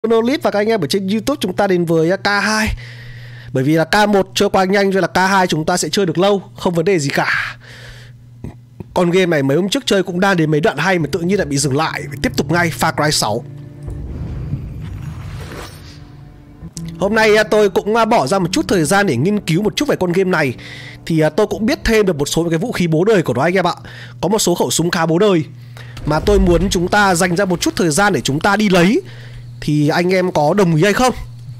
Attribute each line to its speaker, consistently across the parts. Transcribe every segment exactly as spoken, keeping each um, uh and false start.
Speaker 1: Monolith và các anh em ở trên YouTube chúng ta đến với K hai. Bởi vì là K một chơi qua nhanh cho là K hai chúng ta sẽ chơi được lâu, không vấn đề gì cả. Con game này mấy hôm trước chơi cũng đang đến mấy đoạn hay mà tự nhiên lại bị dừng lại, phải tiếp tục ngay Far Cry sáu. Hôm nay tôi cũng bỏ ra một chút thời gian để nghiên cứu một chút về con game này. Thì tôi cũng biết thêm được một số cái vũ khí bố đời của nó anh em ạ. Có một số khẩu súng khá bố đời mà tôi muốn chúng ta dành ra một chút thời gian để chúng ta đi lấy. Thì anh em có đồng ý hay không?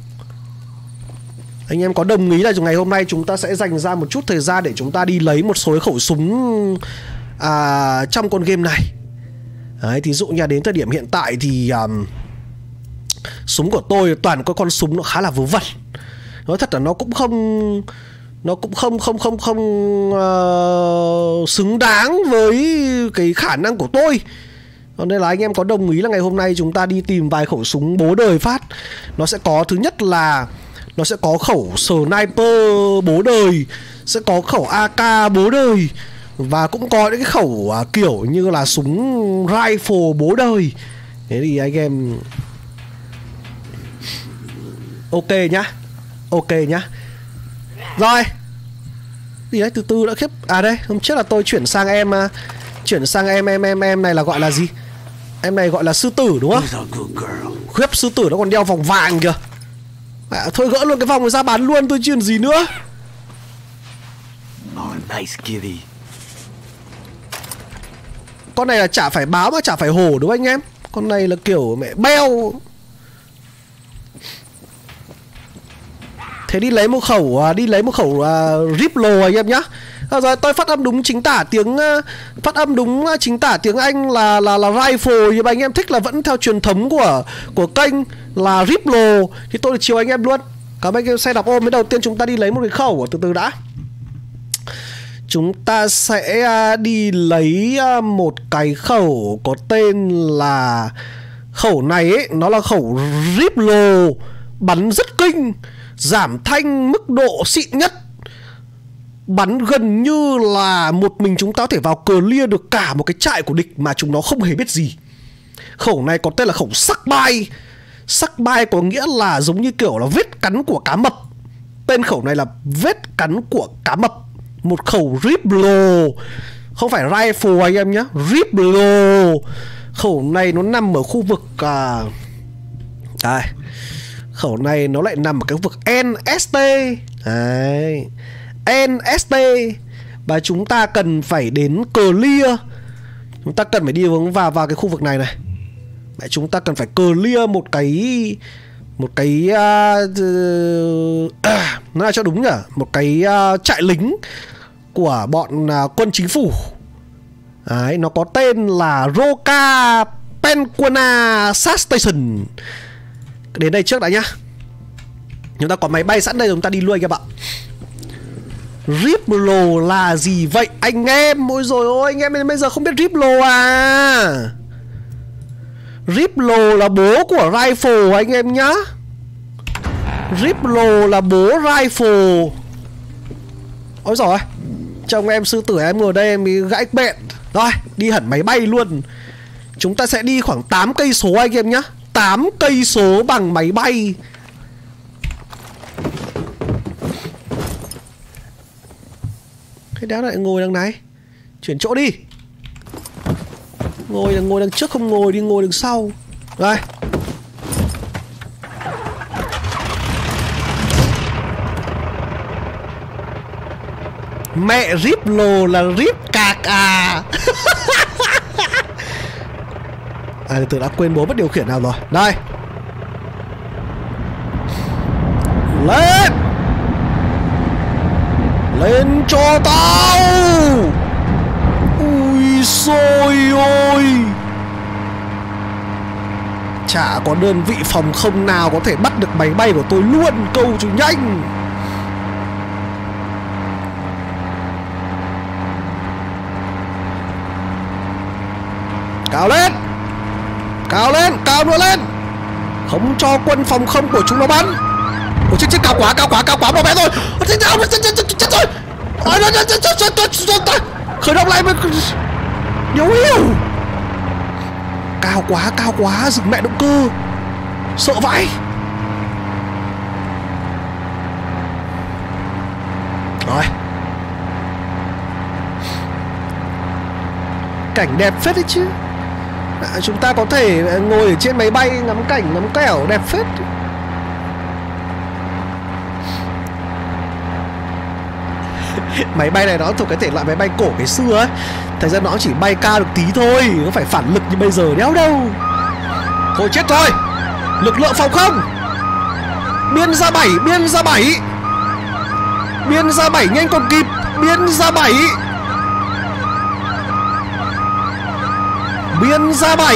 Speaker 1: Anh em có đồng ý là ngày hôm nay chúng ta sẽ dành ra một chút thời gian để chúng ta đi lấy một số khẩu súng à, trong con game này. Đấy, thí dụ như đến thời điểm hiện tại thì um, súng của tôi toàn có con súng nó khá là vớ vẩn. Nói thật là nó cũng không Nó cũng không không không không uh, xứng đáng với cái khả năng của tôi. Cho nên là anh em có đồng ý là ngày hôm nay chúng ta đi tìm vài khẩu súng bố đời phát. Nó sẽ có, thứ nhất là nó sẽ có khẩu sniper bố đời, sẽ có khẩu a ca bố đời, và cũng có những cái khẩu uh, kiểu như là súng rifle bố đời. Thế thì anh em ok nhá. Ok nhá. Rồi. Gì đấy, từ từ đã khiếp. À đây, hôm trước là tôi chuyển sang em uh, chuyển sang em em em em này là gọi là gì? Em này gọi là sư tử đúng không? Khiếp, sư tử nó còn đeo vòng vàng kìa. À, thôi gỡ luôn cái vòng này ra bán luôn, tôi chuyện gì nữa. Con này là chả phải báo mà chả phải hổ đúng không anh em? Con này là kiểu mẹ beo. Thế đi lấy một khẩu đi lấy một khẩu uh, Riplo anh em nhá. À, rồi tôi phát âm đúng chính tả tiếng uh, phát âm đúng uh, chính tả tiếng Anh là là là rifle, nhưng mà anh em thích là vẫn theo truyền thống của của kênh là Riplo thì tôi chiều anh em luôn. Cảm ơn anh em xe đạp ôm. Mới đầu tiên chúng ta đi lấy một cái khẩu, từ từ đã. Chúng ta sẽ uh, đi lấy uh, một cái khẩu có tên là khẩu này ấy, nó là khẩu Riplo, bắn rất kinh, giảm thanh mức độ xịn nhất, bắn gần như là một mình chúng ta có thể vào clear được cả một cái trại của địch mà chúng nó không hề biết gì. Khẩu này có tên là khẩu sắc bay. Sắc bay có nghĩa là giống như kiểu là vết cắn của cá mập. Tên khẩu này là vết cắn của cá mập. Một khẩu Riplo, không phải rifle anh em nhé, Riplo. Khẩu này nó nằm ở khu vực à... đây. Khẩu này nó lại nằm ở cái vực en ét tê. Đấy, en ét tê. Và chúng ta cần phải đến clear. Chúng ta cần phải đi hướng vào vào cái khu vực này này. Đấy, chúng ta cần phải clear một cái Một cái uh, uh, nó là cho đúng nhỉ, một cái uh, trại lính của bọn uh, quân chính phủ. Đấy, nó có tên là Roca Penquena Sat Station. Đến đây trước đã nhá. Chúng ta có máy bay sẵn đây, chúng ta đi luôn các bạn. Riplo là gì vậy anh em? Ôi rồi ôi, anh em bây giờ không biết Riplo à? Riplo là bố của rifle anh em nhá. Riplo là bố rifle. Ôi rồi, chồng em sư tử em ngồi đây em gãy bẹn. Rồi, đi hẳn máy bay luôn. Chúng ta sẽ đi khoảng tám cây số anh em nhá. tám cây số bằng máy bay. Cái đéo lại ngồi đằng này. Chuyển chỗ đi. Ngồi ngồi đằng trước không ngồi, đi ngồi đằng sau. Đây. Mẹ Riplo là rip cạc à. À, từ đã quên bố mất điều khiển nào rồi. Đây. Lên. Lên cho tao. Ui xôi ôi. Chả có đơn vị phòng không nào có thể bắt được máy bay của tôi luôn. Câu chú nhanh. Cao lên. Cao lên, cao nữa lên. Không cho quân phòng không của chúng nó bắn. Ôi chết chết, cao quá, cao quá, cao quá, bỏ mẹ rồi. Chết chết rồi. Khởi động lại mới yếu yếu. Cao quá, cao quá, dừng mẹ động cơ. Sợ vãi. Rồi. Cảnh đẹp phết đấy chứ. À, chúng ta có thể ngồi ở trên máy bay ngắm cảnh ngắm kẻo đẹp phết. Máy bay này nó thuộc cái thể loại máy bay cổ cái xưa ấy. Thật ra nó chỉ bay cao được tí thôi, nó phải phản lực như bây giờ đéo đâu. Thôi chết thôi. Lực lượng phòng không. Biên ra bảy, biên ra bảy. Biên ra bảy nhanh còn kịp. Biên ra bảy. Biên ra bảy.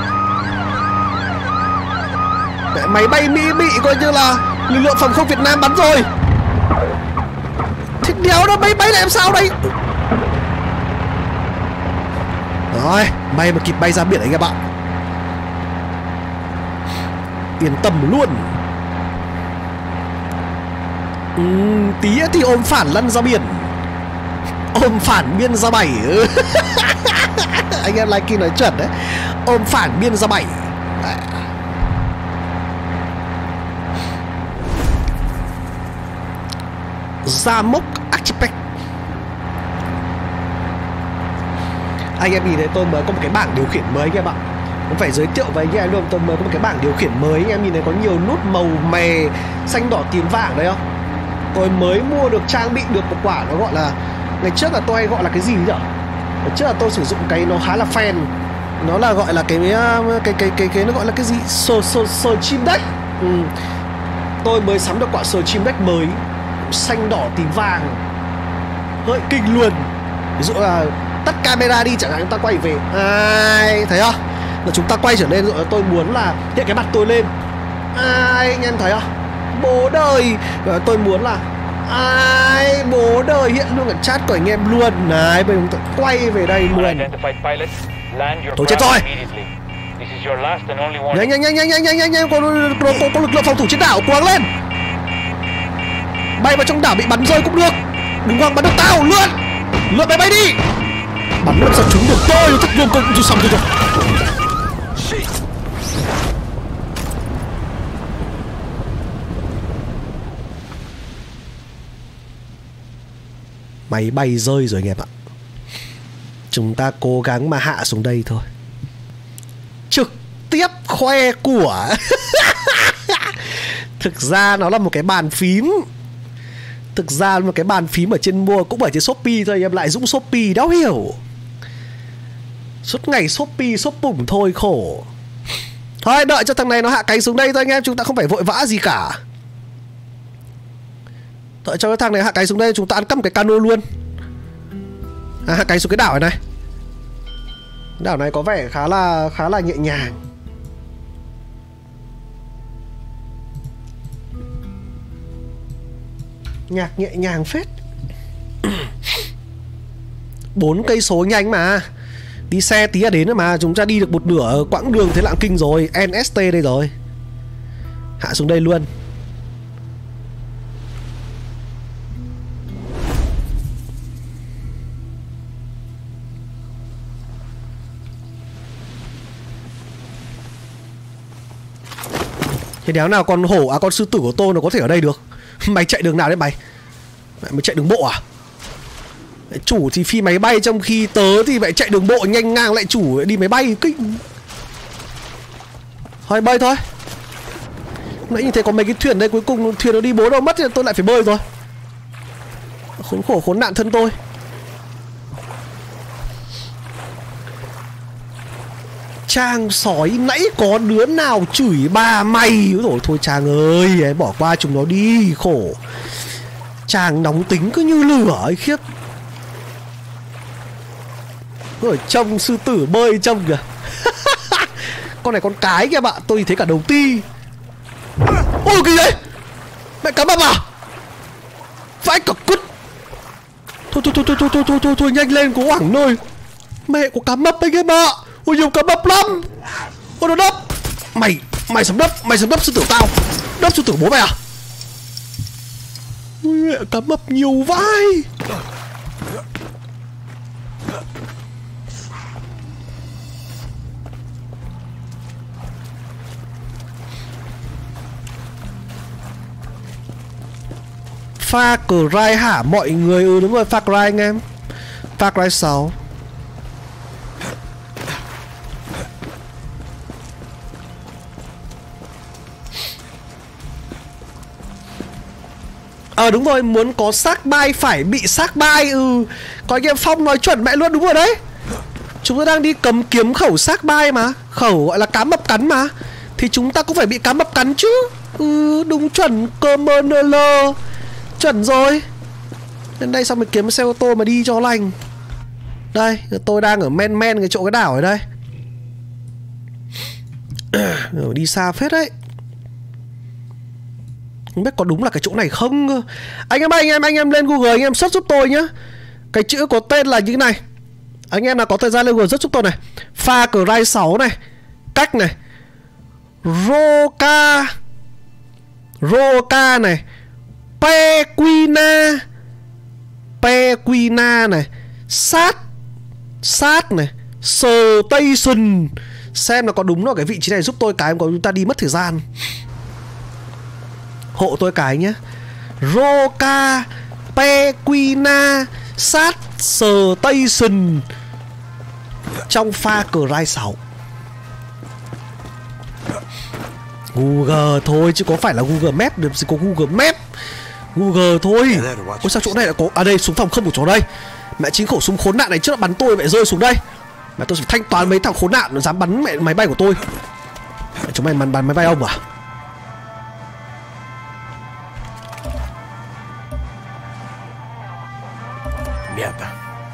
Speaker 1: Máy bay Mỹ bị coi như là lực lượng phòng không Việt Nam bắn rồi. Thế đéo đó, bay bay lại làm sao đây? Rồi, may mà kịp bay ra biển đấy các bạn. Yên tâm luôn. uhm, Tí thì ôm phản lăn ra biển. Ôm phản biên ra bảy. Anh em like nói chuẩn đấy. Ôm phản biên ra bảy. Ra mốc Archipel. Anh em nhìn thấy tôi mới có một cái bảng điều khiển mới anh em ạ. Cũng phải giới thiệu với anh em luôn, tôi mới có một cái bảng điều khiển mới. Anh em nhìn thấy có nhiều nút màu mè xanh đỏ tím vàng đấy không? Tôi mới mua được, trang bị được một quả nó gọi là, ngày trước là tôi hay gọi là cái gì nhỉ? Ngày trước là tôi sử dụng cái nó khá là fan. Nó là gọi là cái cái cái cái cái nó gọi là cái gì? Sờ sờ sờ chim deck. Ừ. Tôi mới sắm được quả sờ chim deck mới, xanh đỏ tím vàng, hơi kinh luôn. Ví dụ là tắt camera đi chẳng hạn, chúng ta quay về, ai thấy không, là chúng ta quay trở lên rồi, tôi muốn là hiện cái mặt tôi lên, ai anh em thấy không, bố đời. Rồi tôi muốn là ai bố đời hiện luôn ở chat của anh em luôn. Này bây giờ chúng ta quay về đây luôn. Thôi chết rồi. Nhanh nhanh nhanh nhanh nhanh nhanh nhanh nhanh, có, có, có, có lực lượng phòng thủ trên đảo, cố gắng lên. Bay vào trong đảo bị bắn rơi cũng được. Đừng hoang bắn được tao, lượn. Lượn máy bay đi. Bắn làm sao trúng được tôi, thật luôn công rồi xong rồi rồi. Máy bay rơi rồi anh em ạ. Chúng ta cố gắng mà hạ xuống đây thôi. Trực tiếp khoe của. Thực ra nó là một cái bàn phím. Thực ra một cái bàn phím ở trên mua cũng ở trên Shopee thôi, em lại Dũng Shopee đéo hiểu. Suốt ngày Shopee shop bủng thôi khổ. Thôi đợi cho thằng này nó hạ cánh xuống đây thôi anh em, chúng ta không phải vội vã gì cả. Đợi cho cái thằng này hạ cánh xuống đây, chúng ta ăn cắp một cái cano luôn. À, hạ cánh xuống cái đảo này này. Đảo này có vẻ khá là khá là nhẹ nhàng. Nhạc nhẹ nhàng phết. Bốn cây số nhanh mà. Đi xe tí là đến rồi mà. Chúng ta đi được một nửa quãng đường thế lạng kinh rồi. en ét tê đây rồi. Hạ xuống đây luôn. Thế đéo nào con hổ, à con sư tử của tôi nó có thể ở đây được. Mày chạy đường nào đấy mày? Mày chạy đường bộ à? Chủ thì phi máy bay, trong khi tớ thì phải chạy đường bộ nhanh ngang lại chủ đi máy bay kinh. Thôi bơi thôi. Nãy như thế có mấy cái thuyền đây, cuối cùng thuyền nó đi bố đâu mất thì tôi lại phải bơi rồi. Khốn khổ khốn nạn thân tôi. Trang sói nãy có đứa nào chửi bà mày rồi. Thôi Trang ơi, bỏ qua chúng nó đi, khổ. Trang nóng tính cứ như lửa ấy khiếp. Rồi trông sư tử bơi trông kìa. Con này con cái kìa bạn, tôi thấy cả đầu ti. Ôi cái gì mẹ cá mập à? Vãi cả cứt. Thôi thôi thôi thôi thôi thôi thôi thôi nhanh lên, có hoảng nơi. Mẹ có cá mập anh em ạ. Ôi nhiều cá mập lắm. Ôi nó đắp. Mày, mày sắm đắp, mày sắm đắp sư tử tao. Đắp sư tử bố mày à? Ôi mẹ cá mập nhiều vai. Far Cry hả mọi người? Ừ đúng rồi, Far Cry anh em. Far Cry sáu. Ờ à, đúng rồi, muốn có xác bai phải bị xác bai. Ừ, có anh em Phong nói chuẩn mẹ luôn, đúng rồi đấy. Chúng ta đang đi cầm kiếm khẩu xác bai mà. Khẩu gọi là cá mập cắn mà. Thì chúng ta cũng phải bị cá mập cắn chứ. Ừ, đúng chuẩn cơ mơ nơ lơ. Chuẩn rồi. Đến đây xong mình kiếm xe ô tô mà đi cho lành. Đây, tôi đang ở men men cái chỗ cái đảo ở đây. Đi xa phết đấy. Không biết có đúng là cái chỗ này không. Anh em anh em anh em lên Google anh em search giúp tôi nhá. Cái chữ có tên là như thế này. Anh em nào có thời gian lên Google search giúp tôi này. Far Cry sáu này. Cách này. Roca Roca này. Pequina Pequina này. Sát Sát này. Station. Xem là có đúng là cái vị trí này giúp tôi cái, có chúng ta đi mất thời gian. Hộ tôi cái nhé. Roca Pequina Sát Station trong Far Cry sáu. Google thôi chứ có phải là Google Maps được gì, có Google Maps. Google thôi. Ôi sao chỗ này lại có. À đây, súng phòng không của chỗ đây. Mẹ chính khẩu súng khốn nạn này trước đã bắn tôi mẹ rơi xuống đây. Mẹ tôi phải thanh toán mấy thằng khốn nạn nó dám bắn mẹ máy bay của tôi. Mẹ chúng mày bắn bắn máy bay ông à?
Speaker 2: Mierda.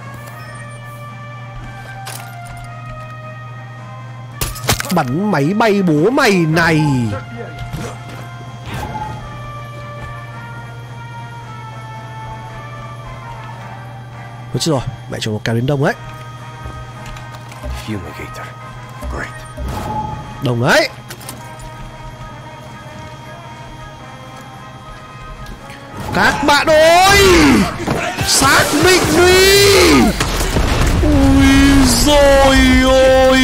Speaker 1: Bắn máy bay bố mày này. Ôi chứ rồi, mẹ chúng nó kéo đến đông đấy.
Speaker 2: Fumigator. Great.
Speaker 1: Đông đấy. Các bạn ơi, xác định đi. Ui rồi ôi.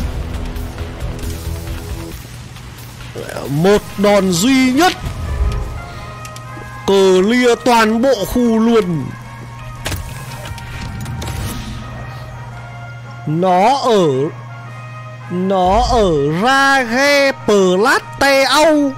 Speaker 1: Một đòn duy nhất clear toàn bộ khu luôn. Nó ở Nó ở Rage Plateau.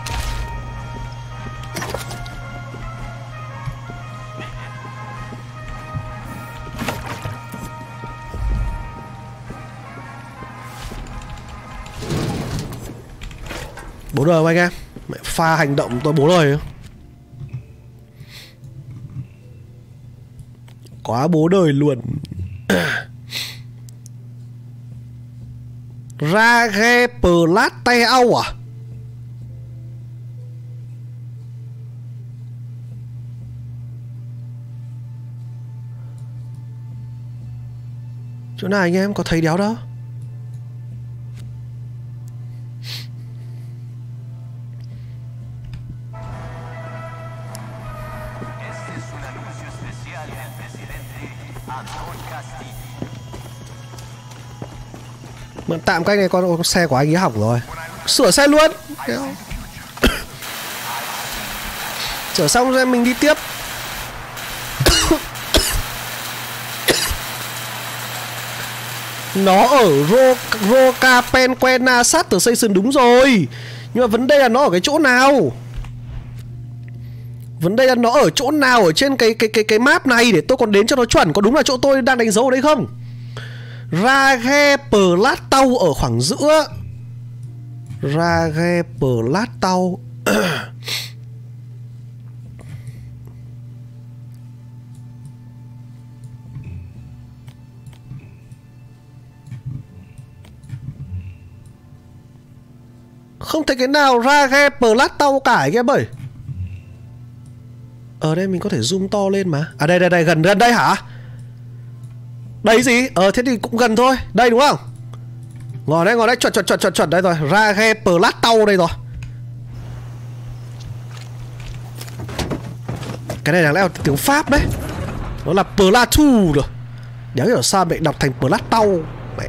Speaker 1: Bố đời anh em. Mẹ pha hành động tôi bố đời. Quá bố đời luôn. Rage Plateau à? Chỗ nào anh em có thấy đéo đâu? Mượn tạm cái này con, con xe của anh ấy hỏng rồi. Sửa xe luôn. Sửa xong rồi mình đi tiếp. Nó ở Ro Roca Pequena sát từ Station đúng rồi. Nhưng mà vấn đề là nó ở cái chỗ nào? Vấn đề là nó ở chỗ nào ở trên cái cái cái cái map này để tôi còn đến cho nó chuẩn. Có đúng là chỗ tôi đang đánh dấu ở đây không? Rage Plateau ở khoảng giữa. Rage Plateau. Không thấy cái nào Rage Plateau cả anh em ơi. Ở đây mình có thể zoom to lên mà. À đây đây đây, gần gần đây hả? Đây gì? Ờ thế thì cũng gần thôi. Đây đúng không? Ngồi đây, ngồi đây, chuẩn chuẩn chuẩn chuẩn chuẩn đây rồi. Rage Plateau đây rồi. Cái này đáng lẽ là tiếng Pháp đấy. Nó là Plateau rồi. Đéo hiểu sao mẹ đọc thành Plateau. Mẹ.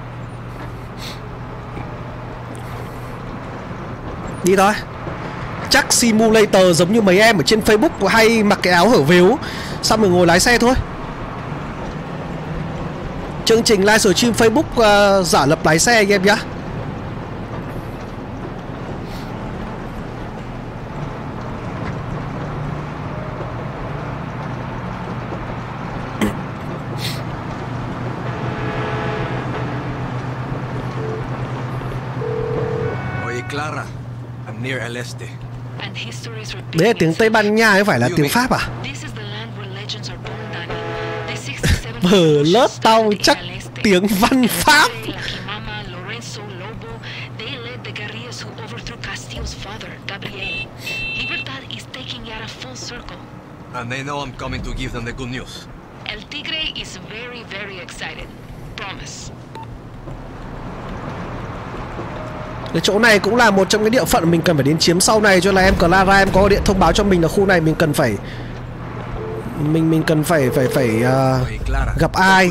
Speaker 1: Đi thôi. Truck Simulator giống như mấy em ở trên Facebook hay mặc cái áo hở vếu xong rồi ngồi lái xe thôi. Chương trình livestream Facebook uh, giả lập lái xe anh em nhá.
Speaker 2: Clara, I'm near El Este.
Speaker 1: Đấy là tiếng Tây Ban Nha chứ phải là tiếng Pháp à? Bờ lớp tao chắc tiếng văn Pháp.
Speaker 2: And they know I'm coming to give them the good news.
Speaker 3: El Tigre is very, very excited. Promise.
Speaker 1: Cái chỗ này cũng là một trong cái địa phận mình cần phải đến chiếm sau này, cho là em Clara em có điện thông báo cho mình là khu này mình cần phải mình mình cần phải phải phải uh, gặp ai.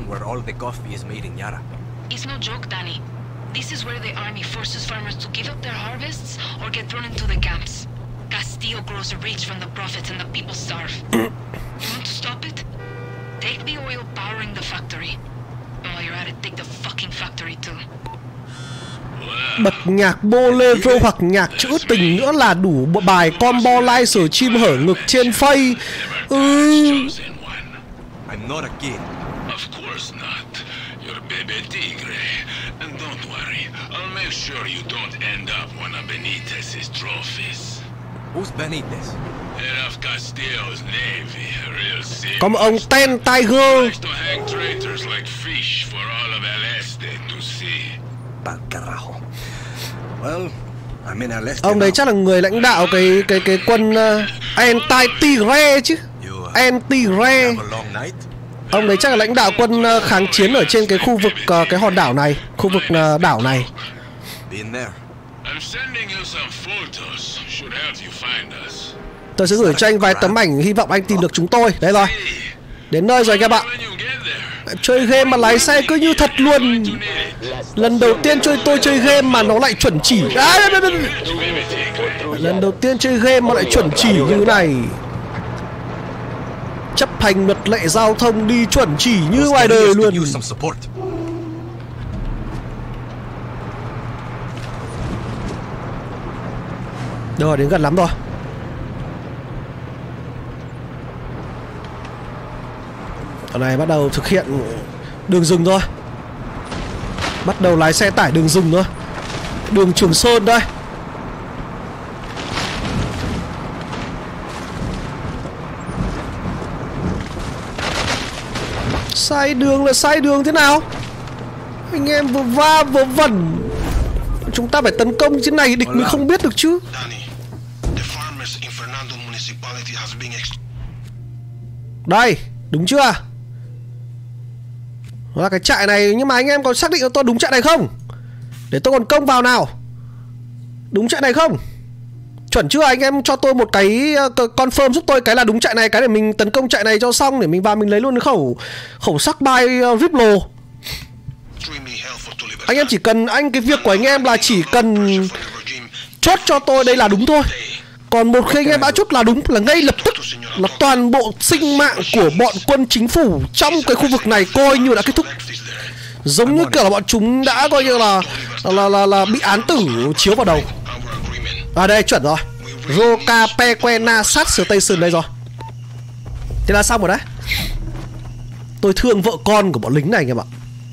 Speaker 3: It's no joke, Danny. This is where the army forces farmers to give up their harvests or get thrown into the camps. Castillo grows rich from the profits and the people starve. You want to stop it? Take the oil powering the factory. And while you're at it, take the fucking factory too.
Speaker 1: Bật nhạc bolero hoặc nhạc trữ tình nữa là đủ bài combo live stream hở ngực trên Face. Ừ.
Speaker 2: I'm not a kid.
Speaker 4: Of course not. You're Bebe Tigre. And don't worry, I'll make sure you don't end up one of Benitez's trophies.
Speaker 2: Who's Benitez?
Speaker 4: Head of Castillo's navy, real serious.
Speaker 1: Có một ông Ten Tiger.
Speaker 4: Likes to hang traitors like fish for all of El Este to see.
Speaker 2: Pal carajo. Well, I'm in El Este.
Speaker 1: Ông đấy chắc là người lãnh đạo cái cái cái quân uh, Anti-Tigre chứ. Anti-Tigre. Ông đấy chắc là lãnh đạo quân uh, kháng chiến ở trên cái khu vực uh, cái hòn đảo này, khu vực uh, đảo này. Tôi sẽ gửi cho anh vài tấm ảnh, hy vọng anh tìm được chúng tôi. Đây rồi. Đến nơi rồi các bạn. Chơi game mà lái xe cứ như thật luôn. Lần đầu tiên chơi tôi chơi game mà nó lại chuẩn chỉ. À, đây, đây, đây. Lần đầu tiên chơi game mà lại chuẩn chỉ như này. Chấp hành luật lệ giao thông đi chuẩn chỉ như ngoài đời luôn. Rồi, đến gần lắm rồi. Ở này bắt đầu thực hiện đường rừng thôi. Bắt đầu lái xe tải đường rừng thôi. Đường Trường Sơn đây. Sai đường là sai đường thế nào? Anh em vừa va vừa vẩn. Chúng ta phải tấn công trên này địch mới không biết được chứ. Đây, đúng chưa? Đó là cái trại này, nhưng mà anh em có xác định là tôi đúng trại này không? Để tôi còn công vào nào. Đúng trại này không? Chuẩn chưa? Anh em cho tôi một cái uh, confirm giúp tôi cái là đúng trại này, cái để mình tấn công trại này cho xong, để mình vào mình lấy luôn cái khẩu khẩu sắc bay uh, Riplo. Anh em chỉ cần, anh cái việc của anh em là chỉ cần chốt cho tôi đây là đúng thôi. Còn một khi anh em đã chốt là đúng là ngay lập tức là toàn bộ sinh mạng của bọn quân chính phủ trong cái khu vực này coi như đã kết thúc. Giống như kiểu là bọn chúng đã coi như là là là, là bị án tử chiếu vào đầu. À đây chuẩn rồi. Roca Pequena Sat Station đây rồi. Thế là xong rồi đấy. Tôi thương vợ con của bọn lính này anh em ạ.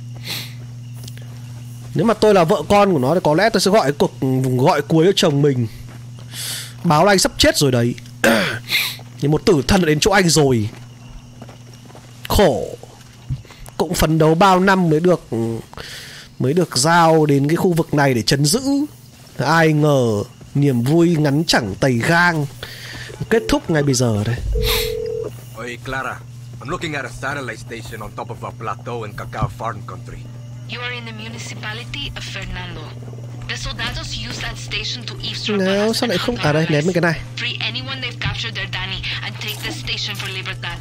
Speaker 1: Nếu mà tôi là vợ con của nó thì có lẽ tôi sẽ gọi cuộc gọi cuối cho chồng mình. Báo là anh sắp chết rồi đấy. Nhưng một tử thần đã đến chỗ anh rồi. Khổ. Cũng phấn đấu bao năm mới được mới được giao đến cái khu vực này để trấn giữ. Ai ngờ niềm vui ngắn chẳng tầy gang kết thúc ngay bây giờ đây.
Speaker 2: Oi Clara, I'm looking at a satellite station on top of a plateau in Cacao Farm Country.
Speaker 3: You are in the municipality of Fernando. The soldados use that station to eavesdrop.
Speaker 1: Nào, sao lại không? À đây, ném cái này.
Speaker 3: Free anyone they've captured their Danny and take the station for Libertad.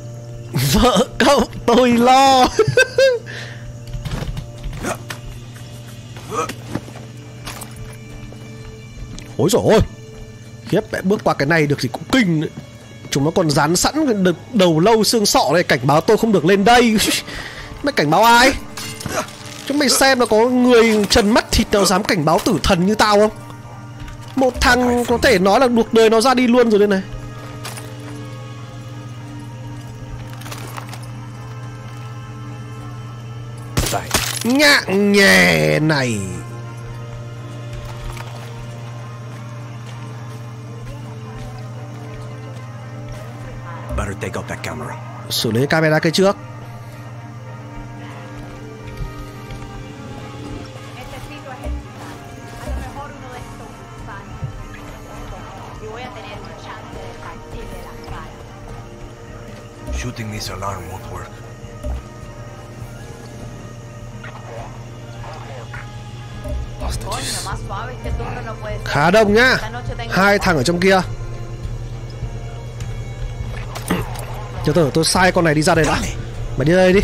Speaker 1: Vợ cậu tôi lo. Ôi dồi ôi, khiếp, lại bước qua cái này được thì cũng kinh đấy. Chúng nó còn dán sẵn đầu lâu xương sọ này, cảnh báo tôi không được lên đây. Mày cảnh báo ai? Chúng mày xem là có người trần mắt thịt nào dám cảnh báo tử thần như tao không? Một thằng có thể nói là cuộc đời nó ra đi luôn rồi đây này. Nhạng nhè này.
Speaker 2: Better take out that camera.
Speaker 1: Xử lý camera kia trước.
Speaker 2: Shooting this alarm won't work.
Speaker 1: Khá đông nhá. Hai thằng ở trong kia. Chờ tôi, tôi sai con này đi ra đây đã. Mày đi đây đi.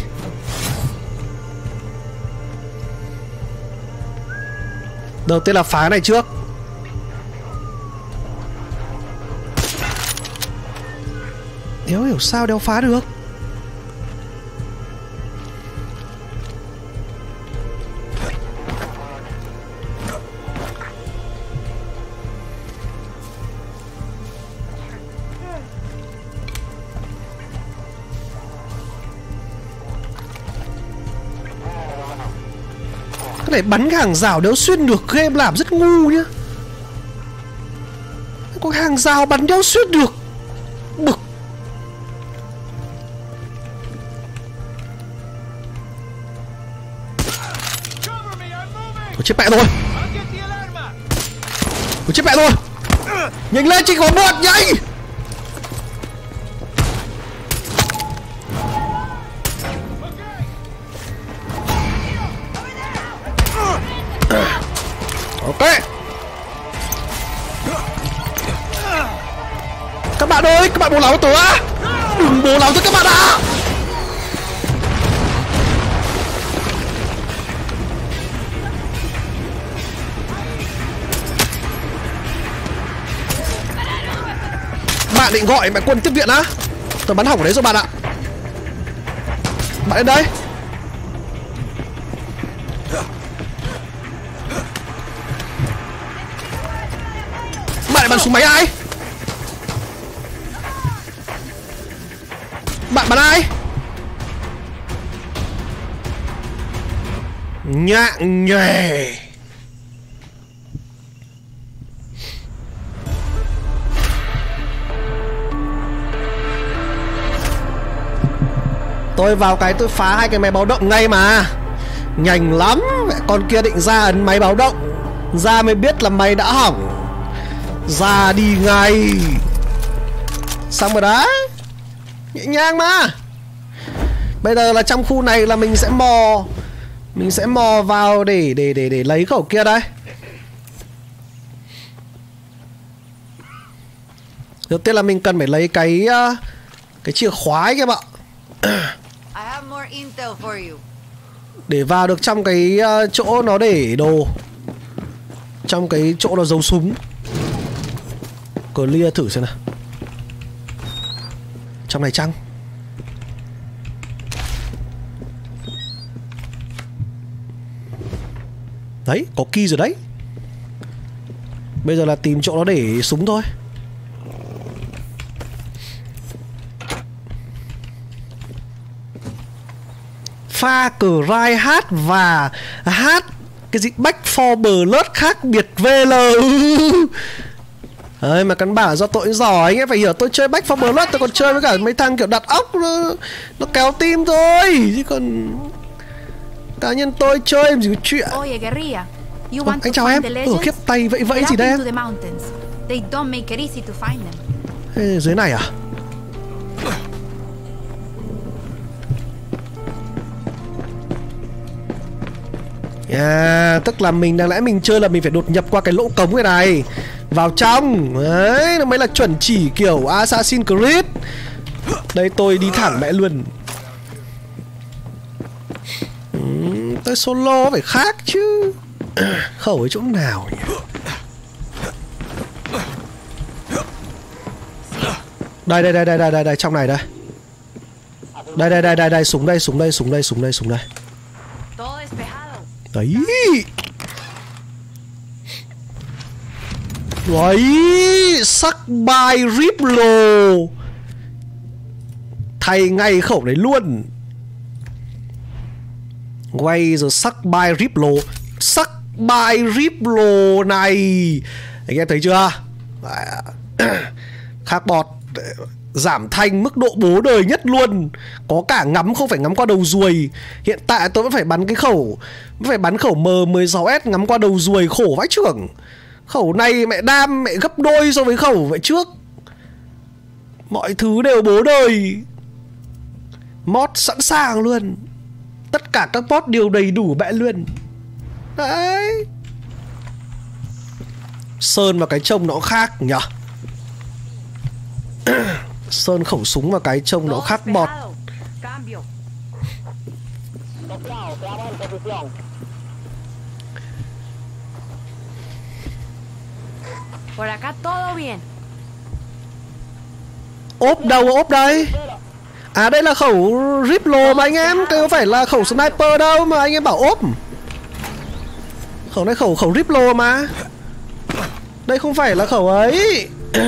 Speaker 1: Đầu tiên là phá cái này trước. Đéo hiểu sao đéo phá được. Cái này bắn cái hàng rào đéo xuyên được, game làm rất ngu nhá. Có hàng rào bắn đéo xuyên được. Bực. Ôi chết mẹ rồi. Ôi chết mẹ rồi. Nhanh lên chị có một nhanh. Ok. Các bạn ơi, các bạn bố láo tôi á. Đừng bố láo tôi các bạn ạ. Bạn định gọi mẹ quân tiếp viện á? Tôi bắn hỏng ở đấy rồi bạn ạ. Bạn đến đây. Bạn lại bắn súng máy ai? Bạn bắn ai? Nhạng nhè. Tôi vào cái tôi phá hai cái máy báo động ngay mà. Nhanh lắm. Con kia định ra ấn máy báo động, ra mới biết là mày đã hỏng. Ra đi ngay. Xong rồi đấy. Nhẹ nhàng mà. Bây giờ là trong khu này là mình sẽ mò. Mình sẽ mò vào để để để để lấy khẩu kia đây. Đầu tiên là mình cần phải lấy cái cái chìa khóa ấy các bạn. Để vào được trong cái chỗ nó để đồ, trong cái chỗ nó giấu súng. Clear thử xem nào. Trong này chăng? Đấy, có key rồi đấy. Bây giờ là tìm chỗ nó để súng thôi. Pha cry hát và hát cái gì Back for Blood khác biệt vê lờ. Đấy, mà căn bản do tôi giỏi anh ấy phải hiểu, tôi chơi Back for Blood tôi còn chơi với cả mấy thằng kiểu đặt ốc nó, nó kéo tim thôi chứ còn cá nhân tôi chơi em gì có chuyện. Ồ, anh chào em. Ừ, khiếp tay vẫy vẫy gì đây em? Ê, dưới này à? Yeah, tức là mình đáng lẽ mình chơi là mình phải đột nhập qua cái lỗ cống cái này vào trong. Đấy, nó mới là chuẩn chỉ kiểu Assassin's Creed. Đây tôi đi thẳng mẹ luôn. ừ, Tôi solo phải khác chứ. Khẩu ở chỗ nào nhỉ? Đây đây đây đây đây đây, đây trong này đây. Đây đây đây đây đây, súng đây, súng đây, súng đây, súng đây, súng đây. Đấy. Đấy, sắc bài Riplo. Thay ngay khẩu đấy luôn. Quay giờ sắc bài Riplo. Sắc bài Riplo này. Anh em thấy chưa? Khác bọt. Giảm thanh mức độ bố đời nhất luôn. Có cả ngắm không phải ngắm qua đầu ruồi. Hiện tại tôi vẫn phải bắn cái khẩu, vẫn phải bắn khẩu M mười sáu S ngắm qua đầu ruồi, khổ vãi chưởng. Khẩu này mẹ đam mẹ gấp đôi so với khẩu vậy trước. Mọi thứ đều bố đời. Mod sẵn sàng luôn. Tất cả các mod đều đầy đủ mẹ luôn. Đấy. Sơn và cái trông nó khác nhỉ. Sơn khẩu súng và cái trông nó khác bọt.
Speaker 5: Por acá todo bien.
Speaker 1: Ốp đâu ốp đây? À đây là khẩu Riplo mà anh em. Cái có phải là khẩu sniper đâu mà anh em bảo ốp. Khẩu này khẩu khẩu Riplo mà. Đây không phải là khẩu ấy.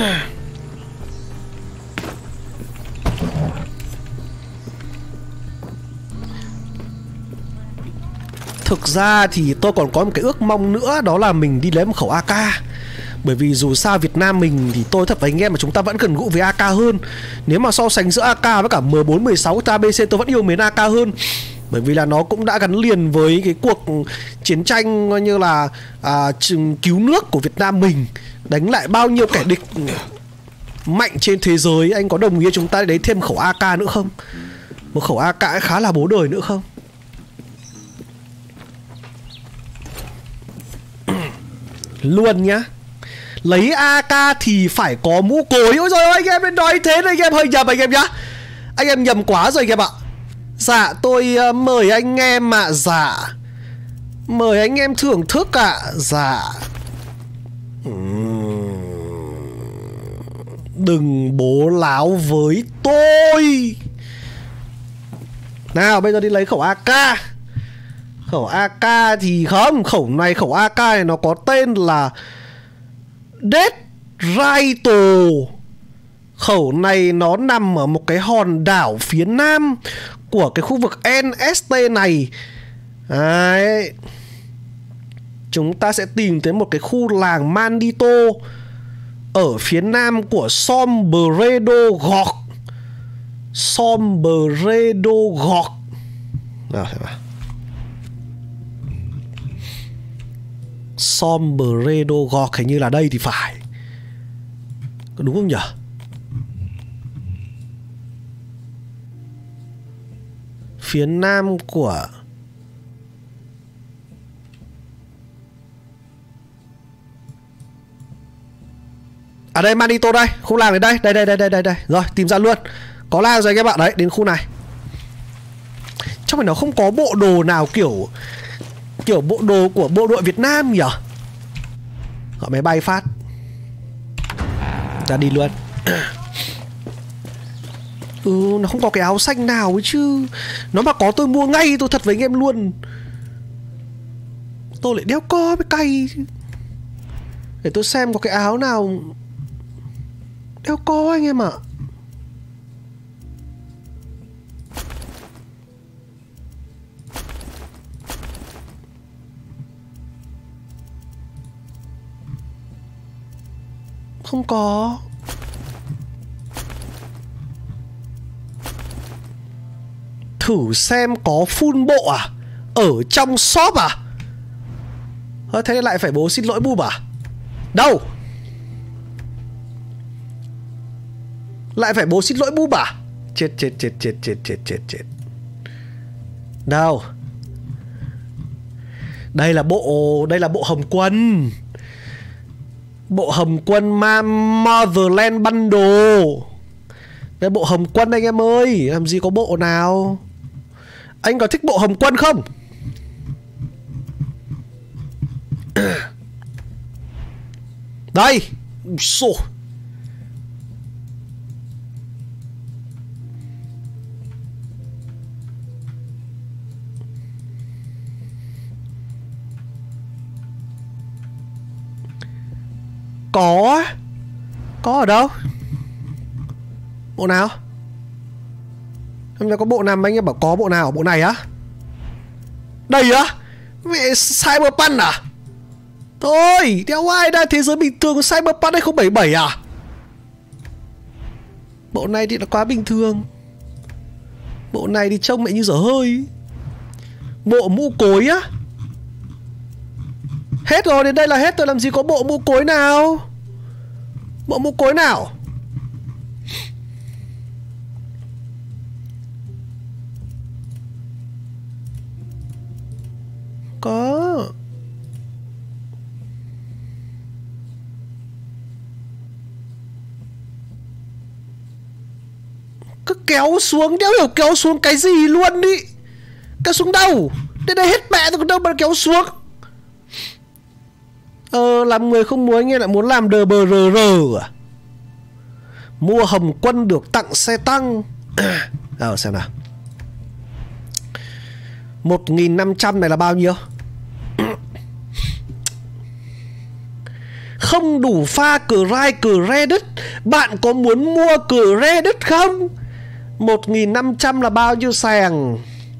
Speaker 1: Thực ra thì tôi còn có một cái ước mong nữa, đó là mình đi lấy một khẩu a ca. Bởi vì dù sao Việt Nam mình thì tôi thật với anh em mà chúng ta vẫn gần gũi với a ca hơn. Nếu mà so sánh giữa a ca với cả M bốn mười sáu a bê xê tôi vẫn yêu mến a ca hơn. Bởi vì là nó cũng đã gắn liền với cái cuộc chiến tranh coi như là à, cứu nước của Việt Nam mình, đánh lại bao nhiêu kẻ địch mạnh trên thế giới. Anh có đồng ý chúng ta lấy thêm khẩu a ca nữa không? Một khẩu a ca khá là bố đời nữa không? Luôn nhá. Lấy a ca thì phải có mũ cối. Ôi trời ơi, anh em nên nói thế này, anh em hơi nhầm anh em nhá. Anh em nhầm quá rồi anh em ạ. Dạ tôi uh, mời anh em ạ. À. Dạ mời anh em thưởng thức ạ. À. Dạ uhm. Đừng bố láo với tôi. Nào bây giờ đi lấy khẩu a ca. Khẩu a ca thì không. Khẩu này, khẩu a ca này nó có tên là Death Rifle. Khẩu này nó nằm ở một cái hòn đảo phía nam của cái khu vực en ét tê này. Đấy. Chúng ta sẽ tìm tới một cái khu làng Mandito ở phía nam của Sombredo Gorge. Sombredo Gorge. Nào xem nào. Sombredo Gorge hình như là đây thì phải. Có đúng không nhỉ? Phía nam của à đây Manito đây, khu làng này đây, đây đây đây đây đây đây. Rồi, tìm ra luôn. Có làng rồi các bạn đấy, đến khu này. Trong này nó không có bộ đồ nào kiểu kiểu bộ đồ của bộ đội Việt Nam nhỉ? Gọi máy bay phát. Ra đi luôn. Ừ, nó không có cái áo xanh nào ấy chứ. Nó mà có tôi mua ngay, tôi thật với anh em luôn. Tôi lại đeo co với cay. Để tôi xem có cái áo nào đeo co anh em ạ. Không có. Thử xem có full bộ à? Ở trong shop à? Thôi thế lại phải bố xin lỗi bùm à? Đâu? Lại phải bố xin lỗi bùm à? Chết chết chết chết chết chết chết chết. Đâu? Đây là bộ, đây là bộ Hồng Quân. Bộ Hồng Quân Ma Motherland Bundle. Đây bộ Hồng Quân anh em ơi. Làm gì có bộ nào. Anh có thích bộ Hồng Quân không? Đây. có. Có ở đâu? Bộ nào? Hôm nay có bộ nào mà anh em bảo có bộ nào? Bộ này á? Đây á? Mẹ Cyberpunk à? Thôi, đéo ai ra thế giới bình thường Cyberpunk hai không bảy bảy à? Bộ này thì nó quá bình thường. Bộ này thì trông mẹ như dở hơi. Bộ mũ cối á? Hết rồi, đến đây là hết rồi, làm gì có bộ mũ cối nào? Bộ mũ cối nào? Có. Cứ kéo xuống, đéo hiểu kéo xuống cái gì luôn đi. Kéo xuống đâu? Đến đây hết mẹ rồi còn đâu mà kéo xuống. Ờ, làm người không muốn, anh em lại muốn làm đờ bờ rờ rờ à? Mua hồng quân được tặng xe tăng. Ờ, xem nào. Một nghìn năm trăm này là bao nhiêu? Không đủ pha credit credit. Bạn có muốn mua credit không? Một nghìn năm trăm là bao nhiêu sàng?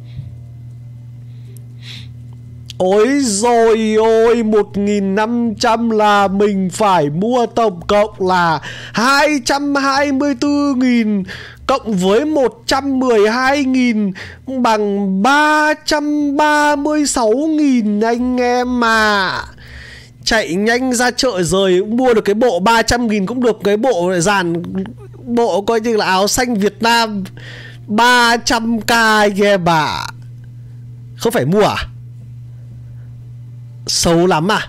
Speaker 1: Ôi rồi ôi, một nghìn năm trăm là mình phải mua tổng cộng là hai trăm hai mươi tư nghìn cộng với một trăm mười hai nghìn bằng ba trăm ba mươi sáu nghìn anh em à. Chạy nhanh ra chợ rồi cũng mua được cái bộ ba trăm nghìn cũng được, cái bộ dàn bộ coi như là áo xanh Việt Nam ba trăm k anh em à. Không phải mua à? Xấu lắm à?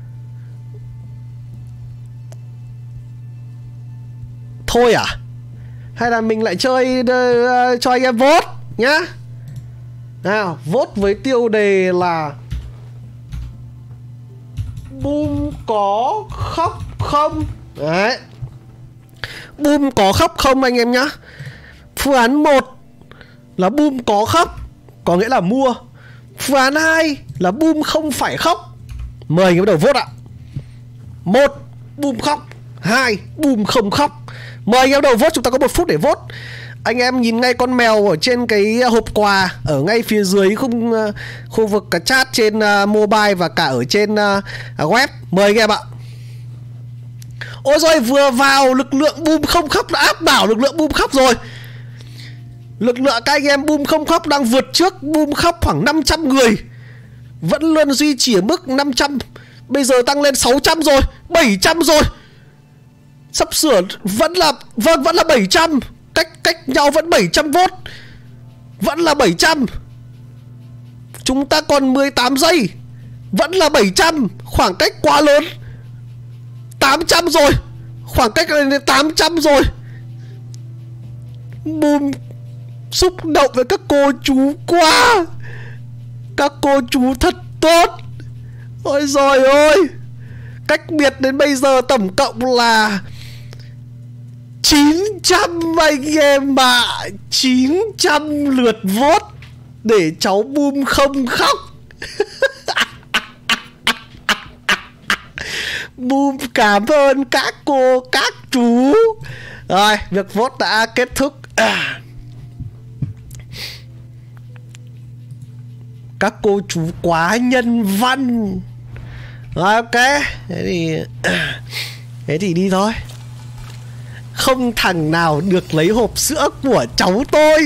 Speaker 1: Thôi à? Hay là mình lại chơi uh, cho anh em vote nhá. Nào, vote với tiêu đề là Boom có khóc không? Đấy. Boom có khóc không anh em nhá. Phương án một là Boom có khóc, có nghĩa là mua. Phương án hai là Boom không phải khóc. Mời anh em bắt đầu vote ạ. Một, Boom khóc. Hai, Boom không khóc. Mời anh em bắt đầu vote, chúng ta có một phút để vote. Anh em nhìn ngay con mèo ở trên cái hộp quà ở ngay phía dưới khung uh, khu vực cả chat trên uh, mobile và cả ở trên uh, web. Mời anh em ạ. Ôi rồi, vừa vào lực lượng Boom không khóc đã áp đảo lực lượng Boom khóc rồi. Lực lượng các anh em Boom không khóc đang vượt trước Boom khóc khoảng năm trăm người. Vẫn luôn duy trì ở mức năm trăm. Bây giờ tăng lên sáu trăm rồi, bảy trăm rồi. Sắp sửa vẫn là vâng vẫn là bảy trăm. Cách cách nhau vẫn bảy trăm vote. Vẫn là bảy trăm. Chúng ta còn mười tám giây. Vẫn là bảy trăm. Khoảng cách quá lớn. Tám trăm rồi. Khoảng cách lên đến tám trăm rồi. Boom xúc động với các cô chú quá. Các cô chú thật tốt. Ôi giời ơi. Cách biệt đến bây giờ tổng cộng là chín trăm anh em ạ. À. chín trăm lượt vote để cháu Boom không khóc. Boom cảm ơn các cô, các chú. Rồi, việc vote đã kết thúc. À. Các cô chú quá nhân văn. Rồi, ok. Thế thì Thế thì đi thôi. Không thằng nào được lấy hộp sữa của cháu tôi.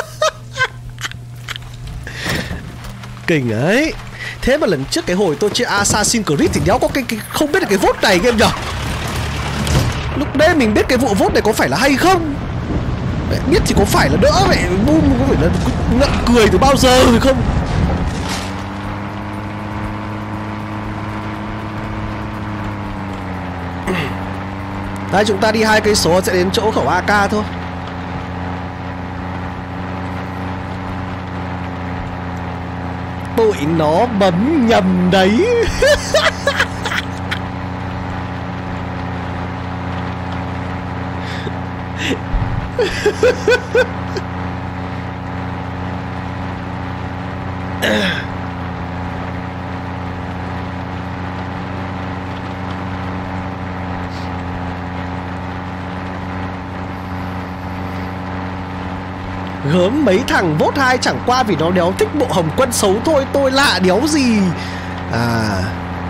Speaker 1: Kinh ấy. Thế mà lần trước cái hồi tôi chơi Assassin's Creed thì đéo có cái, cái không biết là cái vote này game nhở. Lúc đấy mình biết cái vụ vote này có phải là hay không. Mẹ biết thì có phải là đỡ. Mẹ Boom có phải là ngậm cười từ bao giờ rồi không. Đây, chúng ta đi hai cây số sẽ đến chỗ khẩu a ca thôi. Tụi nó bấm nhầm đấy. gớm, mấy thằng vote hai chẳng qua vì nó đéo thích bộ Hồng Quân xấu thôi, tôi lạ đéo gì. À,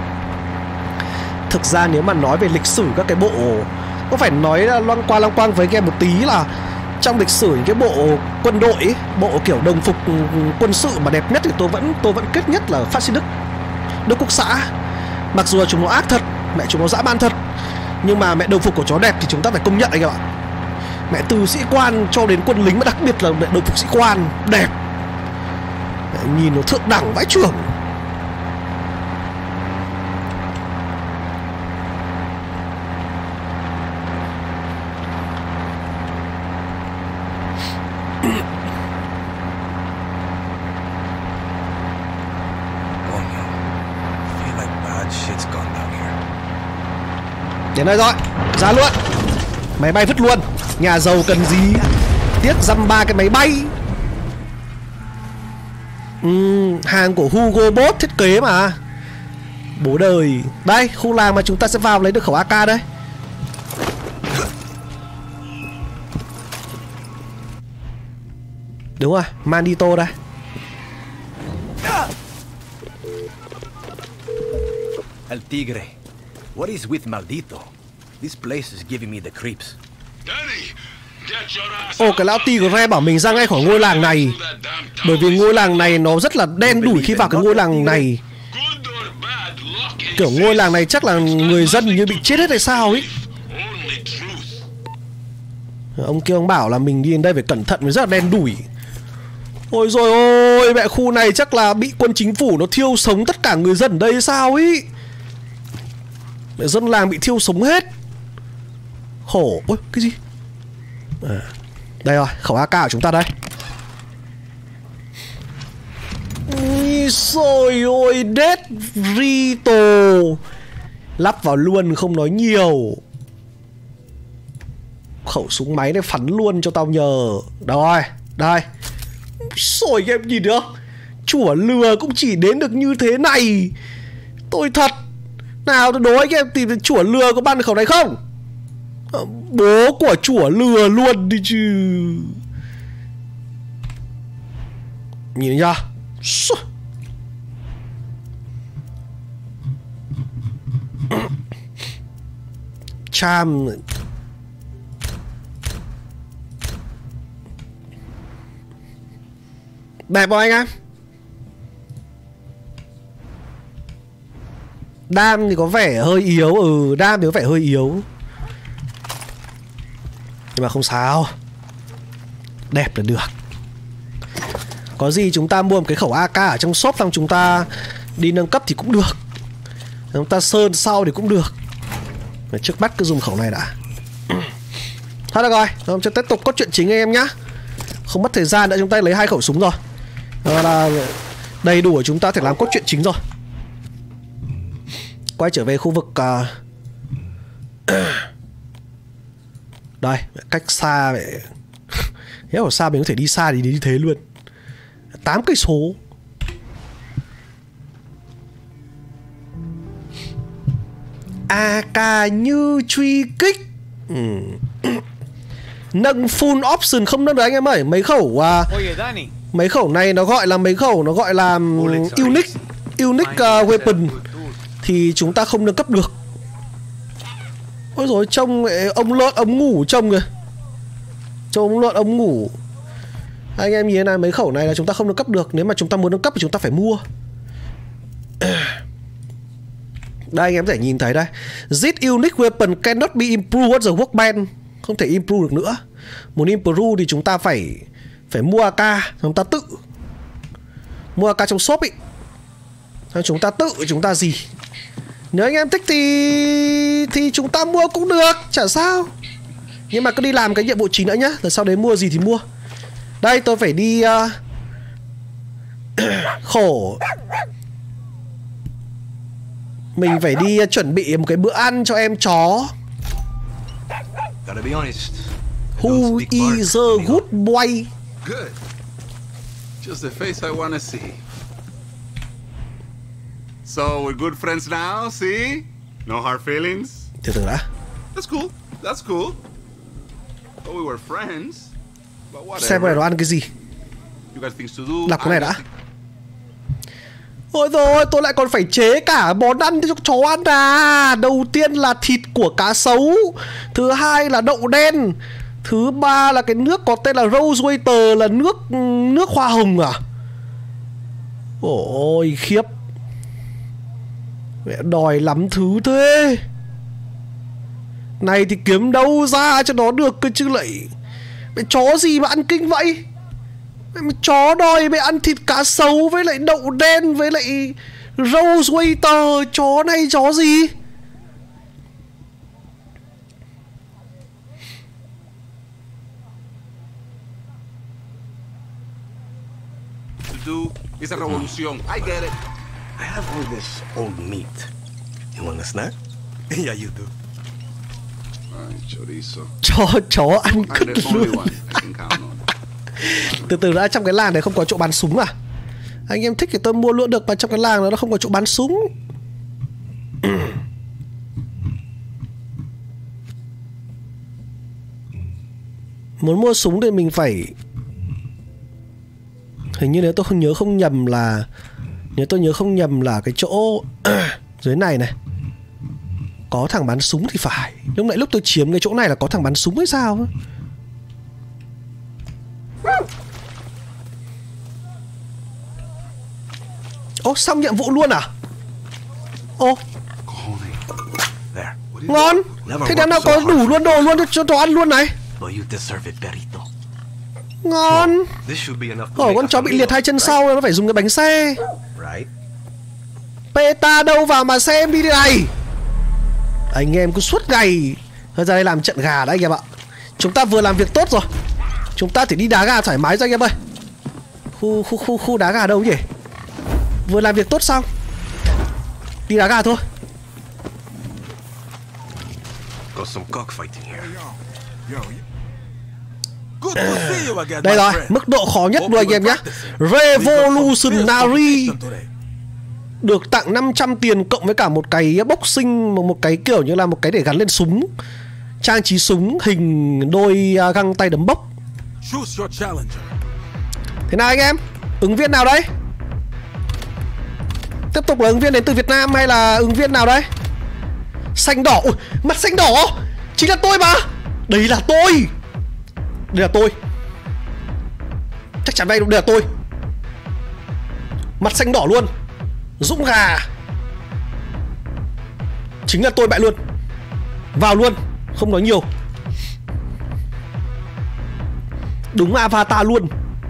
Speaker 1: thực ra nếu mà nói về lịch sử các cái bộ, có phải nói loang qua loang quang với em một tí là trong lịch sử những cái bộ quân đội ấy, bộ kiểu đồng phục quân sự mà đẹp nhất thì tôi vẫn tôi vẫn kết nhất là Phát xít Đức, Đức Quốc xã. Mặc dù là chúng nó ác thật, mẹ chúng nó dã man thật, nhưng mà mẹ đồng phục của chó đẹp thì chúng ta phải công nhận anh ạ. Mẹ từ sĩ quan cho đến quân lính, mà đặc biệt là mẹ đồng phục sĩ quan đẹp, mẹ nhìn nó thượng đẳng vãi chưởng. Đến đây rồi, ra luôn. Máy bay vứt luôn. Nhà giàu cần gì tiếc dăm ba cái máy bay. uhm, Hàng của Hugo Boss thiết kế mà. Bố đời. Đây, khu làng mà chúng ta sẽ vào lấy được khẩu a ca đây. Đúng rồi, Mandito đây.
Speaker 2: El Tigre. What is with Maldito? This place is giving me the creeps.
Speaker 1: Ồ, cái lão Tigre bảo mình ra ngay khỏi ngôi làng này, bởi vì ngôi làng này nó rất là đen đủi khi vào cái ngôi làng này. Kiểu ngôi làng này chắc là người dân như bị chết hết hay sao ấy. Ông kia ông bảo là mình đi đến đây phải cẩn thận, vì rất là đen đủi. Ôi rồi ôi, mẹ khu này chắc là bị quân chính phủ nó thiêu sống tất cả người dân ở đây sao ấy. Mẹ dân làng bị thiêu sống hết. Khổ. Ôi cái gì à, đây rồi, khẩu a ca của chúng ta đây. Ui xôi ôi, Death Rito. Lắp vào luôn không nói nhiều. Khẩu súng máy này phắn luôn cho tao nhờ. Rồi, đây. Xôi em nhìn được không? Chủa lừa cũng chỉ đến được như thế này. Tôi thật. Nào tôi đố anh em tìm chủa lừa có ban được khẩu này không? Bố của chủa lừa luôn đi chứ. Nhìn nhá. Cham. Đẹp không anh em? Đam thì có vẻ hơi yếu. Ừ, đam thì có vẻ hơi yếu, nhưng mà không sao, đẹp là được. Có gì chúng ta mua một cái khẩu a ca ở trong shop, xong chúng ta đi nâng cấp thì cũng được. Chúng ta sơn sau thì cũng được. Trước mắt cứ dùng khẩu này đã. Thôi được rồi, chúng ta tiếp tục cốt truyện chính anh em nhá. Không mất thời gian nữa, chúng ta lấy hai khẩu súng rồi. Đó là đầy đủ của chúng ta thể làm cốt truyện chính rồi. Quay trở về khu vực uh... đây, cách xa vậy. Nếu ở xa mình có thể đi xa thì đi thế luôn. Tám cây số. a ca như truy kích. ừ. Nâng full option không nâng được anh em ơi. Mấy khẩu uh, mấy khẩu này nó gọi là mấy khẩu nó gọi là um, unique unique uh, weapon thì chúng ta không nâng cấp được. Ôi rồi trông ông lợn ông ngủ trông kìa. Trông ông lợn ông ngủ. Anh em nhìn thế này, mấy khẩu này là chúng ta không nâng cấp được. Nếu mà chúng ta muốn nâng cấp thì chúng ta phải mua. Đây anh em có thể nhìn thấy đây. This unique weapon cannot be improved at the workbench. Không thể improve được nữa. Muốn improve thì chúng ta phải Phải mua a ca. Chúng ta tự mua a ca trong shop ý. Chúng ta tự chúng ta gì. Nếu anh em thích thì Thì chúng ta mua cũng được, chả sao. Nhưng mà cứ đi làm cái nhiệm vụ chính nữa nhá. Rồi sau đấy mua gì thì mua. Đây tôi phải đi uh... khổ. Mình phải đi chuẩn bị một cái bữa ăn cho em chó. Who is a good boy?
Speaker 6: Good. Just the face I wanna see. So we're good friends now, see? No hard feelings?
Speaker 1: Từ từ đã.
Speaker 6: That's cool. That's cool. But we were friends. But whatever.
Speaker 1: Xem này nó ăn cái gì.
Speaker 6: You got things to do.
Speaker 1: Đọc cái này
Speaker 6: I
Speaker 1: đã.
Speaker 6: got thi-
Speaker 1: Ôi rồi tôi lại còn phải chế cả món ăn cho chó ăn à. Đầu tiên là thịt của cá sấu, thứ hai là đậu đen, thứ ba là cái nước có tên là Rose Water, là nước nước hoa hồng à. Ôi khiếp, mẹ đòi lắm thứ thế. Này thì kiếm đâu ra cho nó được cơ chứ lại. Mẹ chó gì mà ăn kinh vậy. Mẹ chó đòi mẹ ăn thịt cá sấu với lại đậu đen với lại Rose Water. Chó này chó gì.
Speaker 6: to do. It's a revolution. I get it.
Speaker 2: I have all this old meat. You want a snack? Yeah, you do.
Speaker 6: Alright, chorizo.
Speaker 1: Chó chó ăn
Speaker 6: I'm
Speaker 1: cứt
Speaker 6: the only
Speaker 1: luôn.
Speaker 6: one I can count on.
Speaker 1: Từ từ đã, trong cái làng này không có chỗ bắn súng à? Anh em thích thì tôi mua luôn được, mà trong cái làng đó nó không có chỗ bắn súng. Muốn mua súng thì mình phải, hình như nếu tôi không nhớ không nhầm là, nếu tôi nhớ không nhầm là cái chỗ dưới này này có thằng bắn súng thì phải. Lúc nãy lúc tôi chiếm cái chỗ này là có thằng bắn súng hay sao? Ô, xong nhiệm vụ luôn à? Ô,
Speaker 2: There.
Speaker 1: ngon. Thế đám nào có đủ luôn đồ luôn cho cho ăn luôn này.
Speaker 2: But you deserve it, Perito.
Speaker 1: Ngon.
Speaker 2: This should be enough to
Speaker 1: Ở
Speaker 2: make
Speaker 1: con
Speaker 2: a
Speaker 1: chó bị
Speaker 2: meal,
Speaker 1: liệt hai chân
Speaker 2: right?
Speaker 1: sau nó phải dùng cái bánh xe.
Speaker 2: Right?
Speaker 1: Peta đâu vào mà xem đi này. Anh em cứ suốt ngày. Thôi ra đây làm trận gà đã anh em ạ. Chúng ta vừa làm việc tốt rồi. Chúng ta thì đi đá gà thoải mái rồi anh em ơi. Khu khu khu khu đá gà đâu nhỉ? Vừa làm việc tốt xong. Đi đá gà thôi.
Speaker 2: Got some cockfighting here.
Speaker 7: Good to see you again,
Speaker 1: Đây
Speaker 7: my
Speaker 1: rồi,
Speaker 7: friend.
Speaker 1: mức độ khó nhất
Speaker 7: Hope
Speaker 1: luôn
Speaker 7: you
Speaker 1: anh em
Speaker 7: were
Speaker 1: nhé.
Speaker 7: practicing. We got some fierce
Speaker 1: Revolutionary
Speaker 7: competition today.
Speaker 1: được tặng năm trăm tiền cộng với cả một cái boxing, một, một cái kiểu như là một cái để gắn lên súng, trang trí súng hình đôi uh, găng tay đấm bốc.
Speaker 7: Choose your challenger.
Speaker 1: Thế nào anh em? Ứng viên nào đấy? Tiếp tục là ứng viên đến từ Việt Nam hay là ứng viên nào đấy? Xanh đỏ. Ui, mặt xanh đỏ. Chính là tôi mà. Đấy là tôi. Đây là tôi. Chắc chắn đây, đây là tôi. Mặt xanh đỏ luôn. Dũng gà. Chính là tôi bại luôn. Vào luôn, không nói nhiều. Đúng avatar luôn.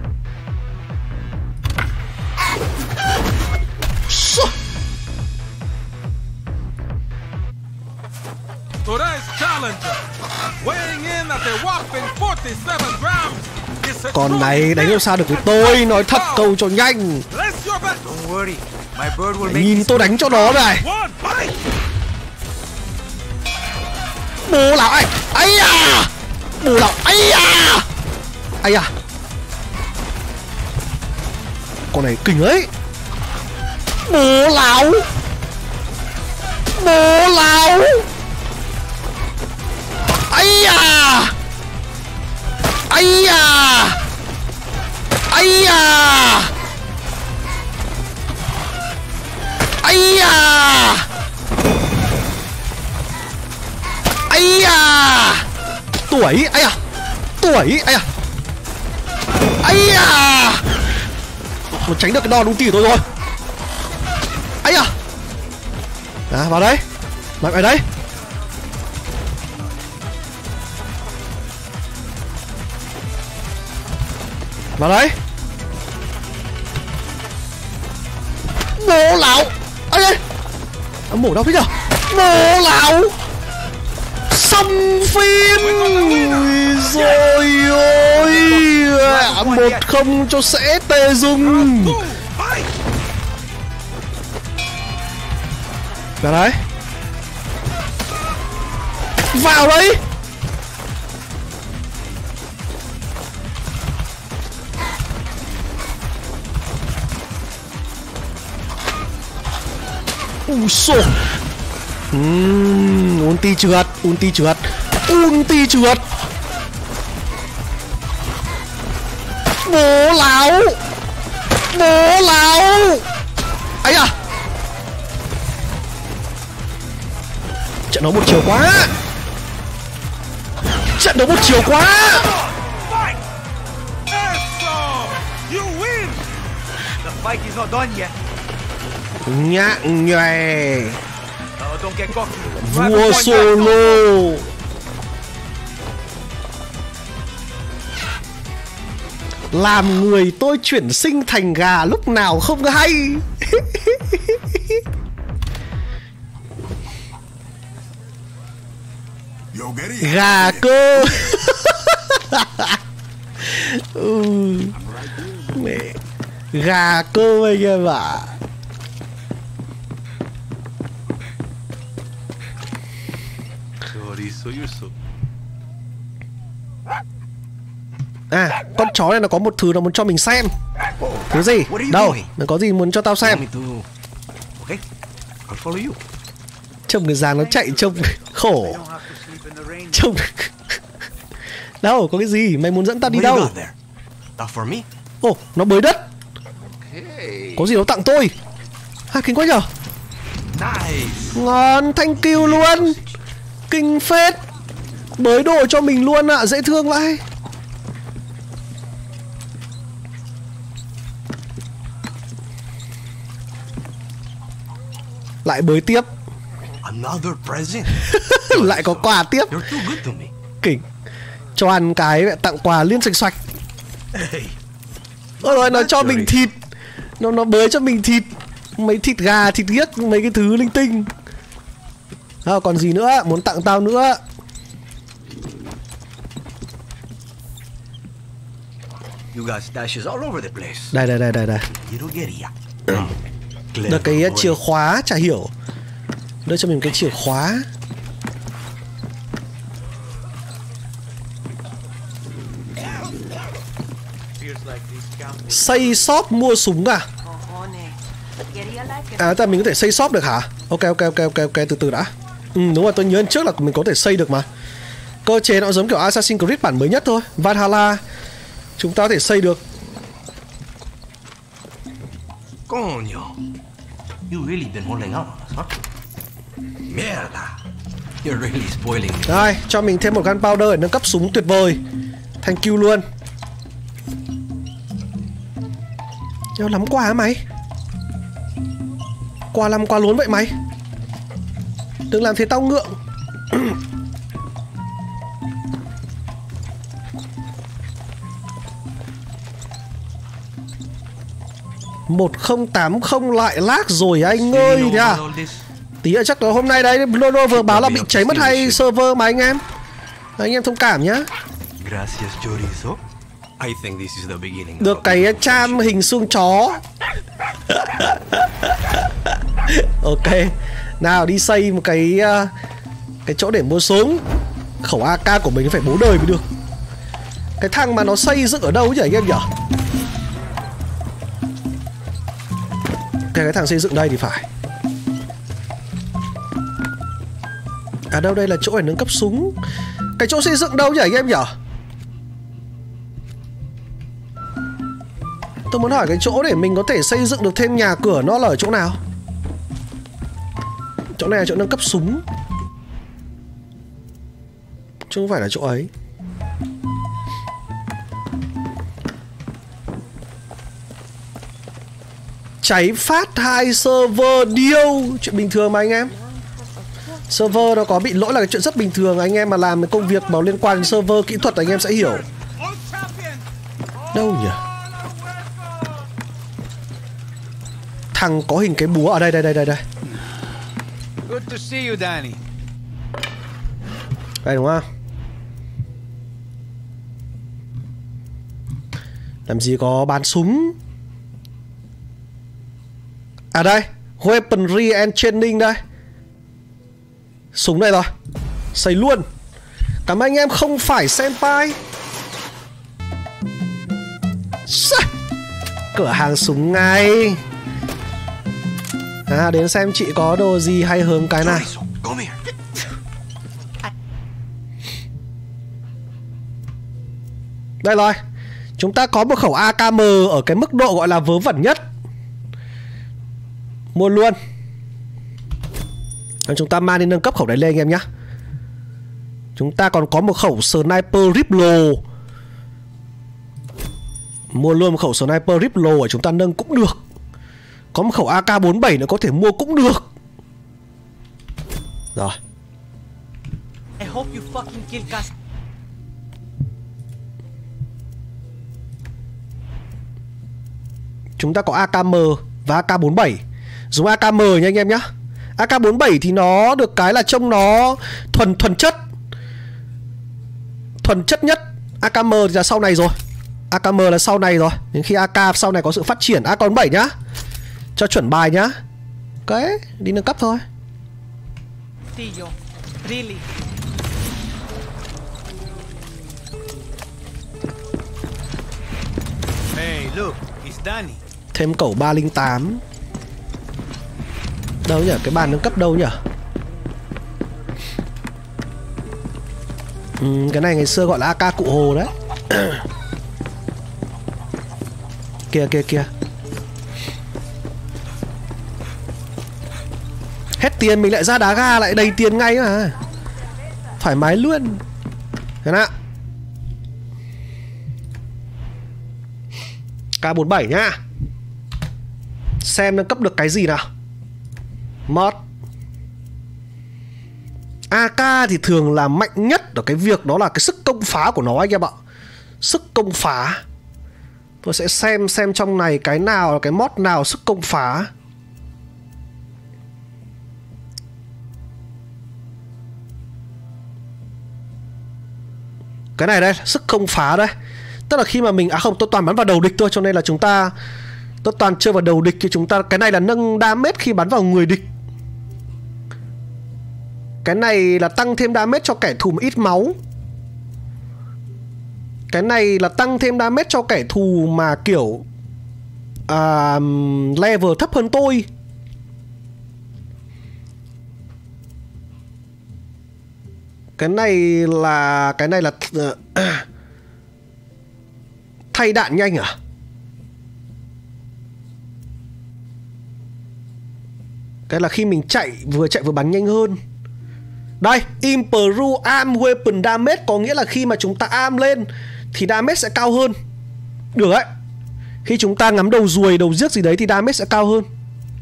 Speaker 7: Today's challenger, weighing in at a whopping forty-seven grams, is a
Speaker 1: Con
Speaker 7: truly
Speaker 1: này đánh làm sao được với
Speaker 7: fierce
Speaker 1: tôi.
Speaker 7: and
Speaker 1: Nói thật
Speaker 7: power.
Speaker 1: câu cho nhanh.
Speaker 7: Place your bet.
Speaker 2: Don't worry. My bird will make
Speaker 1: Nhìn
Speaker 2: this
Speaker 1: tôi đánh cho nó này.
Speaker 7: One fight.
Speaker 1: Bố lão anh. Ây à. Bố lão. Ây à. Ây à. Con này kinh ấy. Bố lão. Bố lão. Ây à. Ây à. Ây à. Ây à. Ây à. Tuổi. Ây à. Tuổi. Ây à. Ây à. Một tránh được cái đòn đúng tỉ tôi rồi. Ây à. À, vào đây. Mạnh vào đây. Vào đây. Bố lão. Ây ơi. Mổ đau thế nhở. Bố lão. Xong phim. Rồi ôi. Một không cho sẽ tê dung. Vào đấy. Vào đấy. Ui xô. Uhm, ulti trượt. Ulti trượt. Ulti trượt. Bố láo. Bố láo. Ấy à. Trận đấu một chiều quá. Trận đấu một chiều quá.
Speaker 7: You win.
Speaker 8: The fight is not done yet.
Speaker 1: Nhạng nhòe.
Speaker 8: Uh, don't get cocky.
Speaker 1: Vua solo. Làm người tôi chuyển sinh thành gà lúc nào không hay. Gà cơ. Ừ. Mẹ. Gà cơ anh em ạ. À, con chó này nó có một thứ nó muốn cho mình xem. Thứ gì? Đâu? Nó có gì muốn cho tao xem? Trông cái dáng nó chạy trông khổ. Trông. Đâu, có cái gì? Mày muốn dẫn tao đi đâu? Ồ, oh, nó bới đất. Có gì nó tặng tôi? Ha, kinh quá nhở. Ngon, thank you luôn. Kinh phết. Bới đồ cho mình luôn ạ, à, dễ thương vậy. Lại bới tiếp. Lại có quà tiếp. Kinh. Cho ăn cái tặng quà liên sạch sạch. Ôi rồi nó cho mình thịt. Nó nó bới cho mình thịt. Mấy thịt gà, thịt ghiếc, mấy cái thứ linh tinh. À, còn gì nữa? Muốn tặng tao nữa. Đây đây đây đây đây. Được cái chìa khóa, chả hiểu. Đưa cho mình cái chìa khóa. Xây shop mua súng à? À, ta mình có thể xây shop được hả? Ok ok ok ok ok từ từ đã. Ừ, đúng rồi, tôi nhớ trước là mình có thể xây được mà. Cơ chế nó giống kiểu Assassin's Creed bản mới nhất thôi. Valhalla chúng ta có thể xây được.
Speaker 8: Coño. You really been holding out on us, huh? Mierda. You're really spoiling me.
Speaker 1: Đây, cho mình thêm một gunpowder để nâng cấp súng tuyệt vời. Thank you luôn. Nhiều lắm quà hả mày? Quà làm quà lốn vậy mày? Đừng làm thế tao ngượng. một không tám không lại lag rồi anh ơi. Thế à? Tí nữa chắc là hôm nay đấy Lono vừa báo là bị cháy mất hai server mà anh em. Anh em thông cảm nhá. Được cái cham hình xương chó. Ok. Nào đi xây một cái cái chỗ để mua súng. Khẩu a ca của mình phải bố đời mới được. Cái thằng mà nó xây dựng ở đâu chứ anh em nhỉ? Cái thằng xây dựng đây thì phải. À đâu, đây là chỗ để nâng cấp súng. Cái chỗ xây dựng đâu nhỉ anh em nhỉ? Tôi muốn hỏi cái chỗ để mình có thể xây dựng được thêm nhà cửa nó là ở chỗ nào? Chỗ này là chỗ nâng cấp súng, chứ không phải là chỗ ấy. Cháy phát hai server điêu. Chuyện bình thường mà anh em. Server nó có bị lỗi là cái chuyện rất bình thường. Anh em mà làm cái công việc mà liên quan đến server kỹ thuật anh em sẽ hiểu. Đâu nhỉ? Thằng có hình cái búa ở đây đây đây đây đây.
Speaker 8: Good to see you, Danny.
Speaker 1: Đây đúng không? Làm gì có bán súng. À đây, weaponry and training đây. Súng này rồi. Xây luôn. Cảm ơn anh em không phải senpai. Cửa hàng súng ngay. À, đến xem chị có đồ gì hay hơn cái này. Đây rồi. Chúng ta có một khẩu a ca em ở cái mức độ gọi là vớ vẩn nhất. Mua luôn. Và chúng ta mang đi nâng cấp khẩu đấy lên anh em nhé. Chúng ta còn có một khẩu Sniper Riplo. Mua luôn một khẩu Sniper Riplo để chúng ta nâng cũng được. Có một khẩu a ca bốn bảy nữa có thể mua cũng được. Rồi.
Speaker 9: I hope you fucking kill Cas.
Speaker 1: Chúng ta có a ca em và a ca bốn bảy. Dùng a ca em nha anh em nhé. a ca bốn bảy thì nó được cái là trông nó thuần thuần chất. Thuần chất nhất. a ca em thì là sau này rồi. a ca em là sau này rồi. Đến khi a ca sau này có sự phát triển. a ca bốn bảy nhá. Cho chuẩn bài nhá. Ok, đi nâng cấp thôi.
Speaker 9: Tío, really?
Speaker 10: Hey, look, it's Danny.
Speaker 1: Thêm cẩu ba không tám. Đâu nhỉ? Cái bàn nâng cấp đâu nhỉ? Ừ, cái này ngày xưa gọi là a ca cụ hồ đấy. Kìa kìa kìa. Hết tiền mình lại ra đá ga lại đầy tiền ngay mà. Thoải mái luôn. Thế nào? K bốn bảy nhá. Xem nâng cấp được cái gì nào. Mod. a ca thì thường là mạnh nhất ở cái việc đó là cái sức công phá của nó anh em ạ. Sức công phá. Tôi sẽ xem xem trong này cái nào là cái mod nào sức công phá. Cái này đây, sức công phá đây. Tức là khi mà mình, à không, tôi toàn bắn vào đầu địch thôi. Cho nên là chúng ta, tôi toàn chơi vào đầu địch. Thì chúng ta, cái này là nâng damage khi bắn vào người địch. Cái này là tăng thêm damage cho kẻ thù mà ít máu. Cái này là tăng thêm damage cho kẻ thù mà kiểu à, level thấp hơn tôi. Cái này là Cái này là uh, thay đạn nhanh à? Cái là khi mình chạy, vừa chạy vừa bắn nhanh hơn. Đây, Improve Arm Weapon Damage, có nghĩa là khi mà chúng ta arm lên thì damage sẽ cao hơn. Được đấy. Khi chúng ta ngắm đầu ruồi, đầu giếc gì đấy thì damage sẽ cao hơn.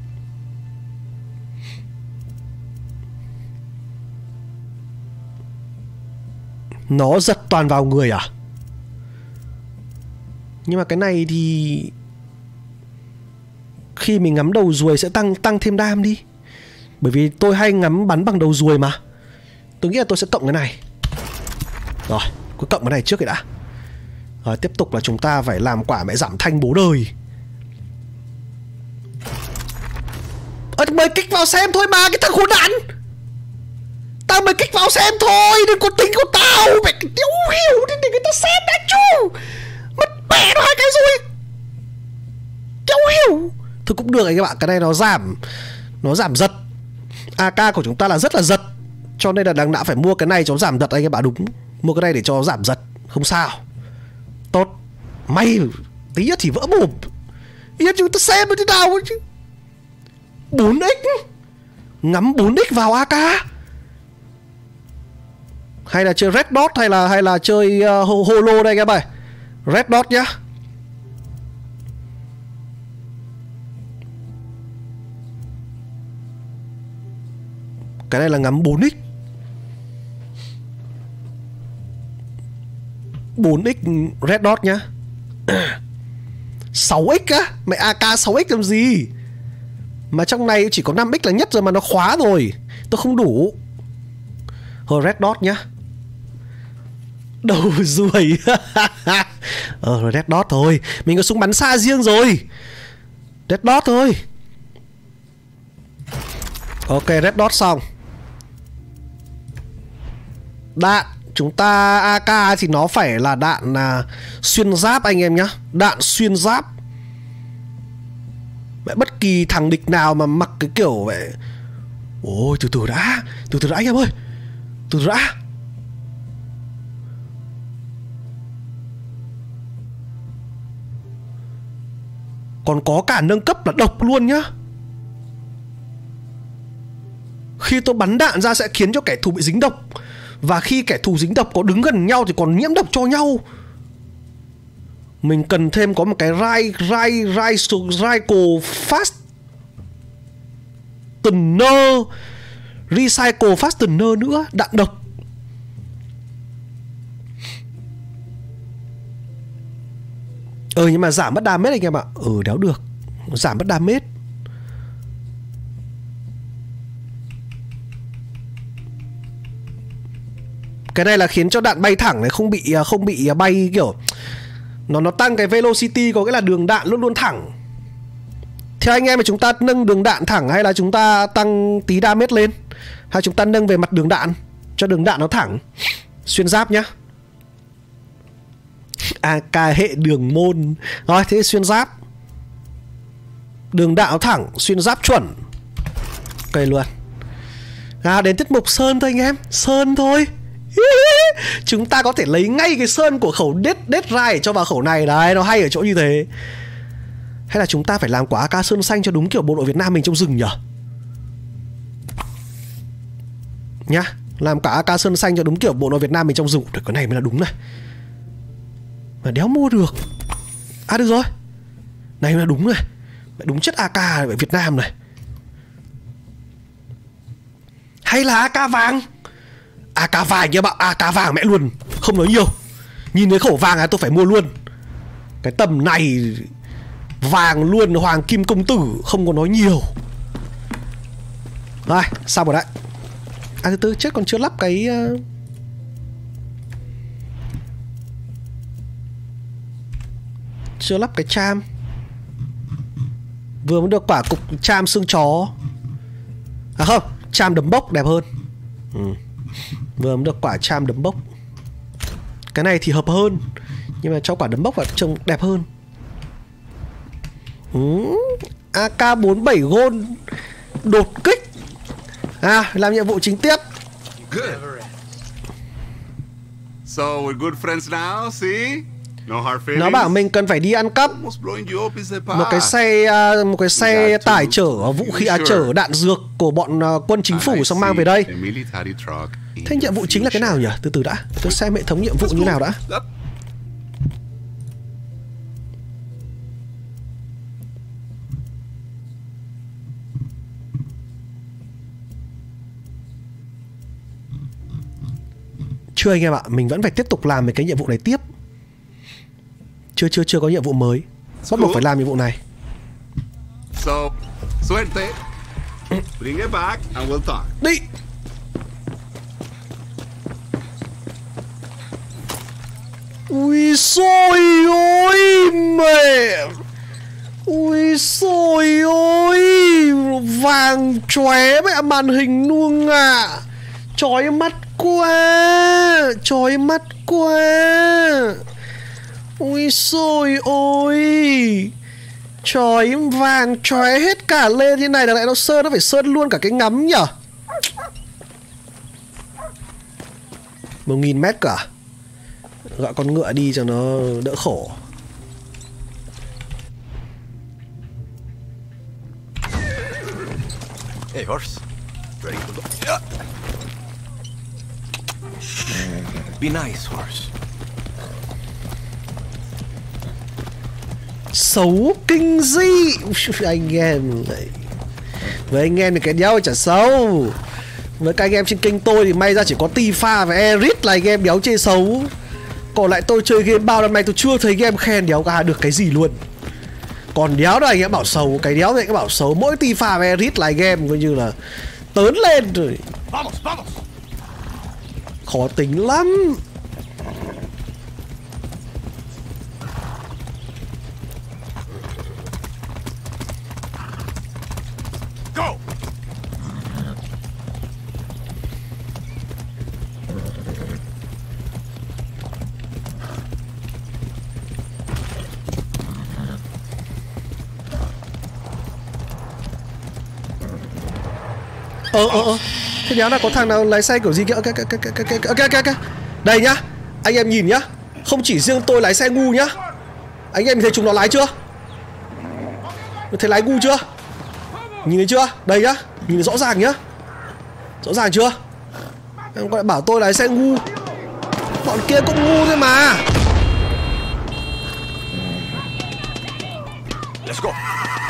Speaker 1: Nó giật toàn vào người à? Nhưng mà cái này thì khi mình ngắm đầu ruồi sẽ tăng tăng thêm đam đi. Bởi vì tôi hay ngắm bắn bằng đầu ruồi mà. Tôi nghĩ là tôi sẽ cộng cái này. Rồi, cứ cộng cái này trước cái đã. Rồi, tiếp tục là chúng ta phải làm quả mẹ giảm thanh bố đời. Ơ, mời kích vào xem thôi mà, cái thằng khốn nạn. Tao mới kích vào xem thôi, đừng có tính của tao. Mẹ cái tiêu hiểu đi để người ta xem đã chú. Mất mẹ nó hai cái rồi. Tiêu hiểu. Thôi cũng được anh các bạn, cái này nó giảm, nó giảm giật. a ca của chúng ta là rất là giật. Cho nên là đằng đã phải mua cái này cho giảm giật anh các bạn, đúng. Mua cái này để cho giảm giật, không sao. Tốt. May tí thì vỡ mồm. Yên chúng ta xem thế nào chứ. bốn ích. Ngắm bốn ích vào a ca. Hay là chơi Red Dot hay là hay là chơi uh, Holo đây các bạn. Red Dot nhá. Cái này là ngắm bốn ích. bốn ích Red Dot nhá. sáu ích á. Mẹ a ca sáu ích làm gì. Mà trong này chỉ có năm ích là nhất rồi mà nó khóa rồi. Tôi không đủ. Thôi Red Dot nhá. Đầu ruồi. Ờ rồi Red Dot thôi. Mình có súng bắn xa riêng rồi. Red Dot thôi. Ok, Red Dot xong. Đạn. Chúng ta a ca thì nó phải là đạn là xuyên giáp anh em nhá. Đạn xuyên giáp. Mẹ bất kỳ thằng địch nào mà mặc cái kiểu vậy. Ôi từ từ đã. Từ từ đã anh em ơi. Từ từ đã. Còn có cả nâng cấp là độc luôn nhá. Khi tôi bắn đạn ra sẽ khiến cho kẻ thù bị dính độc. Và khi kẻ thù dính độc có đứng gần nhau thì còn nhiễm độc cho nhau. Mình cần thêm có một cái rai rai rai Recycle Fastener, Recycle Fastener nữa, đạn độc. Ừ nhưng mà giảm mất damage anh em ạ. Ừ đéo được. Giảm mất damage. Cái này là khiến cho đạn bay thẳng này, không bị không bị bay kiểu nó nó tăng cái velocity, có nghĩa là đường đạn luôn luôn thẳng. Theo anh em thì chúng ta nâng đường đạn thẳng hay là chúng ta tăng tí damage lên, hay chúng ta nâng về mặt đường đạn cho đường đạn nó thẳng. Xuyên giáp nhá. a ca hệ đường môn. Rồi thế xuyên giáp. Đường đạn nó thẳng, xuyên giáp chuẩn. Cây luôn. À đến tiết mục sơn thôi anh em. Sơn thôi. Chúng ta có thể lấy ngay cái sơn của khẩu Dead Dead Rai cho vào khẩu này. Đấy, nó hay ở chỗ như thế. Hay là chúng ta phải làm quả a ca sơn xanh cho đúng kiểu bộ đội Việt Nam mình trong rừng nhở? Nhá, làm cả a ca sơn xanh cho đúng kiểu bộ đội Việt Nam mình trong rừng. Được, cái này mới là đúng này. Mà đéo mua được. À được rồi. Này mới là đúng này. Đúng chất a ca ở Việt Nam này. Hay là a ca vàng? a ca vàng nha bạn, a ca vàng mẹ luôn. Không nói nhiều. Nhìn thấy khẩu vàng là tôi phải mua luôn. Cái tầm này vàng luôn, hoàng kim công tử. Không có nói nhiều. Rồi, xong rồi đấy. À từ từ, chết còn chưa lắp cái uh... chưa lắp cái cham. Vừa mới được quả cục cham xương chó. À không, cham đấm bốc đẹp hơn. Ừ. Vừa mới được quả cham đấm bốc. Cái này thì hợp hơn, nhưng mà cho quả đấm bốc vào trông đẹp hơn. ừ. a ca bốn mươi bảy Gold đột kích. À, làm nhiệm vụ chính tiếp.
Speaker 6: Good. So we're good friends now, see? No hard feelings.
Speaker 1: Nó bảo mình cần phải đi ăn cắp một cái xe một cái xe tải chở vũ khí, à, chở đạn dược của bọn uh, quân chính phủ xong mang về đây. Thế nhiệm vụ chính là cái nào nhỉ? Từ từ đã, tôi xem hệ thống nhiệm vụ như nào đã. Chưa anh em ạ, mình vẫn phải tiếp tục làm cái nhiệm vụ này tiếp. Chưa chưa chưa có nhiệm vụ mới. Bắt buộc phải làm nhiệm vụ này.
Speaker 6: So, suerte. Bring it back and we'll talk.
Speaker 1: Đi. Ui xôi ôi mẹ. Ui xôi ôi. Vàng chóe mẹ, màn hình nuông à. Chói mắt quá. Chói mắt quá. Ui xôi ôi. Chói vàng chói hết cả lên thế này là lại nó sơn, nó phải sơn luôn cả cái ngắm nhở. Một nghìn mét cả. Gọi con ngựa đi cho nó đỡ khổ.
Speaker 8: Hey horse, ready to go. Be nice horse.
Speaker 1: Xấu kinh dị. Anh em này. Với anh em thì cái đéo chả xấu. Với các anh em trên kênh tôi thì may ra chỉ có Tifa và Erit là anh em đéo chê xấu. Còn lại tôi chơi game bao năm nay tôi chưa thấy game khen đéo cả được cái gì luôn. Còn đéo đó anh em bảo xấu, cái đéo này anh em bảo xấu. Mỗi Tifa và Erit là anh em coi như là tớn lên rồi. Khó tính lắm. Ờ ờ ờ thế đéo là có thằng nào lái xe kiểu gì kia. Ok ok ok ok ok ok. Đây nhá, anh em nhìn nhá, không chỉ riêng tôi lái xe ngu nhá. Anh em thấy chúng nó lái chưa? Thấy lái ngu chưa? Nhìn thấy chưa? Đây nhá, nhìn thấy rõ ràng nhá. Rõ ràng chưa? Em gọi bảo tôi lái xe ngu. Bọn kia cũng ngu thôi mà.
Speaker 2: Let's go.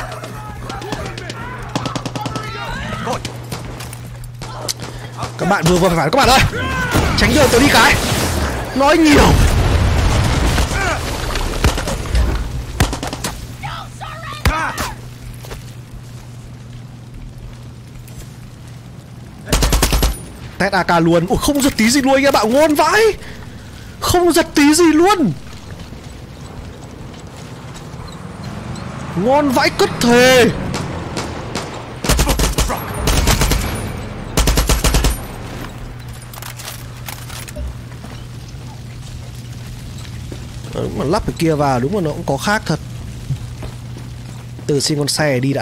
Speaker 1: Các bạn vừa vừa phải phản các bạn ơi. Tránh đường tôi đi cái. Nói nhiều. Tét a ca luôn. Ủa không giật tí gì luôn anh em bạn, ngon vãi. Không giật tí gì luôn. Ngon vãi cứt thề. Đúng mà lắp cái kia vào đúng là nó cũng có khác thật. Từ xin con xe đi đã.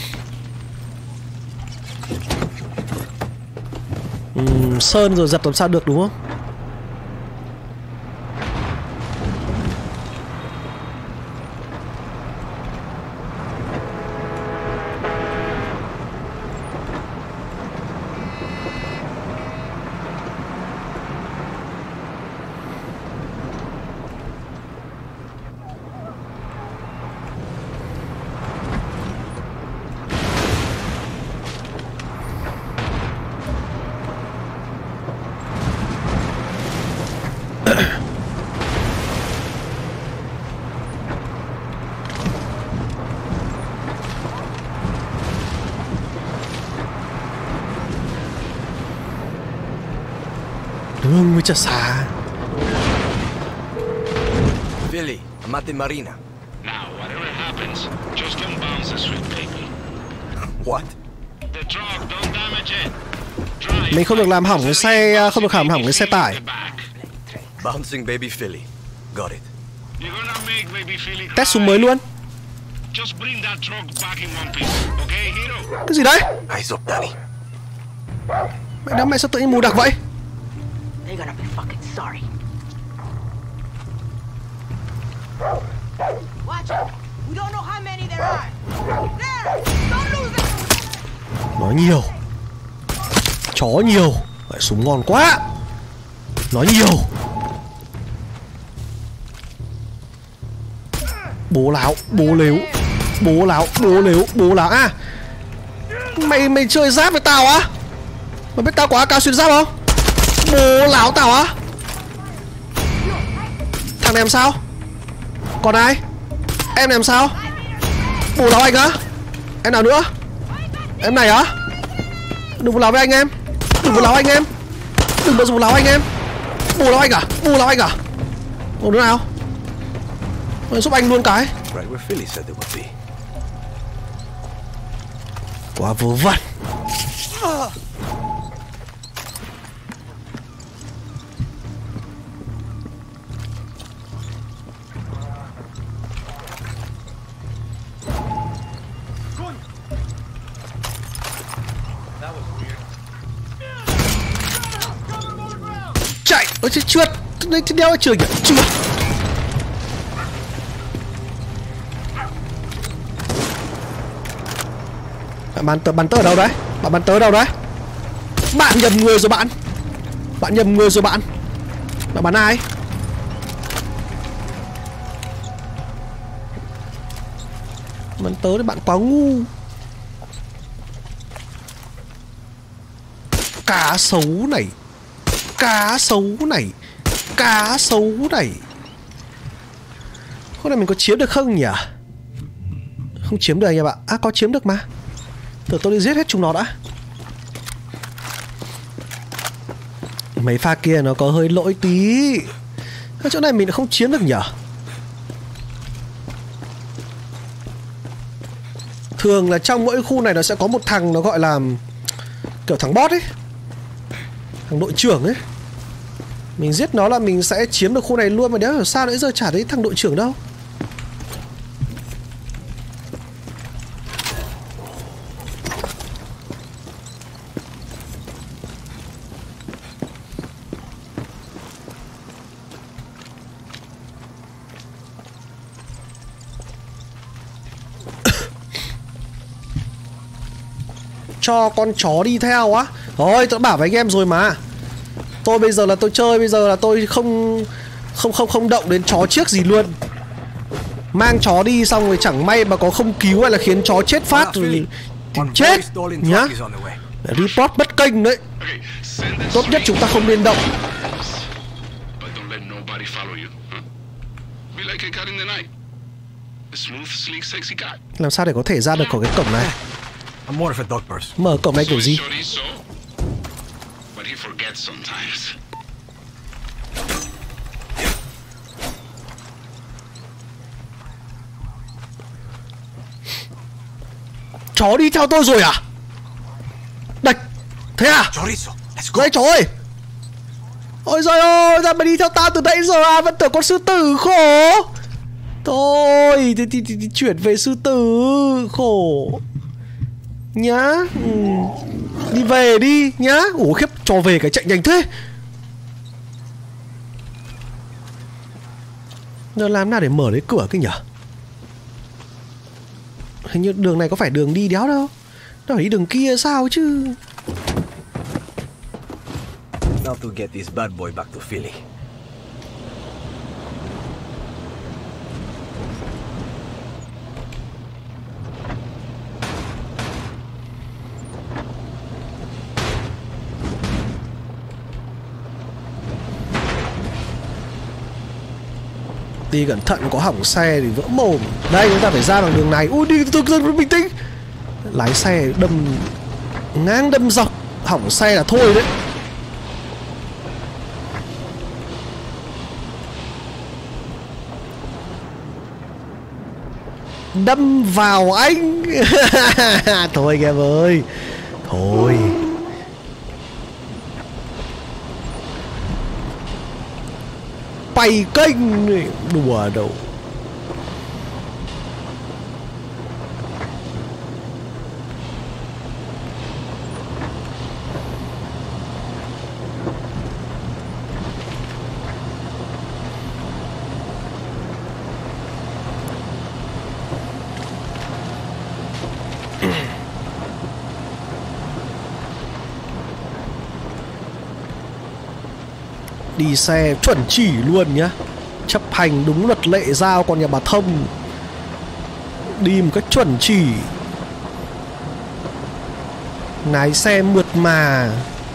Speaker 1: uhm, Sơn rồi giật làm sao được đúng không? Đường mới chả xa.
Speaker 2: Philly, I'm at the marina.
Speaker 4: Now, whatever happens, just don't bounce the sweet baby.
Speaker 2: What?
Speaker 4: The truck, don't damage it. Drive.
Speaker 1: Mình không được làm hỏng cái xe, không được làm hỏng cái xe tải.
Speaker 2: Bouncing baby Philly. Got it.
Speaker 4: You're gonna make baby Philly
Speaker 1: Test súng mới luôn.
Speaker 4: Just bring that truck back in one piece, okay, hero?
Speaker 1: Cái gì đấy?
Speaker 2: Eyes up, Danny.
Speaker 1: Mẹ đám mẹ sao tự nhiên mù đặc vậy?
Speaker 9: They're gonna be fucking sorry. Watch it. We don't know how many there are. There. Don't lose it.
Speaker 1: Nói nhiều. Chó nhiều. Vậy súng ngon quá. Nói nhiều. Bố láo, bố lếu. Bố láo, bố lếu, bố láo à. Mày mày chơi giáp với tao á? Mày biết tao có a ca xuyên giáp không? Bố láo tao á. Thằng này làm sao? Còn ai? Em này làm sao? Bố láo anh á? Em nào nữa? Em này á? Đừng bố láo với anh em. Đừng bố láo anh em. Đừng bao giờ bố láo anh em. Bố láo anh à? Bố láo anh à? Còn đứa nào? Mày giúp anh luôn cái.
Speaker 2: Right where Philly said they would be.
Speaker 1: Quá vớ vẩn. Chạy. Ôi chứ trượt. Đây chứ đeo trường kìa. Trượt. Bạn tớ, bắn tớ ở đâu đấy? Bạn bắn tớ ở đâu đấy? Bạn nhầm người rồi bạn. Bạn nhầm người rồi bạn. Bạn bắn ai? Bắn tớ đấy, bạn quá ngu. Cá sấu này. Cá sấu này. Cá sấu này. Hôm nay mình có chiếm được không nhỉ? Không chiếm được anh em ạ. À có chiếm được mà. Tưởng tôi đi giết hết chúng nó đã. Mấy pha kia nó có hơi lỗi tí. Ở chỗ này mình không chiếm được nhở. Thường là trong mỗi khu này nó sẽ có một thằng nó gọi là kiểu thằng boss ấy, thằng đội trưởng ấy. Mình giết nó là mình sẽ chiếm được khu này luôn. Mà đéo hiểu sao nãy giờ chả thấy thằng đội trưởng đâu. cho con chó đi theo á. Thôi tôi bảo với anh em rồi mà. Tôi bây giờ là tôi chơi, bây giờ là tôi không không không không động đến chó chiếc gì luôn. Mang chó đi xong rồi chẳng may mà có không cứu hay là khiến chó chết phát rồi thì chết nhá. Report bất kênh đấy. Tốt nhất chúng ta không nên động. Làm sao để có thể ra được khỏi cái cổng này? Mở cổng này kiểu gì? Chó đi theo tôi rồi à? Đạch. Thế à? Đây chó ơi. Ôi giời ơi, ra mà đi theo ta từ nãy giờ à? Vẫn tưởng con sư tử khổ. Thôi thì, thì, thì, thì chuyển về sư tử. Khổ nhá. Ừ. Đi về đi nhá. Ủa khiếp, cho về cái chạy nhanh thế. Giờ làm nào để mở cái cửa cái nhỉ? Hình như đường này có phải đường đi đéo đâu. Nó phải đi đường kia sao chứ.
Speaker 2: Now to get this bad boy back to Philly.
Speaker 1: Đi cẩn thận, có hỏng xe thì vỡ mồm. Đây chúng ta phải ra bằng đường này. Ui đi từ từ bình tĩnh. Lái xe đâm ngang đâm dọc, hỏng xe là thôi đấy. Đâm vào anh. Thôi em ơi. Thôi. Bày kênh này, đùa đâu. Đi xe chuẩn chỉ luôn nhá. Chấp hành đúng luật lệ giao. Còn nhà bà Thông đi một cách chuẩn chỉ. Lái xe mượt mà.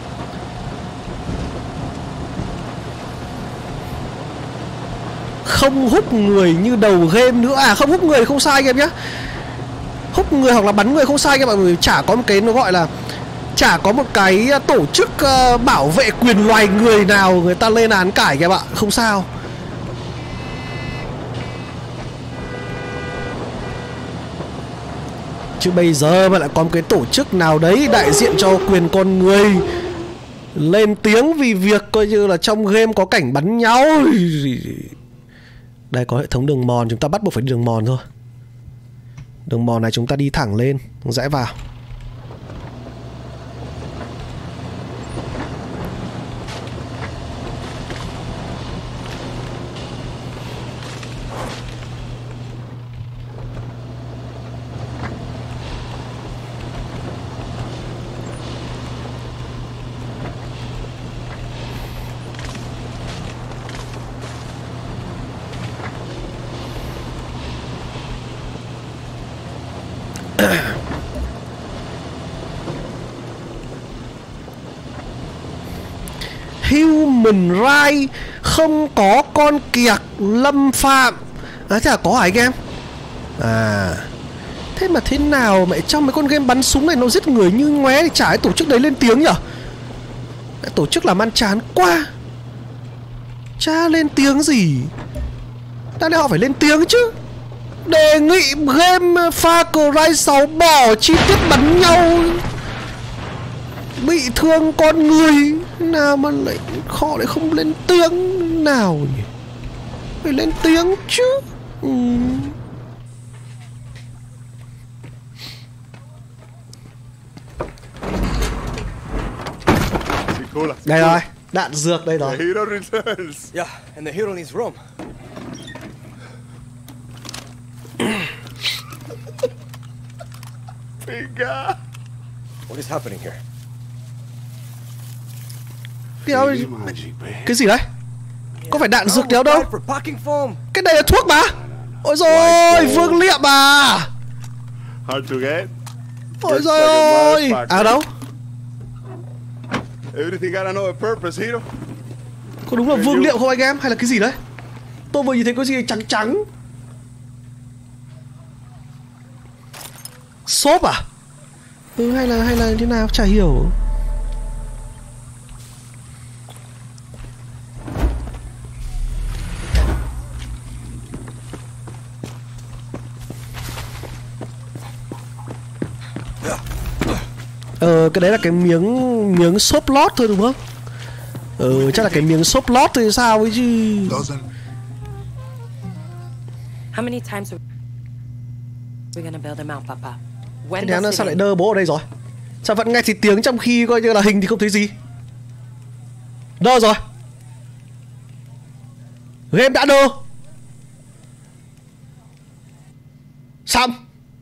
Speaker 1: Không húc người như đầu game nữa. À không húc người không sai anh em nhá. Húc người hoặc là bắn người không sai các bạn. Chả có một cái nó gọi là chả có một cái tổ chức uh, bảo vệ quyền loài người nào người ta lên án cải các bạn. Không sao. Chứ bây giờ mà lại có một cái tổ chức nào đấy đại diện cho quyền con người lên tiếng vì việc coi như là trong game có cảnh bắn nhau. Đây có hệ thống đường mòn. Chúng ta bắt buộc phải đi đường mòn thôi. Đường mòn này chúng ta đi thẳng lên, rẽ vào. Human Rights không có con kiạc lâm phạm. À thế là có hả anh em? À thế mà thế nào mà trong mấy con game bắn súng này nó giết người như ngoé thì chả cái tổ chức đấy lên tiếng nhở? Tổ chức làm ăn chán quá. Chả lên tiếng gì. Đáng lẽ họ phải lên tiếng chứ. Đề nghị game Far Cry sáu bỏ chi tiết bắn nhau bị thương con người. Nào mà lại họ lại không lên tiếng nào nhỉ? Phải lên tiếng chứ. Ừ. Đây rồi, đạn dược đây rồi.
Speaker 2: The hero returns. Yeah, and the hero needs room.
Speaker 6: Finger.
Speaker 2: What is happening here?
Speaker 1: Cái đó, cái gì đấy? Có phải đạn dược đéo đâu? Cái này là thuốc mà. Ôi rồi, vương liệm à.
Speaker 6: Hard to get.
Speaker 1: Ôi rồi ôi. À đâu?
Speaker 6: Everything got another purpose, Hiro.
Speaker 1: Có đúng là vương liệu không anh em? Hay là cái gì đấy? Tôi vừa nhìn thấy có gì trắng trắng. Xốp à? Ừ, hay là hay là thế nào? Chả hiểu. Ờ, cái đấy là cái miếng miếng xốp lót thôi đúng không? Ừ, chắc là cái miếng xốp lót thì sao ấy chứ.
Speaker 5: How many times are we gonna build them out, Papa? When
Speaker 1: Cái nó sao lại đơ bố ở đây rồi? Sao vẫn nghe thì tiếng trong khi coi như là hình thì không thấy gì? Đơ rồi. Game đã đơ. Xong.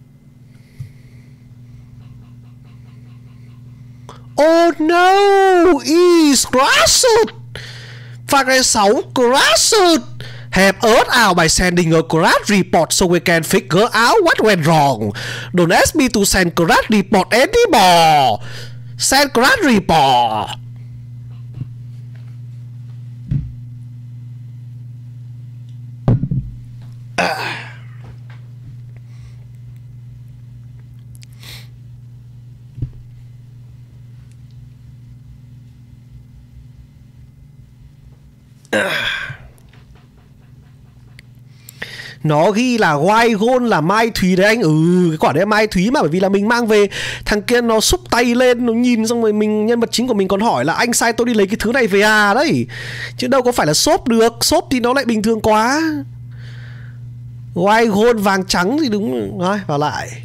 Speaker 1: Oh no, is crashed. Phase sáu crashed. Have Earth out by sending a crash report so we can figure out what went wrong. Don't ask me to send crash report anymore. Send crash report. À. Nó ghi là White Gold là Mai Thúy đấy anh. Ừ, cái quả đấy là Mai Thúy mà, bởi vì là mình mang về. Thằng kia nó xúc tay lên, nó nhìn xong rồi mình, nhân vật chính của mình còn hỏi là anh sai tôi đi lấy cái thứ này về à đấy. Chứ đâu có phải là xốp được. Xốp thì nó lại bình thường quá. White Gold vàng trắng thì đúng rồi. Vào lại.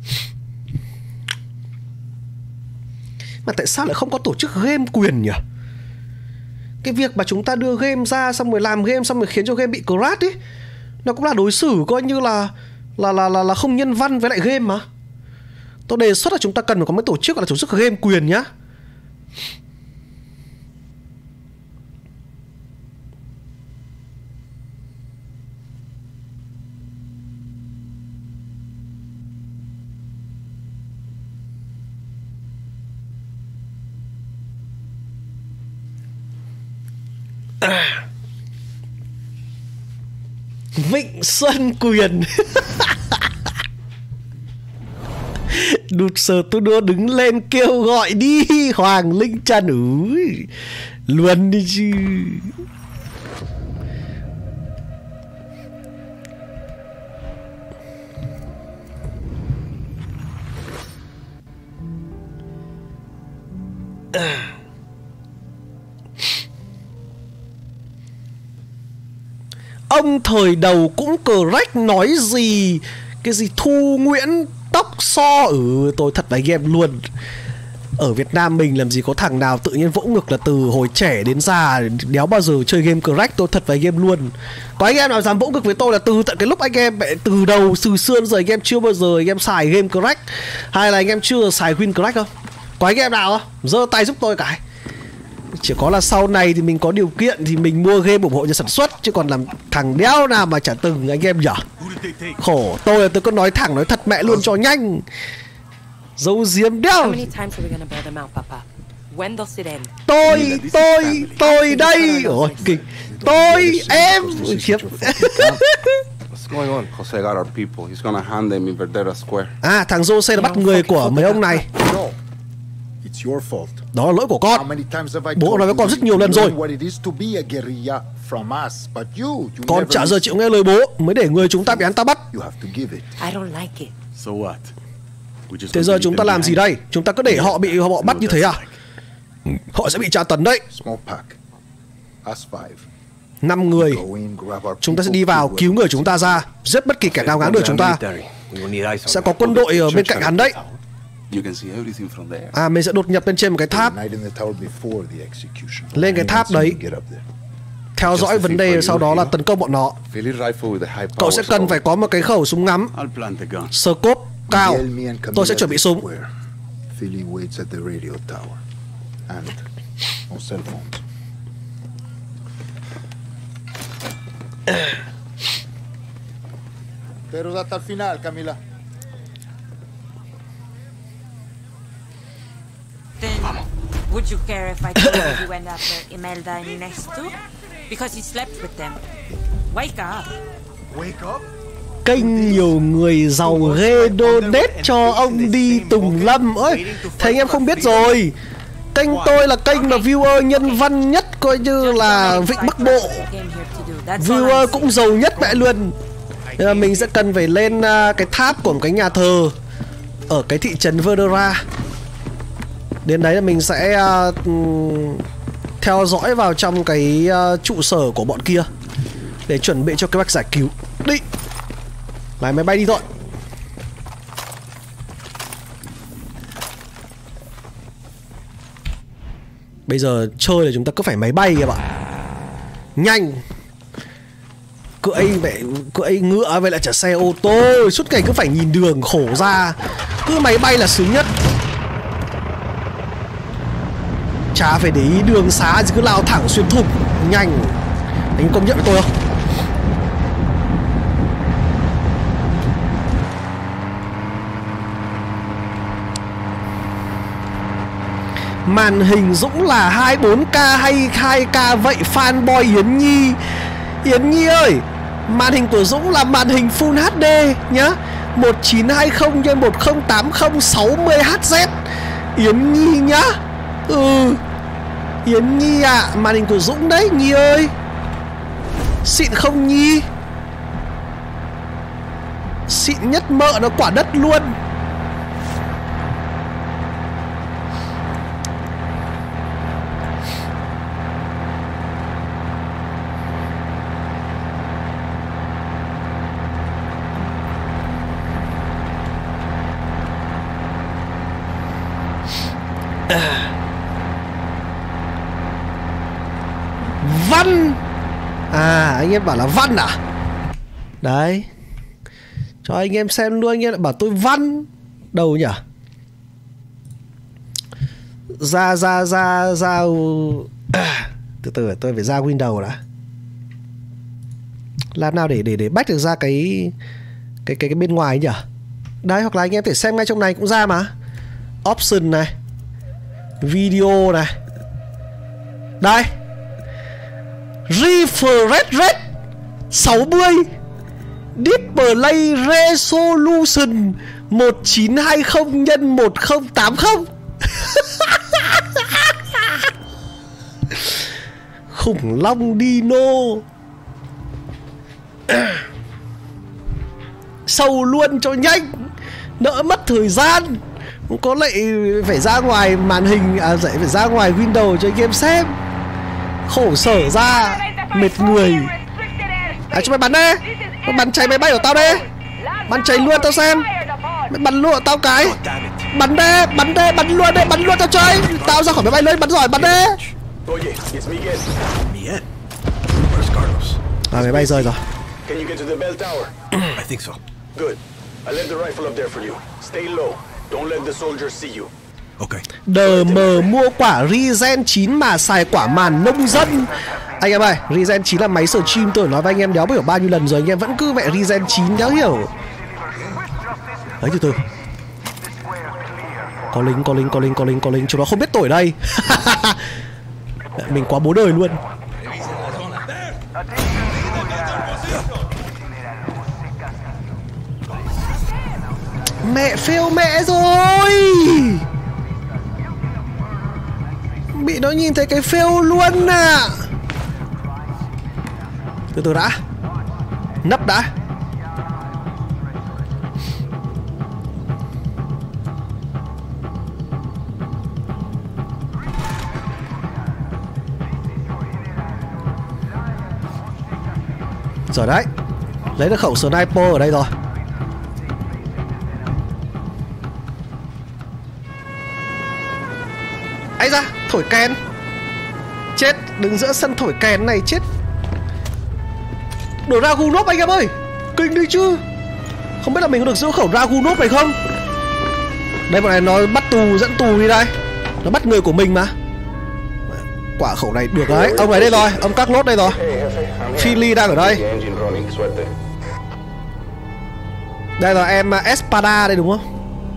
Speaker 1: Mà tại sao lại không có tổ chức game quyền nhỉ? Cái việc mà chúng ta đưa game ra xong rồi làm game xong rồi khiến cho game bị crash ấy, nó cũng là đối xử coi như là là là là, là không nhân văn với lại game mà. Tôi đề xuất là chúng ta cần phải có một tổ chức gọi là tổ chức game quyền nhá. À. Vịnh Xuân Quyền. Đụt sờ tôi đua đứng lên kêu gọi đi Hoàng Linh Trần. Úi, luôn đi chứ. À. Ông thời đầu cũng correct nói gì. Cái gì Thu Nguyễn tóc so. Ừ, tôi thật với game luôn. Ở Việt Nam mình làm gì có thằng nào tự nhiên vỗ ngực là từ hồi trẻ đến già đéo bao giờ chơi game correct. Tôi thật với game luôn. Có anh em nào dám vỗ ngực với tôi là từ tận cái lúc anh em từ đầu từ xưa giờ anh em chưa bao giờ anh em xài game correct, hay là anh em chưa xài win correct không? Có anh em nào không? Giơ tay giúp tôi cái. Chỉ có là sau này thì mình có điều kiện thì mình mua game ủng hộ nhà sản xuất, chứ còn làm thằng đéo nào mà chả từng anh em nhở. Khổ tôi là tôi có nói thẳng nói thật mẹ luôn cho nhanh. Giấu giếm đéo. Tôi tôi tôi đây. Ôi kịch. Tôi em khiếp. À, thằng Jose là bắt người của mấy ông này. Đó là lỗi của con. Bố nói với con rất nhiều lần rồi. Con chả giờ chịu nghe lời bố, mới để người chúng ta bị hắn ta bắt. Thế giờ chúng ta làm gì đây? Chúng ta cứ để họ bị họ bắt như thế à? Họ sẽ bị tra tấn đấy. Năm người. Chúng ta sẽ đi vào cứu người chúng ta ra, giết bất kỳ kẻ nào ngáng được chúng ta. Sẽ có quân đội ở bên cạnh hắn đấy. À, mình sẽ đột nhập lên trên một cái tháp. Lên cái tháp đấy, theo dõi vấn đề, sau đó là tấn công bọn nó. Cậu sẽ cần phải có một cái khẩu súng ngắm scope cao. Tôi sẽ chuẩn bị súng.
Speaker 11: Philly waits at the radio tower and on cell phones. Pero hasta el final, Camila.
Speaker 12: Then, would you care if I told you you went after Imelda and Inés too? Because you slept with them. Wake up.
Speaker 11: Wake up?
Speaker 1: Kênh nhiều người giàu ghê donate cho ông đi Tùng Lâm. Ơi, thế anh em không biết rồi. Kênh tôi là kênh mà viewer nhân văn nhất, coi như là Vịnh Bắc Bộ. Viewer cũng giàu nhất mẹ luôn. Nên là mình sẽ cần phải lên uh, cái tháp của một cái nhà thờ ở cái thị trấn Verdera. Đến đấy là mình sẽ uh, theo dõi vào trong cái uh, trụ sở của bọn kia để chuẩn bị cho kế hoạch giải cứu. Đi. Lái máy bay đi thôi. Bây giờ chơi là chúng ta cứ phải máy bay kìa bạn. Nhanh. Cưỡi mẹ, cưỡi ngựa vậy lại chả xe ô tô, suốt ngày cứ phải nhìn đường khổ ra. Cứ máy bay là sướng nhất. Chả phải để ý đường xá, cứ lao thẳng xuyên thủng. Nhanh. Anh công nhận với tôi không? Màn hình Dũng là hai mươi bốn K hay hai K vậy fanboy Yến Nhi? Yến Nhi ơi, màn hình của Dũng là màn hình Full hát đê nhá, một chín hai không nhân một không tám không sáu mươi Hz. Yến Nhi nhá. Ừ, Yến Nhi ạ, à, màn hình của Dũng đấy Nhi ơi. Xịn không Nhi? Xịn nhất mợ nó quả đất luôn. Văn. À, anh em bảo là Văn à? Đấy, cho anh em xem luôn. Anh em lại bảo tôi Văn. Đâu nhỉ? Ra ra ra ra à, từ từ tôi phải ra Windows đã. Làm nào để để để back được ra cái cái cái cái bên ngoài nhỉ? Đấy, hoặc là anh em thể xem ngay trong này cũng ra mà. Option này, video này. Đây, refresh rate sáu mươi, display resolution một chín hai không nhân một không tám không. Khủng long Dino. Sâu luôn cho nhanh, đỡ mất thời gian. Có lại phải ra ngoài màn hình, à dậy phải ra ngoài Windows cho anh em xem. Khổ sở ra, mệt người. À cho mày bắn đi, mày bắn cháy máy bay của tao đi. Bắn cháy luôn tao xem. Mày bắn luôn của tao cái. Bắn đi, bắn đi, bắn luôn đi, bắn luôn tao chơi. Tao ra khỏi máy bay lên, bắn giỏi, bắn đi. À máy bay rơi rồi.
Speaker 2: I think so.
Speaker 13: Good. I left the rifle up there for you. Stay low. Don't let the soldiers see you.
Speaker 2: Okay.
Speaker 1: Đờ mờ mua quả Ryzen chín mà xài quả màn nông dân. Anh em ơi, Ryzen chín là máy stream, tôi nói với anh em đéo biết bao nhiêu lần rồi, anh em vẫn cứ mẹ Ryzen chín đéo hiểu. Đấy, từ từ. Có lính, có lính, có lính, có lính, có lính, chúng nó không biết tôi ở đây. Mình quá bố đời luôn. Mẹ fail mẹ rồi. Bị nó nhìn thấy cái fail luôn à. Từ từ đã. Nấp đã. Rồi đấy. Lấy được khẩu sniper ở đây rồi. Ấy ra, thổi kèn. Chết, đứng giữa sân thổi kèn này chết. Đổ Ragunov anh em ơi. Kinh đi chứ. Không biết là mình có được giữ khẩu Ragunov này không. Đây bọn này nó bắt tù, dẫn tù đi đây. Nó bắt người của mình mà. Quả khẩu này được đấy. Ông ấy đây rồi, ông Carlos đây rồi. Philly đang ở đây. Đây là em Espada đây đúng không?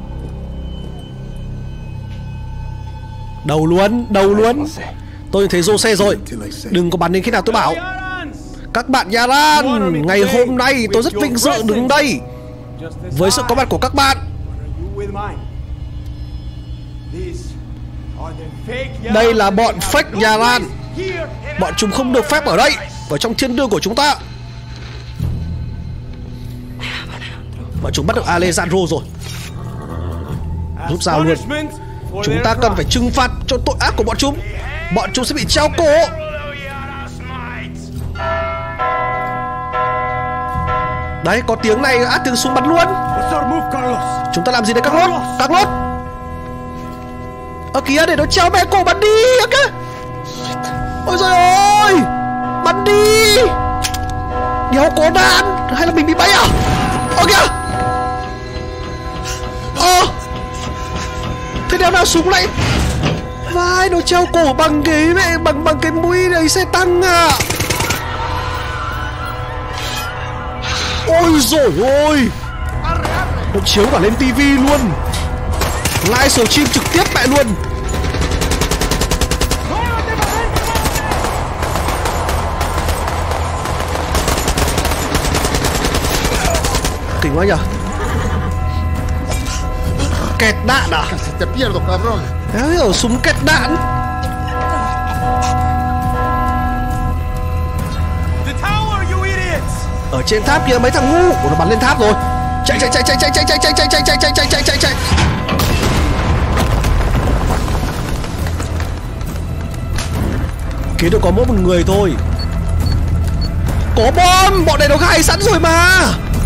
Speaker 1: Đầu luôn, đầu luôn. Tôi thấy Jose rồi. Đừng có bắn đến khi nào tôi bảo. Các bạn Yaran, ngày hôm nay tôi rất vinh dự đứng đây với sự có mặt của các bạn. Đây là bọn fake Yaran. Bọn chúng không được phép ở đây, ở trong thiên đường của chúng ta. Bọn chúng bắt được Alejandro rồi. Rút dao luôn. Chúng ta cần phải trừng phạt cho tội ác của bọn chúng. Bọn chúng sẽ bị treo cổ. Đấy, có tiếng này, át tiếng súng bắn luôn. Chúng ta làm gì đây Carlos? Carlos. Ở kìa, để nó treo mẹ cổ, bắn đi. Okay. Ôi giời ơi, bắn đi. Đéo có đạn. Hay là mình bị bay à? Ơ kìa. Ờ thế đéo nào súng lại. Vai, nó treo cổ bằng cái mẹ, bằng bằng cái mũi đấy xe tăng à. Ôi dồi ôi, nó chiếu cả lên tivi luôn. Live stream trực tiếp mẹ luôn. Kinh quá nhở. Kẹt đạn à? Đéo hiểu, súng kẹt đạn. Ở trên tháp kia mấy thằng ngu. Ủa, nó bắn lên tháp rồi. Chạy chạy chạy chạy chạy chạy chạy chạy chạy chạy chạy chạy chạy chạy chạy chạy. Kia được có mỗi một người thôi. Có bom, bọn này nó gài sẵn rồi mà.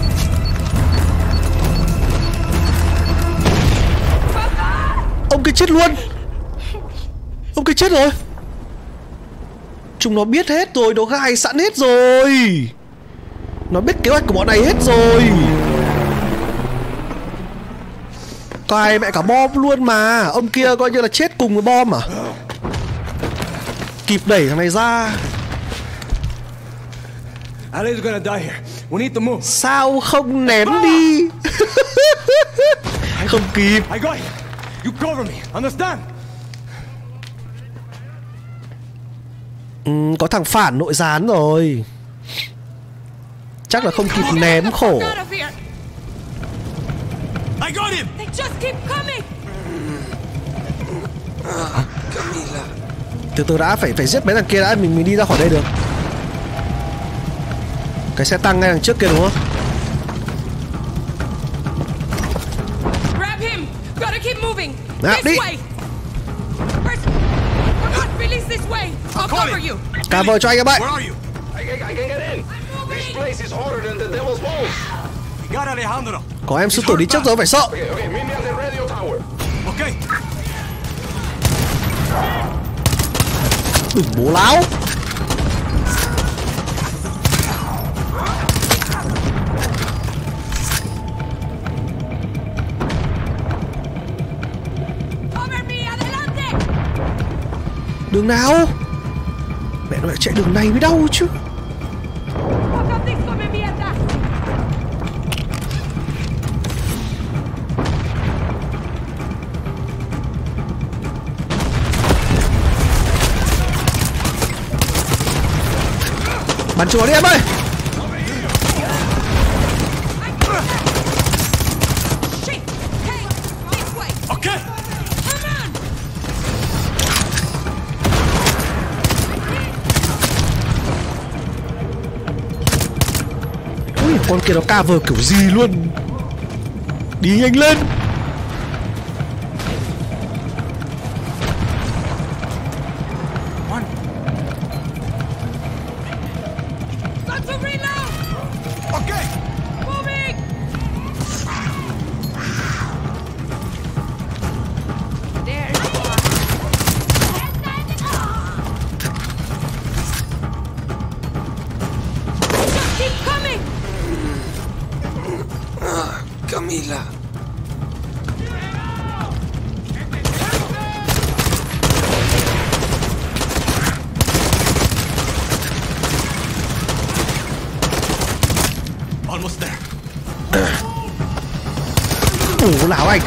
Speaker 1: Ông kia chết luôn. Ông kia chết rồi. Chúng nó biết hết rồi, nó gài sẵn hết rồi. Nó biết kế hoạch của bọn này hết rồi. Cài mẹ cả bom luôn mà. Ông kia coi như là chết cùng với bom à. Kịp đẩy thằng này ra. Sao không ném đi. Không kịp. Ừ, có thằng phản nội gián rồi. Chắc là không kịp ném khổ. Từ từ đã, phải phải giết mấy thằng kia đã, mình mình đi ra khỏi đây được. Cái xe tăng ngay đằng trước kia đúng không? Nào đi. Cover cho anh các bạn. Có em sư tử đi trước rồi, phải sợ. Đừng bố láo. Đường nào? Mẹ nó lại chạy đường này mới đau chứ. Bắn chúa đi em ơi. Ui, con kia nó cover kiểu gì luôn. Đi nhanh lên. nổ lão anh.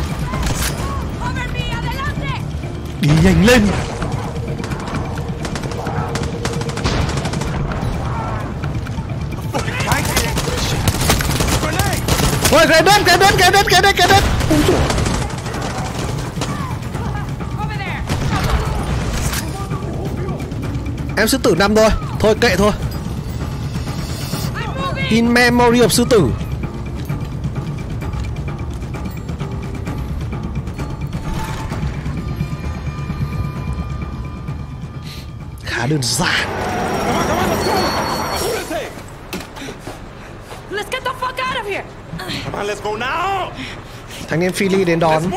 Speaker 1: Đi nhanh lên. Ôi cái đất cái đất cái đất cái đất cái đất. Ôi trời. Em sư tử năm thôi. Thôi kệ thôi. In memory of sư tử. Khá đơn giản.
Speaker 5: Let's get the fuck out of here.
Speaker 13: Come on, let's go now.
Speaker 1: Thanh niên Philly đến đón.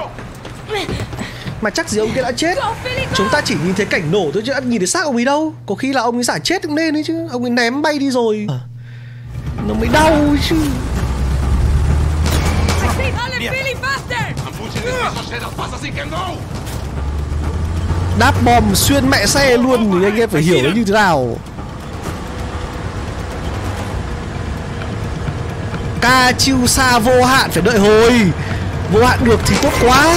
Speaker 1: Mà chắc gì ông kia đã chết. Chúng ta chỉ nhìn thấy cảnh nổ thôi chứ đã nhìn thấy xác ông ấy đâu. Có khi là ông ấy giả chết cũng nên ấy chứ. Ông ấy ném bay đi rồi. Nó mới đau chứ. Đáp bom xuyên mẹ xe luôn thì anh em phải hiểu nó như thế nào. Ca chiêu xa vô hạn phải đợi hồi. Vô hạn được thì tốt quá.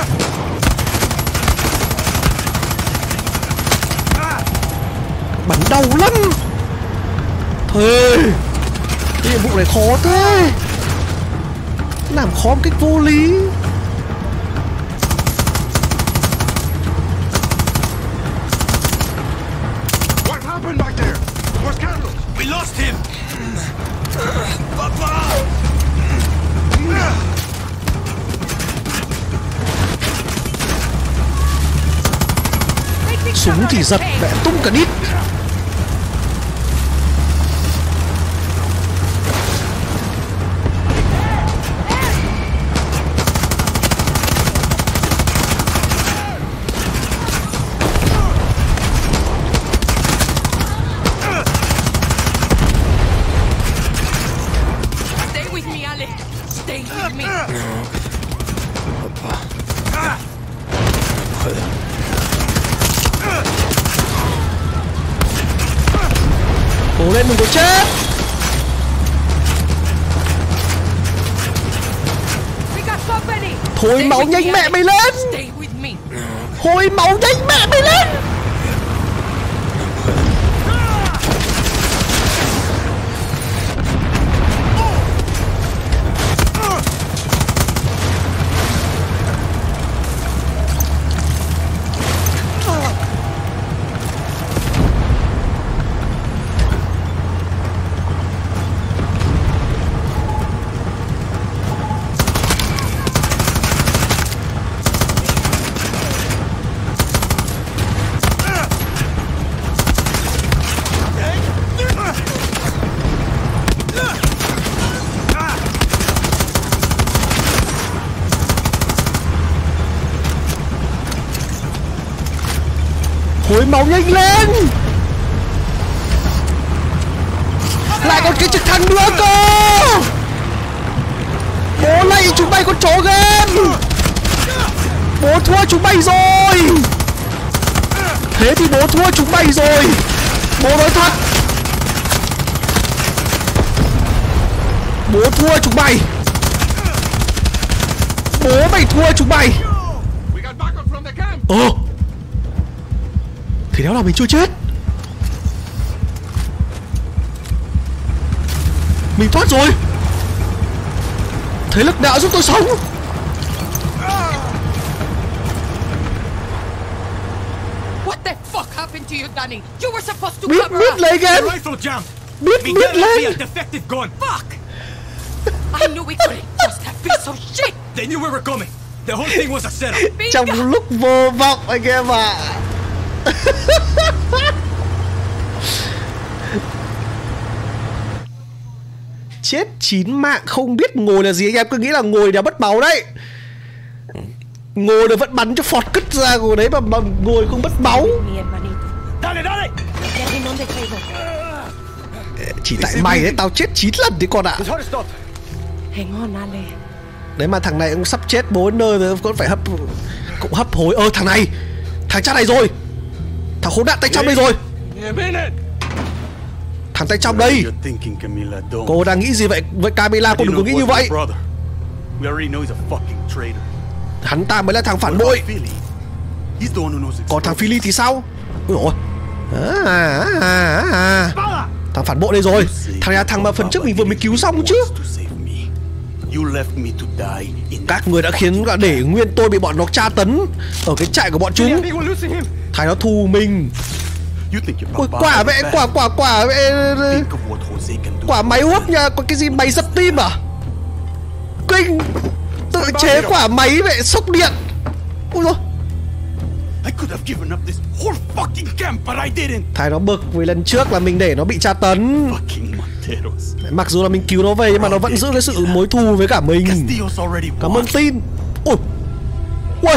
Speaker 1: Bắn đau lắm. Thôi cái nhiệm vụ này khó thế. Làm khó một cách vô lý.
Speaker 13: What happened back there? Where's Carlos?
Speaker 10: We lost him. Papa.
Speaker 1: Súng thì giật mẹ tung cả đít.
Speaker 5: Stay with me, Ale. Stay with me.
Speaker 1: Cố lên đừng có chết. Thôi máu nhanh mẹ mày lên. Thôi máu nhanh mẹ mày lên. Thôi máu nhanh lên. Lại còn cái trực thăng nữa cơ. Bố này chúng bay con chó game. Bố thua chúng bay rồi. Thế thì bố thua chúng bay rồi. Bố nói thật. Bố thua chúng bay. Bố mày thua chúng bay. Ồ, thì đéo là mình chưa chết. Mình thoát rồi. Thế lực đạo giúp tôi sống.
Speaker 5: What the fuck happened to you, Danny? You were supposed to
Speaker 1: Biết
Speaker 5: cover
Speaker 1: biết
Speaker 5: us.
Speaker 1: lấy game. Biết biết lên.
Speaker 5: Fuck! I knew we couldn't just have piece of shit.
Speaker 10: They knew we were coming. The whole thing was a setup.
Speaker 1: Trong lúc vô vọng anh em ạ. Chết chín mạng không biết ngồi là gì. Anh em cứ nghĩ là ngồi đã mất máu đấy. Ngồi là vẫn bắn cho phọt cứt ra ngồi đấy mà, mà ngồi không mất máu. Chỉ tại mày đấy tao chết chín lần đấy con ạ.
Speaker 5: Hang on, Ale.
Speaker 1: Đấy mà thằng này cũng sắp chết bốn nơi rồi, cũng phải hấp cũng hấp hối. Ơ thằng này, thằng cha này rồi. Thằng khốn nạn tay trong đây rồi. Thằng tay trong đây. Cô đang nghĩ gì vậy? Với Camila cô đừng có nghĩ như vậy.
Speaker 11: We already know he's a fucking traitor.
Speaker 1: Hắn ta mới là thằng phản bội.
Speaker 11: He's the one who knows.
Speaker 1: Còn thằng Philly thì sao? Ôi dồi. À, à, à. Thằng phản bội đây rồi. Thằng này là thằng mà phần trước mình vừa mới cứu xong chứ. Các người đã khiến cả để nguyên tôi bị bọn nó tra tấn ở cái trại của bọn chúng. Thằng nó thù mình. Ôi quả vậy, quả quả quả vậy. Quả máy hút nha, có cái gì máy dập tim à? Kinh. Tự chế quả máy vậy, sốc điện. Ôi dồi. Thằng nó bực vì lần trước là mình để nó bị tra tấn. Mặc dù là mình cứu nó về nhưng mà nó vẫn giữ cái sự mối thù với cả mình. Cảm ơn tin. Ôi. Ui.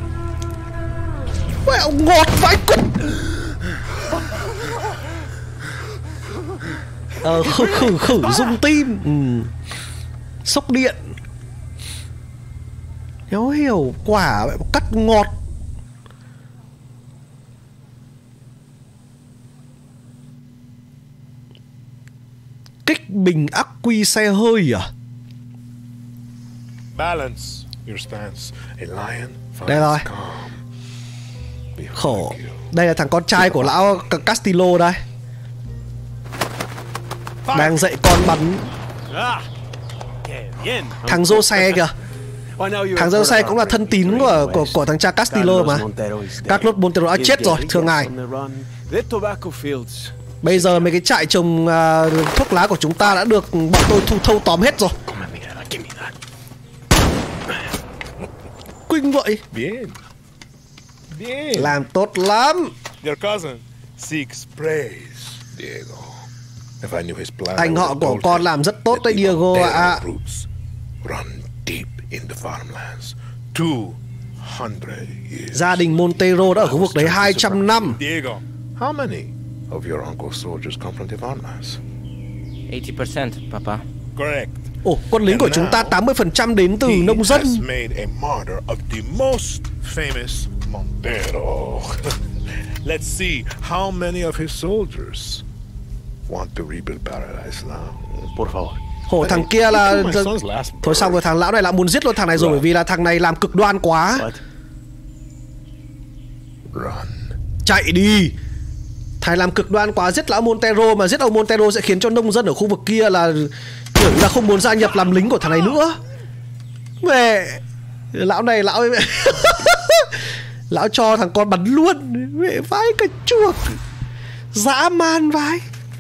Speaker 1: Ui, ông ngọt vãi cút. Ờ, khử khử khử rung tim. Ừ. Sốc điện. Nếu hiểu quả vậy, cắt ngọt. Kích bình ắc quy xe hơi à?
Speaker 14: Balance your stance. A lion.
Speaker 1: Đây rồi. Khổ. Đây là thằng con trai của lão Castillo đây. Đang dạy con bắn. Thằng Jose kìa. Thằng Jose cũng là thân tín của của, của thằng cha Castillo mà. Carlos Montero đã chết rồi, thưa ngài. Bây giờ mấy cái trại trồng uh, thuốc lá của chúng ta đã được bọn tôi thu thâu tóm hết rồi. Kinh vậy. Làm tốt lắm.
Speaker 14: Your cousin seeks praise, Diego. If I knew his plan,
Speaker 1: anh họ của con làm rất tốt đấy, Diego ạ. À.
Speaker 14: Run deep in the farmlands. two hundred years.
Speaker 1: Gia đình Montero đã ở khu vực đấy hai trăm năm.
Speaker 14: Diego, how many of your uncle's soldiers come from the farmlands?
Speaker 15: eighty percent, Papa.
Speaker 14: Correct.
Speaker 1: Ồ, quân lính của chúng ta tám mươi phần trăm đến từ nông dân.
Speaker 14: He has made a martyr of the most famous Montero. Let's see how many of his soldiers want to rebuild paradise now. Por favor.
Speaker 1: Ồ, thằng kia là... Thôi xong rồi, thằng lão này là muốn giết luôn thằng này rồi, bởi vì là thằng này làm cực đoan quá. Chạy đi. Thằng làm cực đoan quá, giết lão Montero, mà giết ông Montero sẽ khiến cho nông dân ở khu vực kia là kiểu là không muốn gia nhập làm lính của thằng này nữa. Mẹ, lão này lão lão cho thằng con bắn luôn. Mẹ vãi cả chuột. Dã man vãi.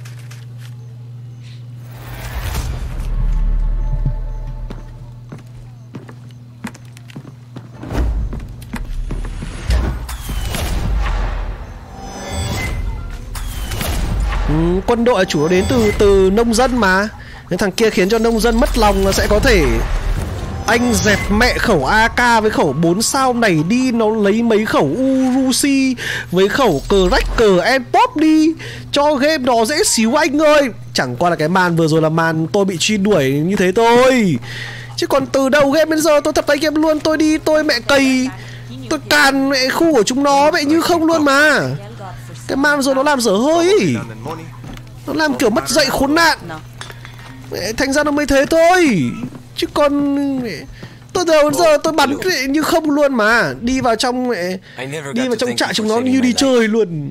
Speaker 1: Ừ, quân đội chủ yếu đến từ từ nông dân mà. Cái thằng kia khiến cho nông dân mất lòng là sẽ có thể anh dẹp mẹ khẩu a ca với khẩu bốn sao này đi, nó lấy mấy khẩu Urusi với khẩu cờ rách cờ Enpop đi cho game đó dễ xíu anh ơi. Chẳng qua là cái màn vừa rồi là màn tôi bị truy đuổi như thế thôi, chứ còn từ đầu game đến giờ tôi thật tay game luôn. Tôi đi tôi mẹ cày, tôi càn mẹ khu của chúng nó mẹ như không luôn mà. Cái màn rồi nó làm dở hơi ý. Nó làm kiểu mất dạy khốn nạn. Mẹ, thành ra nó mới thế thôi. Chứ còn mẹ, tôi đầu đến giờ tôi bắn mẹ, như không luôn mà. Đi vào trong mẹ, đi vào trong trại chúng nó như đi chơi luôn.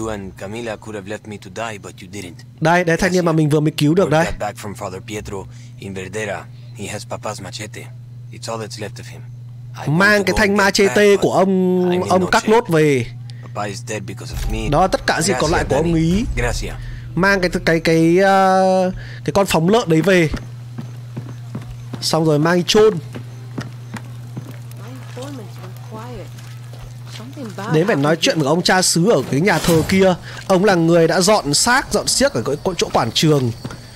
Speaker 1: Đây, đây thanh niên mà mình vừa mới cứu được đây. Mang cái thanh machete của ông ông Carlos về. Đó, tất cả gì còn lại của ông ý. Mang cái cái cái uh, cái con phóng lợn đấy về. Xong rồi mang đi chôn. Đến phải nói chuyện với ông cha xứ ở cái nhà thờ kia. Ông là người đã dọn xác, dọn xiếc ở cái chỗ quảng trường.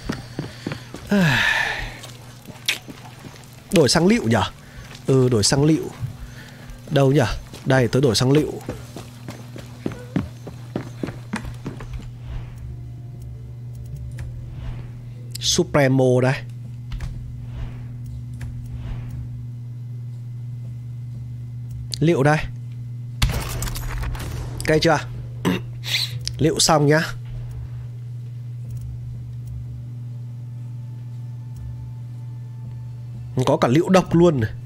Speaker 1: Đổi xăng lựu nhỉ? Ừ, đổi xăng lựu. Đâu nhỉ? Đây, tớ đổi xăng lựu. Supremo đây. Liệu đây. Cây chưa? Liệu xong nhá. Có cả liệu độc luôn này.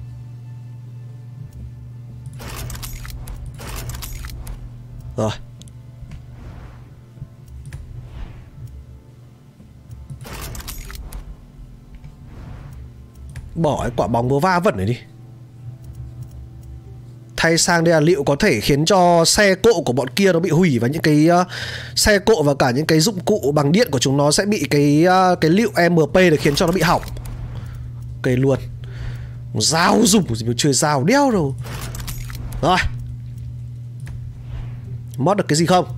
Speaker 1: Rồi. Bỏ cái quả bóng búa va vẩn này đi. Thay sang đây là liệu có thể khiến cho xe cộ của bọn kia nó bị hủy, và những cái uh, xe cộ và cả những cái dụng cụ bằng điện của chúng nó sẽ bị cái uh, cái liệu em pê để khiến cho nó bị hỏng. Cây luôn. Dao dùng gì mà chơi dao đeo đâu. Rồi. Mod được cái gì không?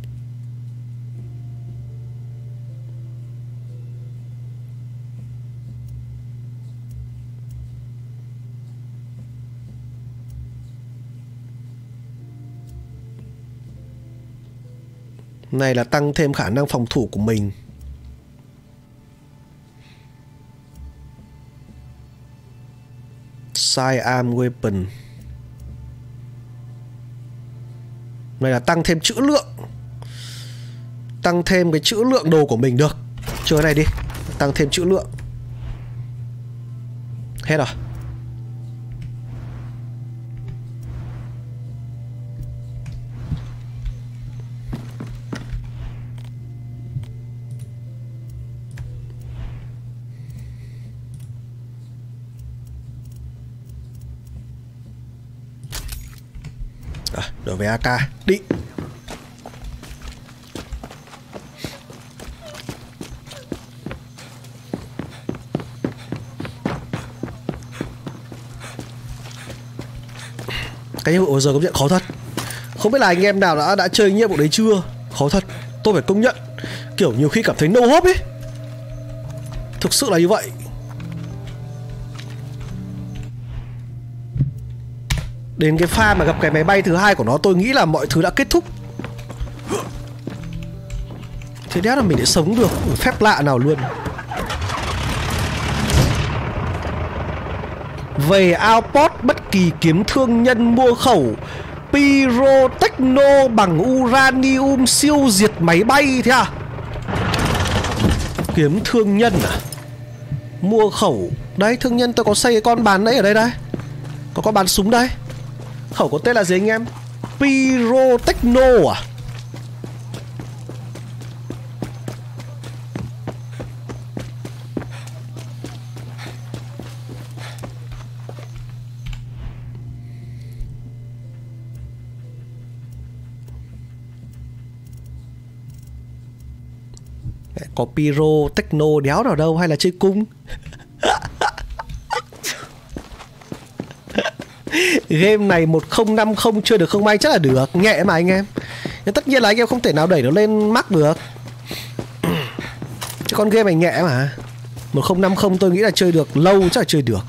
Speaker 1: Này là tăng thêm khả năng phòng thủ của mình. Sidearm weapon. Này là tăng thêm trữ lượng. Tăng thêm cái trữ lượng đồ của mình được. Chơi cái này đi. Tăng thêm trữ lượng. Hết rồi. À, đổi về a ca đi. Cái nhiệm vụ giờ công nhận khó thật. Không biết là anh em nào đã đã chơi nhiệm vụ đấy chưa. Khó thật, tôi phải công nhận. Kiểu nhiều khi cảm thấy no hope ấy. Thực sự là như vậy. Đến cái pha mà gặp cái máy bay thứ hai của nó, tôi nghĩ là mọi thứ đã kết thúc. Thế đéo là mình để sống được. Phép lạ nào luôn. Về outpost, bất kỳ kiếm thương nhân mua khẩu Pyrotechno bằng uranium siêu diệt máy bay. Thế à? Kiếm thương nhân à? Mua khẩu. Đấy, thương nhân tôi có xây cái con bán đấy ở đây đây. Có con bán súng đây. Khẩu có tên là gì anh em? Pyrotechno à? Có Pyrotechno đéo nào đâu, hay là chơi cung? Game này một không năm không chơi được không may chắc là được. Nhẹ mà anh em. Nhưng tất nhiên là anh em không thể nào đẩy nó lên max được. Chứ con game này nhẹ mà. Một không năm không tôi nghĩ là chơi được lâu chắc là chơi được.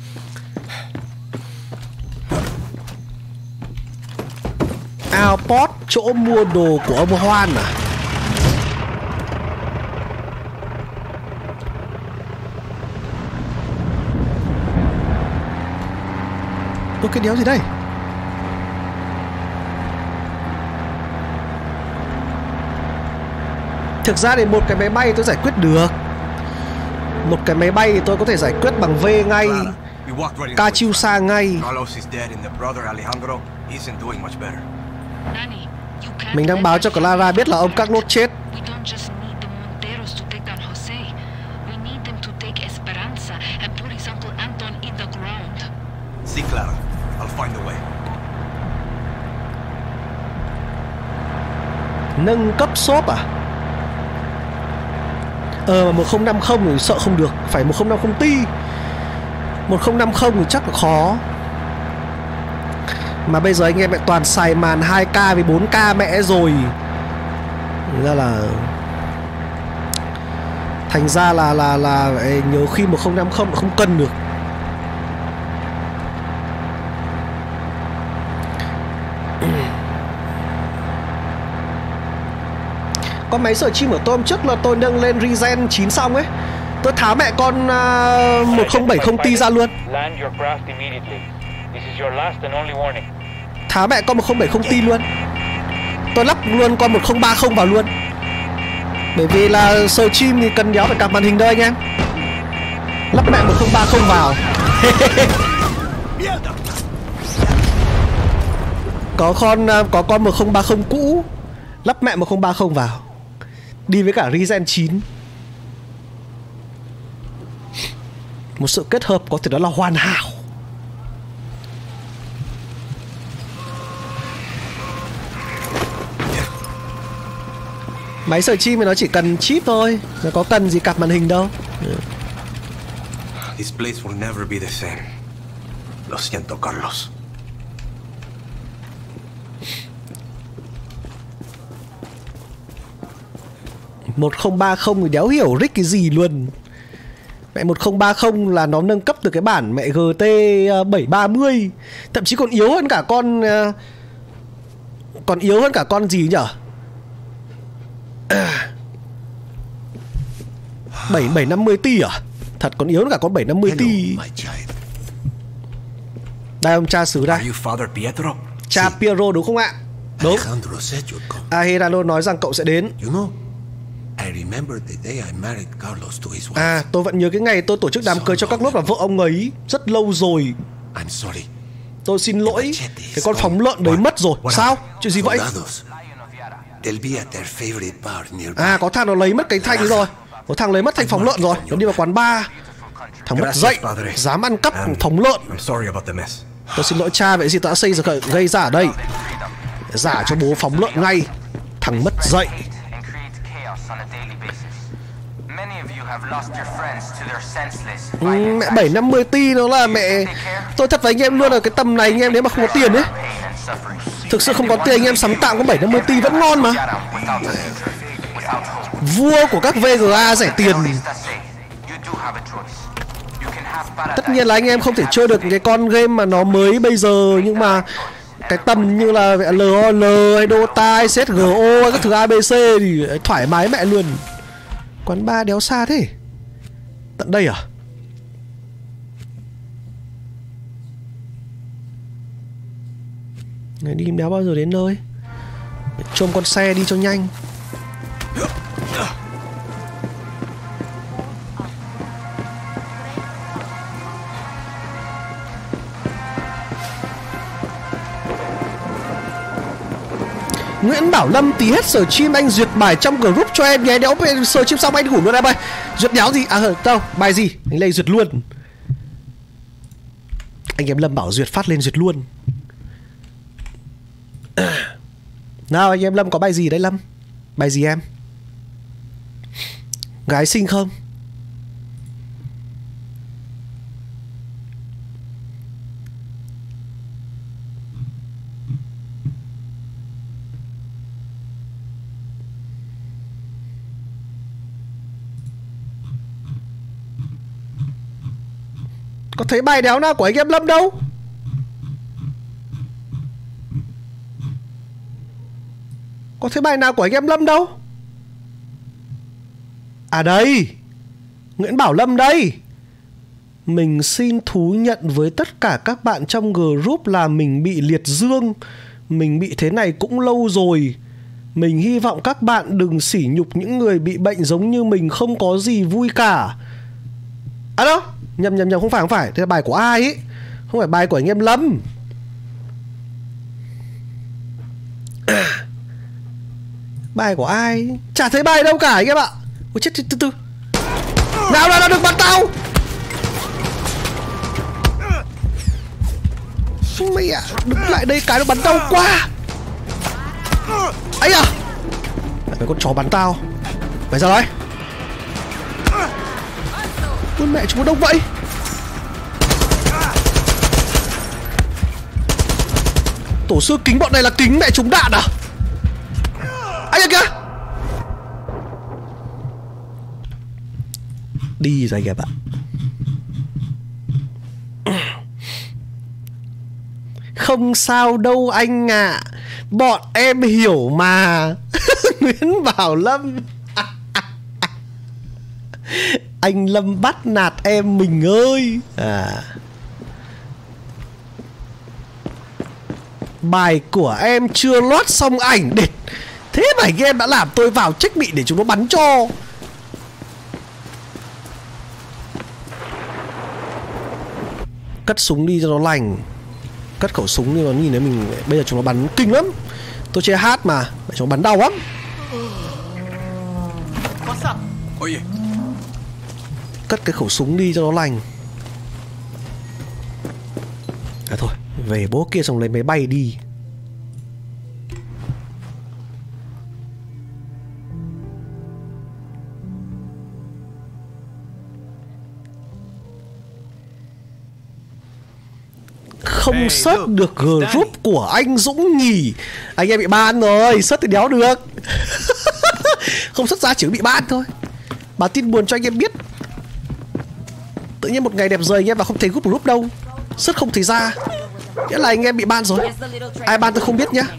Speaker 1: Outpost, chỗ mua đồ của ông Hoan à? Ôi cái đéo gì đây? Thực ra thì một cái máy bay tôi giải quyết được. Một cái máy bay thì tôi có thể giải quyết bằng V ngay, Katyusha ngay. Mình đang báo cho Clara biết là ông Carlos chết.
Speaker 2: See Clara, I'll find a way.
Speaker 1: Nâng cấp shop à? Ờ mà một không năm không thì sợ không được, phải một không năm không ti. một không năm không thì chắc là khó. Mà bây giờ anh em lại toàn xài màn hai K với bốn K mẹ rồi. Thành ra là Thành ra là là là nhiều khi một không năm không không cân được. Con máy search chim của tôi hôm trước là tôi nâng lên regen chín xong ấy, tôi tháo mẹ con uh, một không bảy không ti ra luôn. Tháo mẹ con một không bảy không ti luôn. Tôi lắp luôn con một không ba không vào luôn. Bởi vì là search chim thì cần đéo phải cặp màn hình đâu anh em. Lắp mẹ một không ba không vào. Có con có con một không ba không cũ, lắp mẹ một không ba không vào, đi với cả Regen chín. Một sự kết hợp có thể nói là hoàn hảo. Máy sờ chim thì nó chỉ cần chip thôi, nó có cần gì cặp màn hình đâu.
Speaker 8: This place will never be the same. Lo siento, Carlos.
Speaker 1: một không ba không thì đéo hiểu Rick cái gì luôn. Mẹ một không ba không là nó nâng cấp từ cái bản mẹ G T bảy ba mươi, thậm chí còn yếu hơn cả con còn yếu hơn cả con gì nhở, bảy bảy năm mươi ti à? Thật còn yếu hơn cả con bảy năm mươi ti. Đây ông cha xứ đây. Cha Piero đúng không ạ? Đúng. Aherano nói rằng cậu sẽ đến. À, tôi vẫn nhớ cái ngày tôi tổ chức đám cưới cho các nốt và vợ ông ấy. Rất lâu rồi. Tôi xin lỗi. Cái con phóng lợn đấy mất rồi. Sao? Chuyện gì vậy? À, có thằng nó lấy mất cái thanh rồi. Có thằng lấy mất thanh phóng lợn rồi. Nó đi vào quán bar. Thằng mất dậy, dám ăn cắp phóng lợn. Tôi xin lỗi cha, vậy gì tôi đã xây ra gây ra ở đây. Giả cho bố phóng lợn ngay. Thằng mất dậy. Ừ, mẹ bảy năm mươi ti nó là mẹ. Tôi thật với anh em luôn là cái tầm này anh em nếu mà không có tiền ấy, thực sự không có tiền anh em sáng tạo có bảy năm mươi ti vẫn ngon mà. Vua của các vê giê a rẻ tiền. Tất nhiên là anh em không thể chơi được cái con game mà nó mới bây giờ, nhưng mà cái tầm như là lờ o lờ hay Dota hay xê ét giê o hay các thứ a bê xê thì thoải mái mẹ luôn. Quán bar đéo xa thế. Tận đây à? Ngày đi đéo bao giờ đến nơi. Trông con xe đi cho nhanh. Nguyễn Bảo Lâm tí hết sở chim anh duyệt bài trong group cho em nhé. Đéo sở chim xong anh ngủ luôn em ơi. Duyệt đéo gì? À đâu, bài gì? Anh lấy duyệt luôn. Anh em Lâm bảo duyệt phát lên duyệt luôn. Nào anh em Lâm có bài gì đấy Lâm? Bài gì em? Gái xinh không? Có thấy bài đéo nào của anh em Lâm đâu. Có thấy bài nào của anh em Lâm đâu. À đây, Nguyễn Bảo Lâm đây. Mình xin thú nhận với tất cả các bạn trong group là mình bị liệt dương. Mình bị thế này cũng lâu rồi. Mình hy vọng các bạn đừng sỉ nhục những người bị bệnh giống như mình, không có gì vui cả. À đâu, nhầm nhầm nhầm, không phải không phải, đây là bài của ai ấy, không phải bài của anh em Lâm. Bài của ai? Chả thấy bài đâu cả anh em ạ. Ôi chết, từ từ. Nào nào nào, đừng bắn tao. Mày ạ, đứng lại đây cái nó bắn đau quá. Ấy à, mày con chó bắn tao. Mày ra đây. Ôi mẹ, chúng nó đông vậy. Tổ sư kính bọn này là kính mẹ chúng đạn à? Ấy à kìa. Đi rồi kìa bạn. Không sao đâu anh ạ, à. Bọn em hiểu mà. Nguyễn Bảo Lâm. Anh Lâm bắt nạt em mình ơi. À, bài của em chưa loát xong ảnh đệt. Thế mà anh em đã làm tôi vào trách bị để chúng nó bắn cho. Cất súng đi cho nó lành. Cất khẩu súng nhưng mà nhìn thấy mình bây giờ chúng nó bắn kinh lắm. Tôi chơi hát mà, chúng nó bắn đau lắm. Cất cái khẩu súng đi cho nó lành. À thôi, về bố kia xong lấy máy bay đi. Không search được group của anh Dũng nhỉ. Anh em bị ban rồi, search thì đéo được. Không search ra chỉ bị ban thôi. Báo tin buồn cho anh em biết. Tự nhiên một ngày đẹp rồi anh em vào không thấy group group đâu. Search không thấy ra. Nghĩa là anh em bị ban rồi. Ai ban tôi không biết nhá.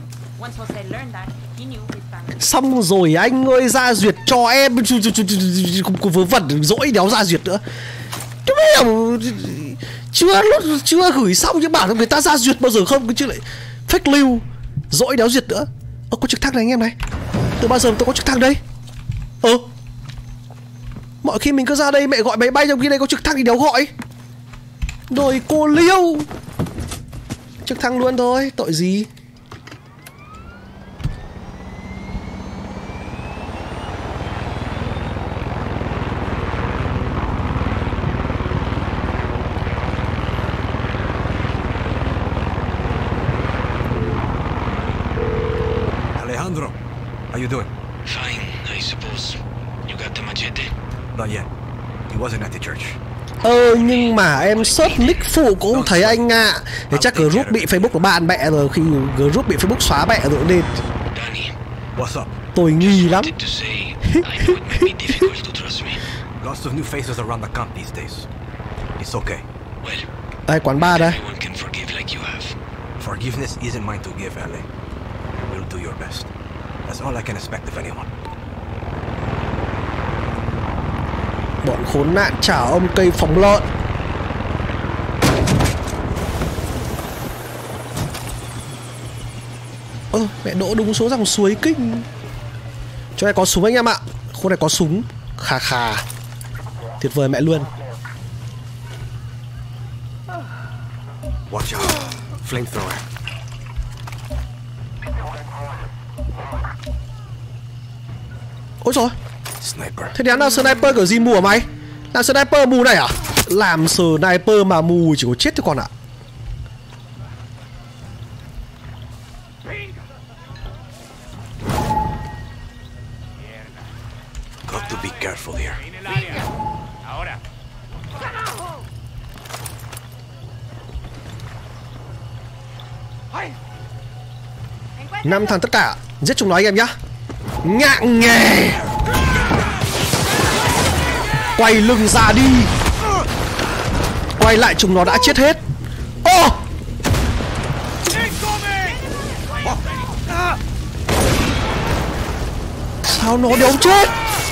Speaker 1: Xong rồi anh ơi, ra duyệt cho em. Vớ vẩn dỗi đéo ra duyệt nữa. Chứ chưa chưa gửi xong nhưng bảo người ta ra duyệt bao giờ không, chứ lại fake lưu dỗi đéo duyệt nữa. Ơ có trực thăng này anh em này, từ bao giờ tôi có trực thăng đây? Ờ mọi khi mình cứ ra đây mẹ gọi máy bay, trong khi đây có trực thăng thì đéo gọi. Rồi cô Liêu trực thăng luôn thôi, tội gì.
Speaker 2: Alejandro, how you doing?
Speaker 4: Fine, I suppose. You got the machete?
Speaker 2: Not yet. He wasn't at the church.
Speaker 1: Ờ nhưng mà em search nick phụ cũng không thấy anh ạ. À. Thế chắc group bị Facebook của bạn mẹ rồi, khi group bị Facebook xóa mẹ rồi nên.
Speaker 2: What's up?
Speaker 1: Tôi nghi lắm.
Speaker 2: Lots of new faces around the camp these days. It's okay.
Speaker 4: Well,
Speaker 1: đây quán bar đây.
Speaker 4: everyone can forgive like you have.
Speaker 2: Forgiveness isn't mine to give, L A. You'll do your best. That's all I can expect of anyone.
Speaker 1: Bọn khốn nạn trả ông cây phóng lợn. Ơ ừ, mẹ đỗ đúng số dòng suối kinh. Chỗ này có súng anh em ạ. Khu này có súng. Khà khà. Tuyệt vời mẹ luôn.
Speaker 2: Watch out. Flamethrower.
Speaker 1: Ôi trời,
Speaker 2: Sniper.
Speaker 1: thế đéo nào sniper kiểu gì mù hả mày? Làm sniper mù này à? Làm sniper mà mù chỉ có chết thôi con ạ.
Speaker 2: Got to be careful here.
Speaker 1: Năm thằng tất cả, giết chúng nó anh em nhá. Nhạng nghề. Quay lưng ra đi. Quay lại chúng nó đã chết hết. Ô oh! Sao nó đéo chết?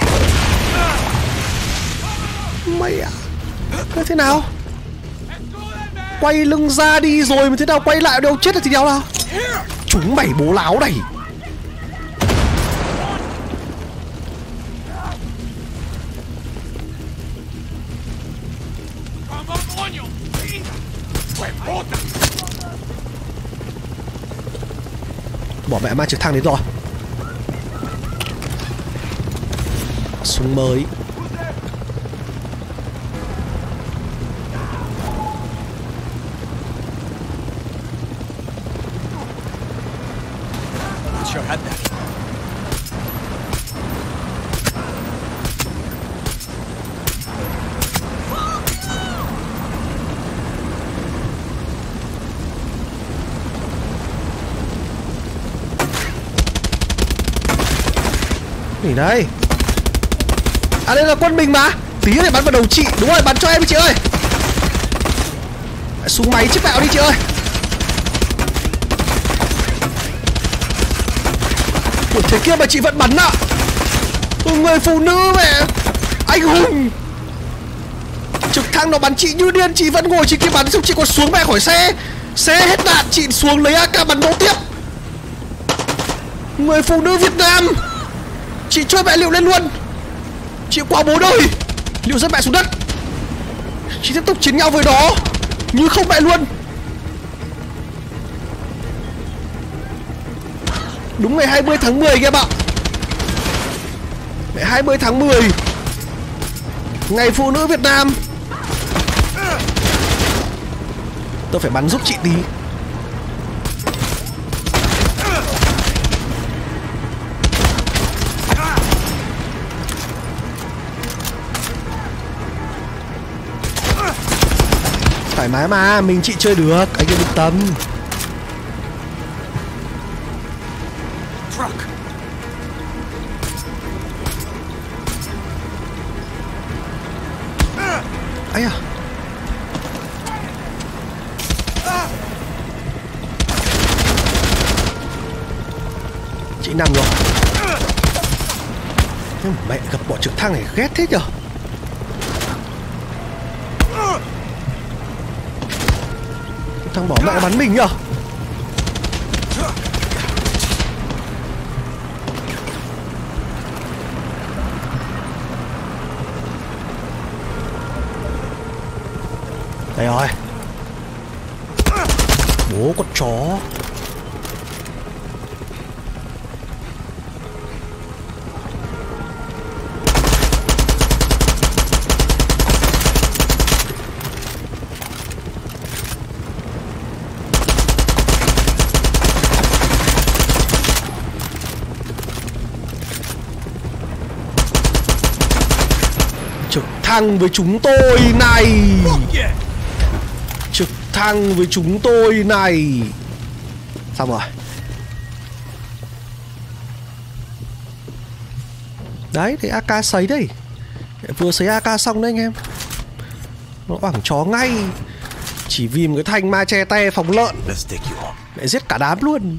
Speaker 1: Mày à? Thế thế nào? Quay lưng ra đi rồi mà thế nào quay lại đéo chết là thì đéo nào? Chúng mày bố láo này. Bỏ mẹ mang trực thăng đến rồi. Súng mới.
Speaker 2: Sure had that.
Speaker 1: Gì đây? À đây là quân mình mà. Tí này bắn vào đầu chị. Đúng rồi, bắn cho em đi chị ơi. Súng máy chiếc mẹo đi chị ơi. Ủa thế kia mà chị vẫn bắn ạ? À? Người phụ nữ mẹ. Anh hùng. Trực thăng nó bắn chị như điên. Chị vẫn ngồi chị kia bắn. Xong chị còn xuống mẹ khỏi xe. Xe hết đạn. Chị xuống lấy a ca bắn nổ tiếp. Người phụ nữ Việt Nam. Chị cho mẹ liệu lên luôn. Chị qua bố đời. Liệu dẫn mẹ xuống đất. Chị tiếp tục chiến nhau với đó. Như không mẹ luôn. Đúng ngày hai mươi tháng mười các bạn. Ngày hai mươi tháng mười, ngày phụ nữ Việt Nam. Tôi phải bắn giúp chị tí. Thoải mái mà, mình chị chơi được, anh yên tâm. Ấy à. Chị nằm rồi. Nhưng mẹ gặp bọn trực thăng này ghét thế nhở. Thằng bỏ mẹ bắn mình nhở. Đây rồi. Bố con chó. Trực thăng với chúng tôi này. Trực thăng với chúng tôi này. Xong rồi. Đấy, thấy a ca sấy đây. Vừa sấy a ca xong đấy anh em. Nó bằng chó ngay. Chỉ vì một cái thanh machete phóng lợn lại giết cả đám luôn.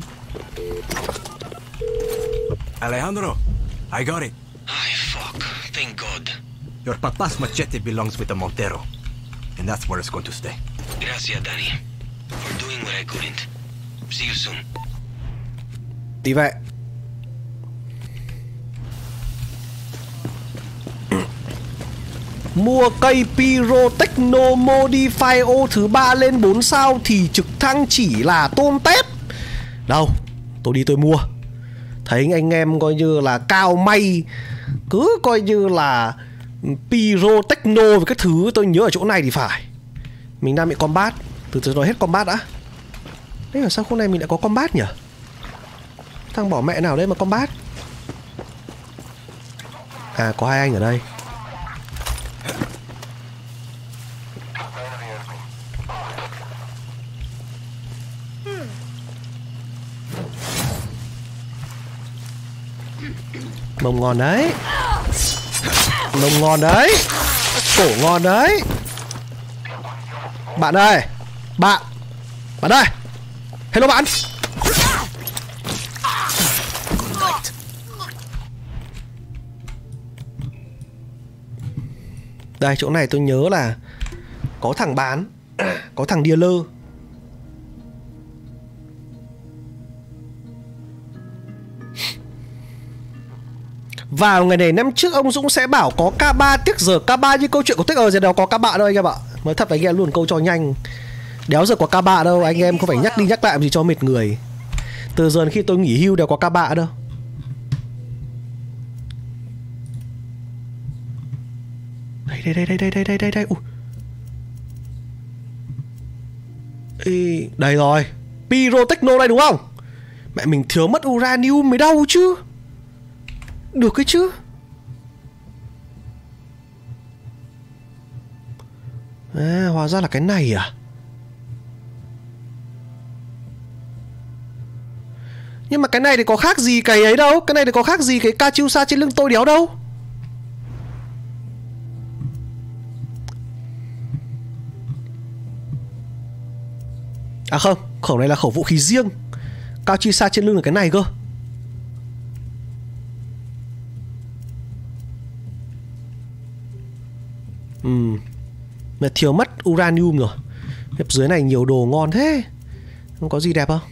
Speaker 2: Alejandro, I got it.
Speaker 8: Ay, fuck. Thank God.
Speaker 2: Your papa's machete belongs with the Montero, and that's where it's going to stay.
Speaker 8: Gracias, Danny, for doing what I couldn't. See you soon.
Speaker 1: Tí vậy. Mua cây Pyrotechno Modify thứ ba lên bốn sao thì trực thăng chỉ là tôm tép. Đâu, tôi đi tôi mua. Thấy anh em coi như là cao may, cứ coi như là Pyrotechno với các thứ. Tôi nhớ ở chỗ này thì phải. Mình đang bị combat. Từ từ nói hết combat đã. Đấy là sao khu này mình đã có combat nhỉ? Thằng bỏ mẹ nào đây mà combat? À, có hai anh ở đây. Mông ngon đấy. Mông ngon đấy. Cổ ngon đấy. Bạn ơi. Bạn. Bạn ơi. Hello bạn. Đây, chỗ này tôi nhớ là có thằng bán, có thằng dealer. Vào ngày này năm trước ông Dũng sẽ bảo có K ba, tiếc giờ K ba như câu chuyện của Tích ở giờ đâu có K ba đâu anh em ạ. Nói thật với anh em luôn câu cho nhanh. Đéo giờ có K ba đâu, anh em không phải nhắc đi nhắc lại gì cho mệt người. Từ giờ khi tôi nghỉ hưu đều có K ba đâu. Đây đây đây đây đây đây đây đây. Ê, đây rồi. Pyrotechno đây đúng không? Mẹ mình thiếu mất uranium mới đau chứ. Được cái chứ. À, hóa ra là cái này à. Nhưng mà cái này thì có khác gì cái ấy đâu. Cái này thì có khác gì cái Katyusha trên lưng tôi đéo đâu. À không, khẩu này là khẩu vũ khí riêng. Katyusha trên lưng là cái này cơ. Ừm Mà thiếu mất uranium rồi. Phía dưới này nhiều đồ ngon thế. Không có gì đẹp không?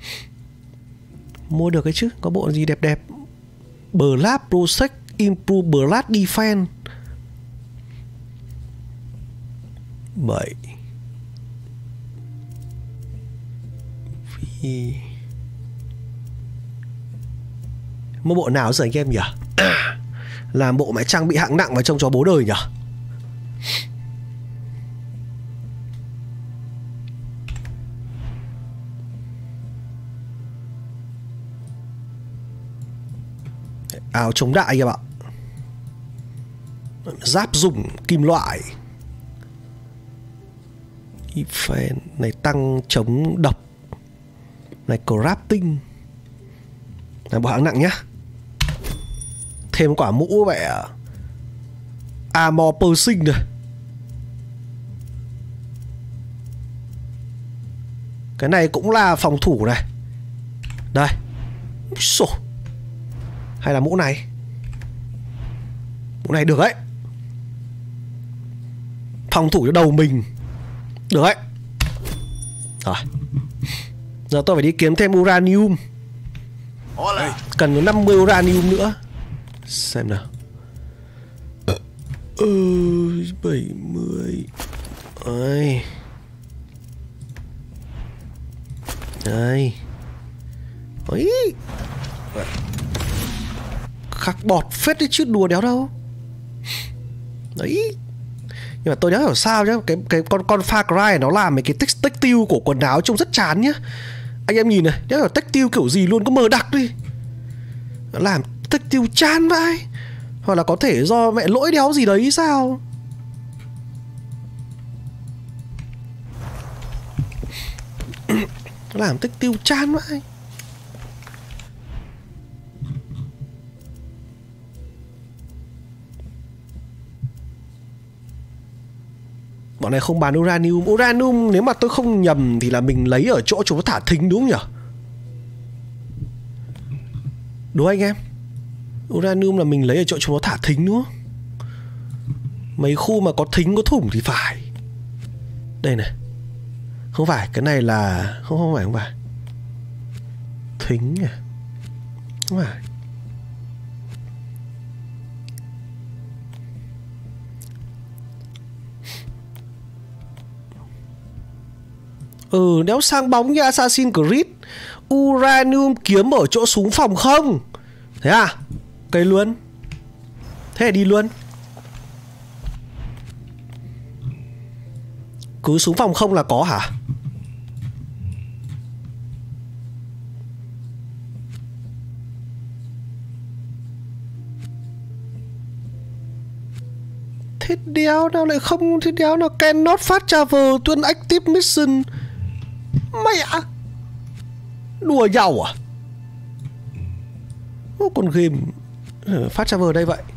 Speaker 1: Mua được cái chứ. Có bộ gì đẹp đẹp. Blast Protect Improve Blast Defense bảy Thì... Mua bộ nào giờ anh em nhỉ? Làm bộ mẹ trang bị hạng nặng vào trong chó bố đời nhỉ? Áo chống đại các bạn. Giáp dùng kim loại. Fan này tăng chống độc. Này crafting. Này bộ hạng nặng nhá. Thêm quả mũ vẻ armor piercing rồi. Cái này cũng là phòng thủ này. Đây. Xô. Hay là mũ này. Mũ này được đấy. Phòng thủ cho đầu mình. Được đấy. Rồi. Giờ tôi phải đi kiếm thêm uranium. Cần năm mươi uranium nữa. Xem nào. Ừ, bảy mươi. Đây. Đây. Ôi. Khắc bọt phết đấy chứ đùa đéo đâu. Đấy. Nhưng mà tôi nhớ hiểu sao nhá. Cái, cái con con Far Cry nó làm mấy cái text, textile của quần áo trông rất chán nhá. Anh em nhìn này, nhớ là textile kiểu gì luôn, có mờ đặc đi. Nó làm textile chán vậy. Hoặc là có thể do mẹ lỗi đéo gì đấy sao. Nó làm textile chán vậy. Bọn này không bán uranium. Uranium nếu mà tôi không nhầm thì là mình lấy ở chỗ chúng nó thả thính đúng không nhỉ? Đúng anh em? Uranium là mình lấy ở chỗ chúng nó thả thính đúng không? Mấy khu mà có thính có thủng thì phải. Đây này. Không phải, cái này là... Không, không phải, không phải. Thính à? Không phải. Ừ, nếu sang bóng như Assassin's Creed, uranium kiếm ở chỗ súng phòng không. Thế à? Cây luôn. Thế thì đi luôn. Cứ súng phòng không là có hả? Thế đéo nào lại không? Thế đéo nào cannot fast travel to an active mission. Mày ạ. Đùa nhau à? Ô, con game phát travel đây vậy.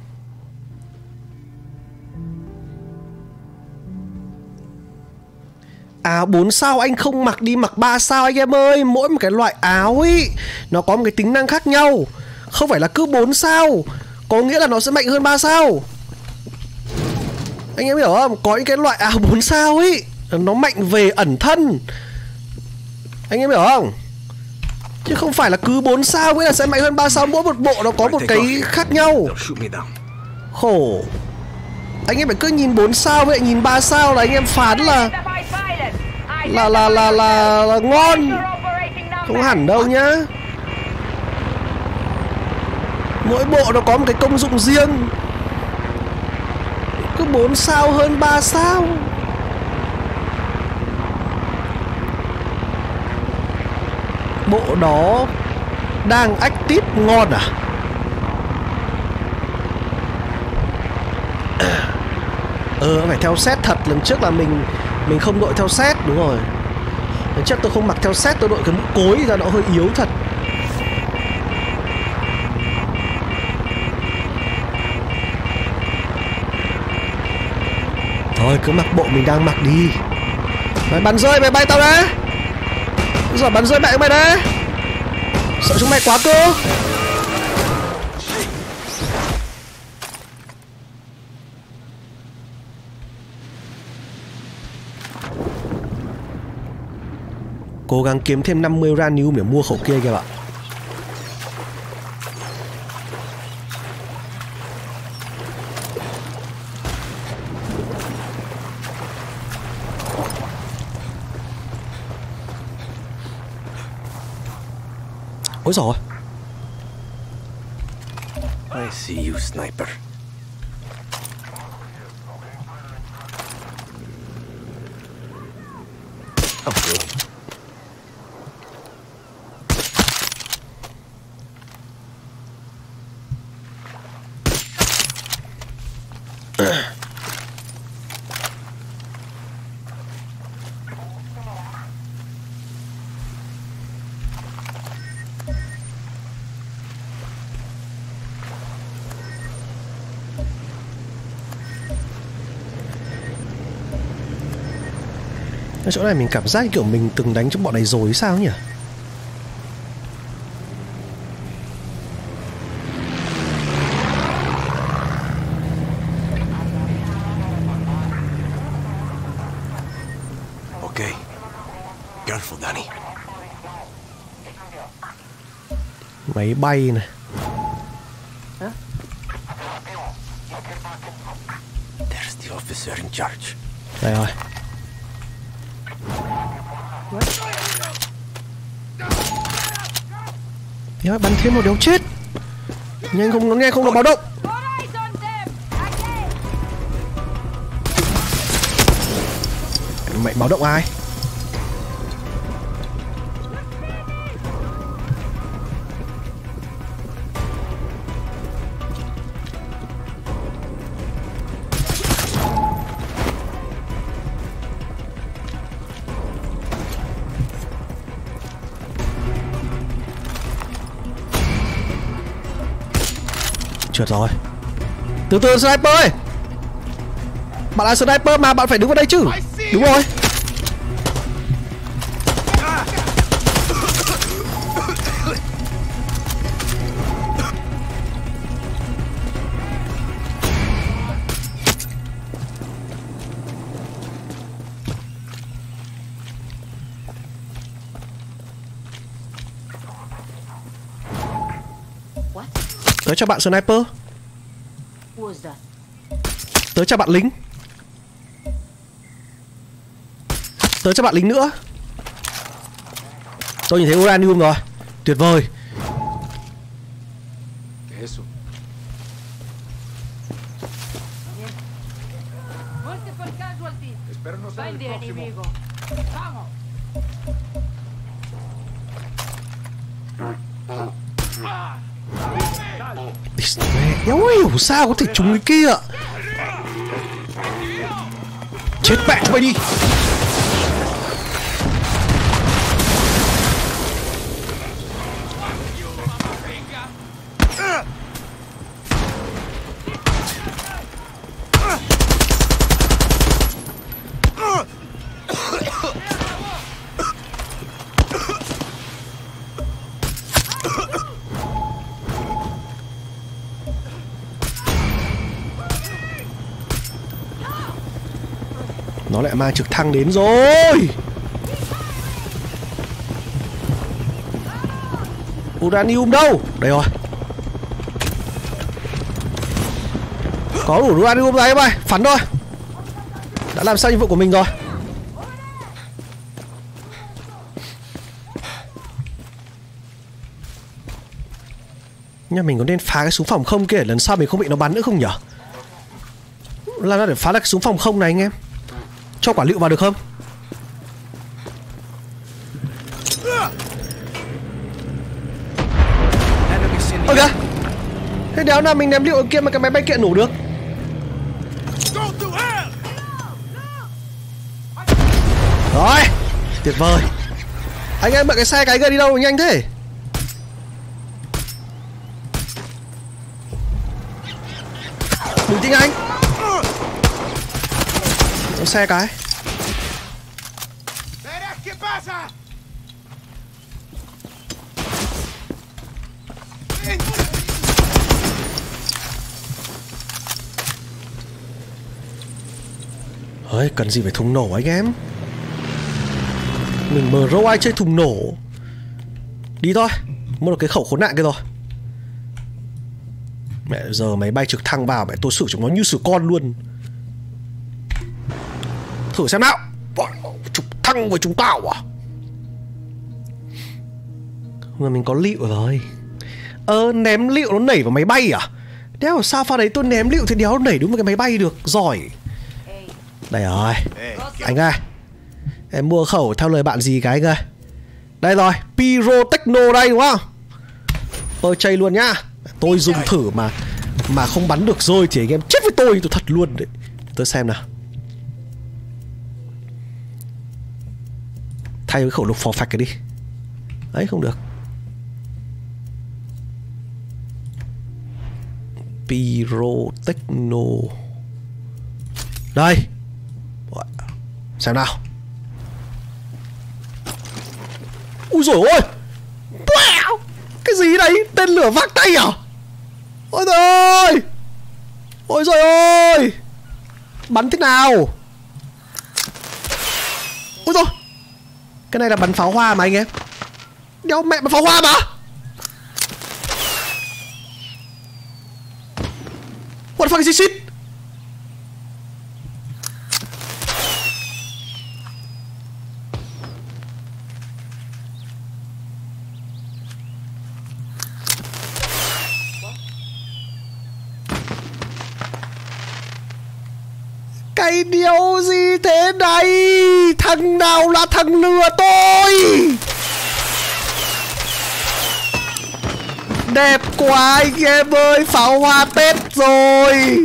Speaker 1: Áo bốn sao anh không mặc đi mặc ba sao anh em ơi. Mỗi một cái loại áo ấy nó có một cái tính năng khác nhau. Không phải là cứ bốn sao có nghĩa là nó sẽ mạnh hơn ba sao. Anh em hiểu không? Có những cái loại áo bốn sao ấy nó mạnh về ẩn thân. Anh em hiểu không? Chứ không phải là cứ bốn sao nghĩa là sẽ mạnh hơn ba sao. Mỗi một bộ nó có một cái khác nhau. Khổ. Anh em phải cứ nhìn bốn sao với lại nhìn ba sao là anh em phán là Là là là là, là ngon. Không hẳn đâu nhá. Mỗi bộ nó có một cái công dụng riêng. Cứ bốn sao hơn ba sao. Bộ đó đang active ngon à? Ờ phải theo set thật. Lần trước là mình Mình không đội theo set. Đúng rồi. Lần trước tôi không mặc theo set. Tôi đội cái mũ cối ra nó hơi yếu thật. Thôi cứ mặc bộ mình đang mặc đi. Mày bắn rơi mày bay tao đấy. Rồi bắn rơi mẹ mày đấy. Sợ chúng mày quá cơ. Cố gắng kiếm thêm năm mươi uranium để mua khẩu kia kìa bạn. Ôi giời.
Speaker 8: I see you, sniper. Okay.
Speaker 1: Ở chỗ này mình cảm giác kiểu mình từng đánh trong bọn này rồi sao nhỉ?
Speaker 8: Okay. Careful, Danny.
Speaker 1: Máy bay này.
Speaker 8: There's the officer in charge.
Speaker 1: Đây rồi. Nhớ bắn thêm một đéo chết. Nhưng không nó nghe không có báo động. Mẹ báo động ai? Trượt rồi. Từ từ sniper ơi. Bạn là sniper mà bạn phải đứng vào đây chứ. Đúng rồi. Tới cho bạn sniper. Tới cho bạn lính. Tới cho bạn lính nữa. Tôi nhìn thấy uranium rồi. Tuyệt vời. Đéo hiểu sao có thể trúng cái kia. Chết mẹ chúng mày đi. Nó lại mang trực thăng đến rồi. Uranium đâu? Đây rồi. Có đủ uranium rồi em ơi. Phắn thôi. Đã làm xong nhiệm vụ của mình rồi. Nhưng mình có nên phá cái súng phòng không kia để lần sau mình không bị nó bắn nữa không nhở? Làm ra để phá được cái súng phòng không này anh em. Cho quả lựu vào được không? Ok. Thế đéo nào mình ném lựu ở kia mà cái máy bay kia nổ được. Rồi. Tuyệt vời. Anh em mượn cái xe cái kia đi đâu mà nhanh thế? Bình tĩnh anh. Có xe cái. Ơi, cần gì phải thùng nổ anh em. Mình mờ râu ai chơi thùng nổ. Đi thôi. Mua được cái khẩu khốn nạn kia rồi. Mẹ giờ máy bay trực thăng vào mẹ tôi xử chúng nó như xử con luôn. Thử xem nào. Trực thăng với chúng tao à? Mà mình có lựu rồi. Ơ, ném lựu nó nảy vào máy bay à? Đéo sao pha đấy tôi ném lựu thì đéo nó nảy đúng một cái máy bay được. Giỏi. Đây rồi. Anh ơi, em mua khẩu theo lời bạn gì cái anh ơi. Đây rồi, Pyrotechno đây đúng không? Tôi chay luôn nhá. Tôi dùng thử mà mà không bắn được rồi thì anh em chết với tôi, tôi thật luôn đấy. Tôi xem nào. Thay cái khẩu lục phò phạch cái đi. Đấy không được. Pyrotechno. Đây. Xem nào. Ui dồi ôi. Cái gì đấy? Tên lửa vác tay à? Ôi trời ơi. Ôi trời ơi. Bắn thế nào? Ôi trời. Cái này là bắn pháo hoa mà anh em. Đéo mẹ bắn pháo hoa mà. What the fuck is this shit? Cái điều gì thế này? Thằng nào là thằng lừa tôi? Đẹp quá anh em ơi, pháo hoa Tết rồi.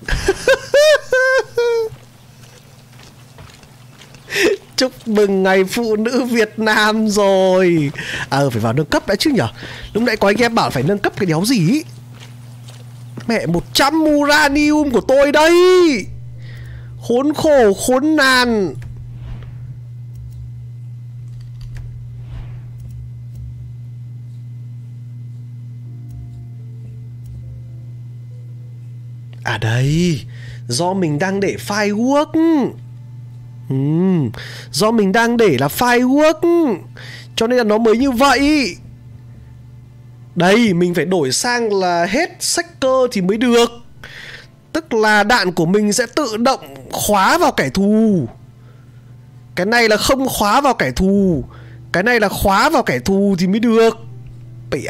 Speaker 1: Chúc mừng ngày phụ nữ Việt Nam rồi. À phải vào nâng cấp đã chứ nhở. Lúc nãy có anh em bảo phải nâng cấp cái đéo gì ý. Mẹ một trăm uranium của tôi đây. Khốn khổ khốn nạn. À đây, do mình đang để firework. ừ, Do mình đang để là firework, cho nên là nó mới như vậy. Đây, mình phải đổi sang là hết sector thì mới được. Tức là đạn của mình sẽ tự động khóa vào kẻ thù. Cái này là không khóa vào kẻ thù. Cái này là khóa vào kẻ thù thì mới được. Bịa.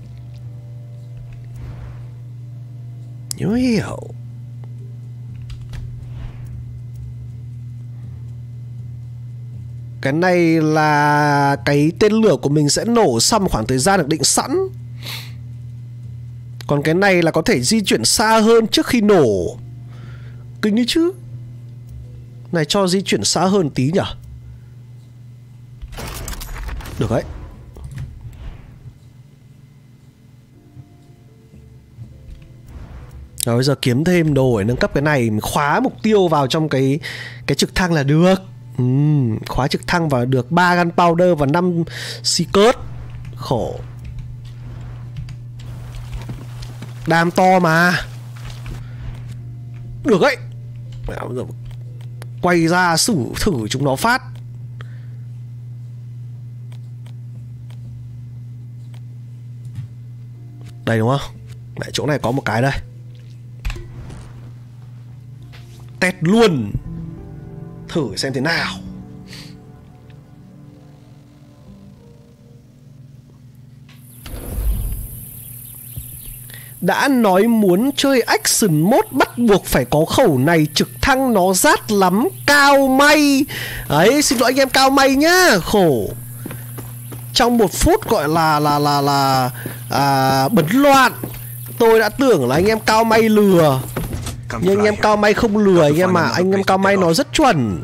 Speaker 1: Nhớ hiểu. Cái này là cái tên lửa của mình sẽ nổ sau một khoảng thời gian được định sẵn. Còn cái này là có thể di chuyển xa hơn trước khi nổ. Kinh như chứ. Này cho di chuyển xa hơn tí nhỉ. Được đấy. Rồi bây giờ kiếm thêm đồ để nâng cấp cái này. Mình khóa mục tiêu vào trong cái cái trực thăng là được. ừ, Khóa trực thăng vào được ba gunpowder và năm Seekers. Khổ. Đam to mà. Được đấy. Quay ra xử thử chúng nó phát. Đây đúng không? Đấy, chỗ này có một cái đây. Test luôn. Thử xem thế nào. Đã nói muốn chơi action mode bắt buộc phải có khẩu này. Trực thăng nó rát lắm. Cao may. Đấy, xin lỗi anh em cao may nhá. Khổ. Trong một phút gọi là là là là à, bấn loạn. Tôi đã tưởng là anh em cao may lừa, nhưng anh em cao may không lừa anh em mà. Anh em cao may nó rất chuẩn.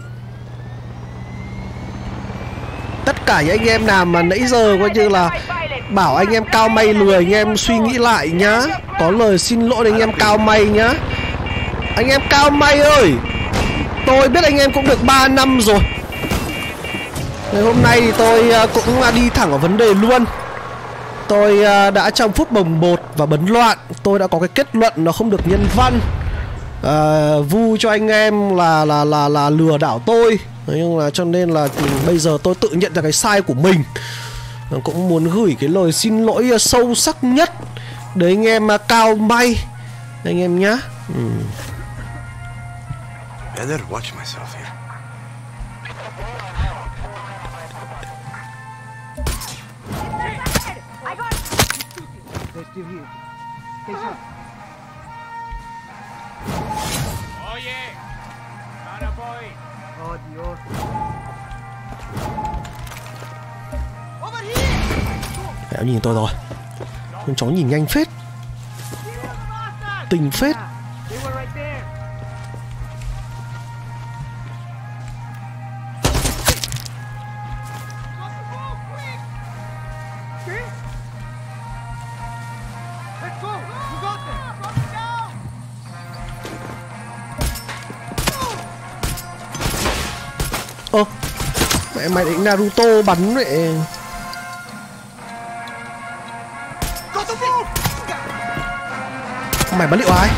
Speaker 1: Tất cả những anh em nào mà nãy giờ coi như là bảo anh em cao may lừa, anh em suy nghĩ lại nhá. Có lời xin lỗi đến anh em cao may nhá. Anh em cao may ơi, tôi biết anh em cũng được ba năm rồi. Ngày hôm nay thì tôi cũng đi thẳng vào vấn đề luôn. Tôi đã trong phút bồng bột và bấn loạn, tôi đã có cái kết luận nó không được nhân văn. à, Vu cho anh em là là là là lừa đảo tôi. Nhưng là cho nên là bây giờ tôi tự nhận ra cái sai của mình. Cũng muốn gửi cái lời xin lỗi sâu sắc nhất đến anh em cao may, anh em nhá. ừ.
Speaker 2: Better watch myself here.
Speaker 9: still here. Stay sharp.
Speaker 16: Oye, para boy.
Speaker 9: Oh, Dios. Over here.
Speaker 1: Mẹ nhìn tôi rồi. Con chó nhìn nhanh phết. Tình phết.
Speaker 9: They were right there. Let's go. You got this.
Speaker 1: Ơ, mẹ mày định Naruto bắn vậy. Mày bắn liệu ai?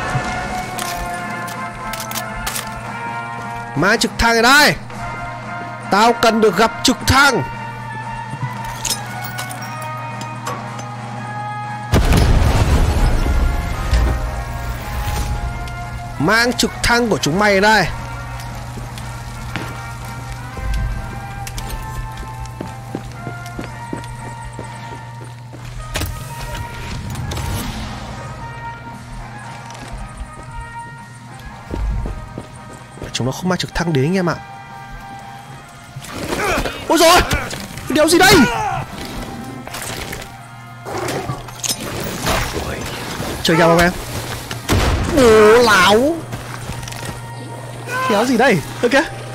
Speaker 1: Mang trực thăng ở đây. Tao cần được gặp trực thăng. Mang trực thăng của chúng mày ở đây. Chúng nó không mang trực thăng đến anh em ạ. Ôi rồi, đéo gì đây? Chơi nhau không em? Bố láo. Đéo gì đây? Ok.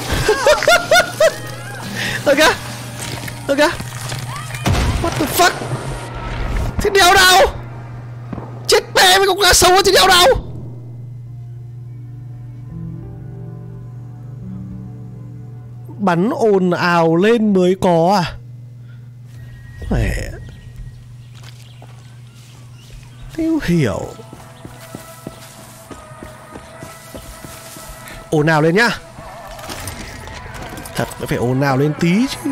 Speaker 1: Ok. Ok. What the fuck? Thế đéo nào? Chết mẹ, mày có cá sấu thì đéo nào? Bắn ồn ào lên mới có à? Mẹ. Không hiểu. Ồn ào lên nhá. Thật phải ồn ào lên tí chứ.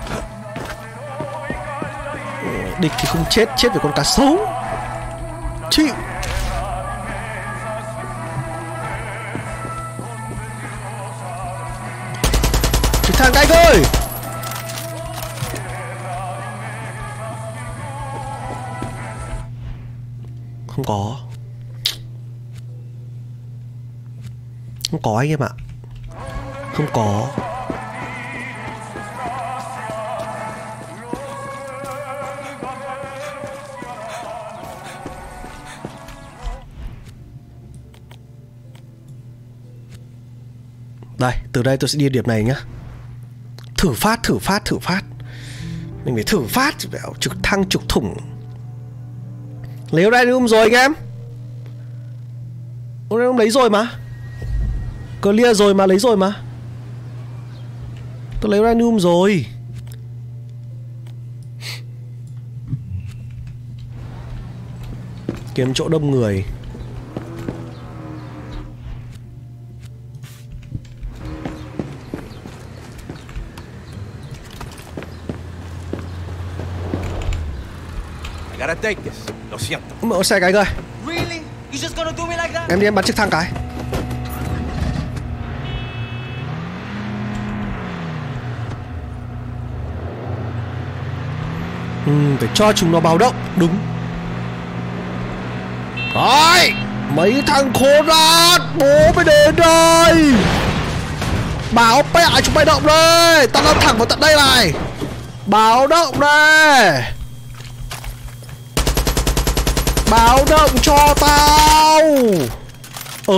Speaker 1: Địch thì không chết, chết với con cá sấu. Chịu. Trực thăng anh ơi. Không có. Không có anh em ạ. Không có. Đây, từ đây tôi sẽ đi điểm này nhá. Thử phát, thử phát, thử phát. Mình phải thử phát. Trực thăng, trực thủng. Lấy uranium rồi anh em. Uranium lấy rồi mà. Clear rồi mà, lấy rồi mà. Tôi lấy uranium rồi. Kiếm chỗ đông người. Mở xe cái coi. Em đi em bắn trực thăng cái. Ừ, phải cho chúng nó báo động. Đúng. Rồi, mấy thằng khốn nạn, bố mới đến đây. Báo mẹ chúng mày động đây. Tao đang thẳng vào tận đây này. Báo động đây. Báo động cho tao. Ơ,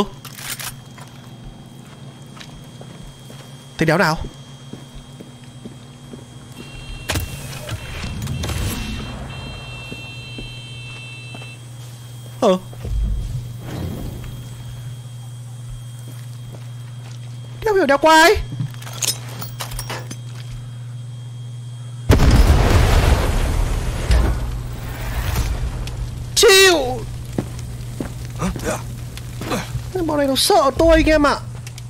Speaker 1: thế đéo nào? Ờ, đéo hiểu đéo qua ấy. Chịu. Bọn này nó sợ tôi anh em ạ.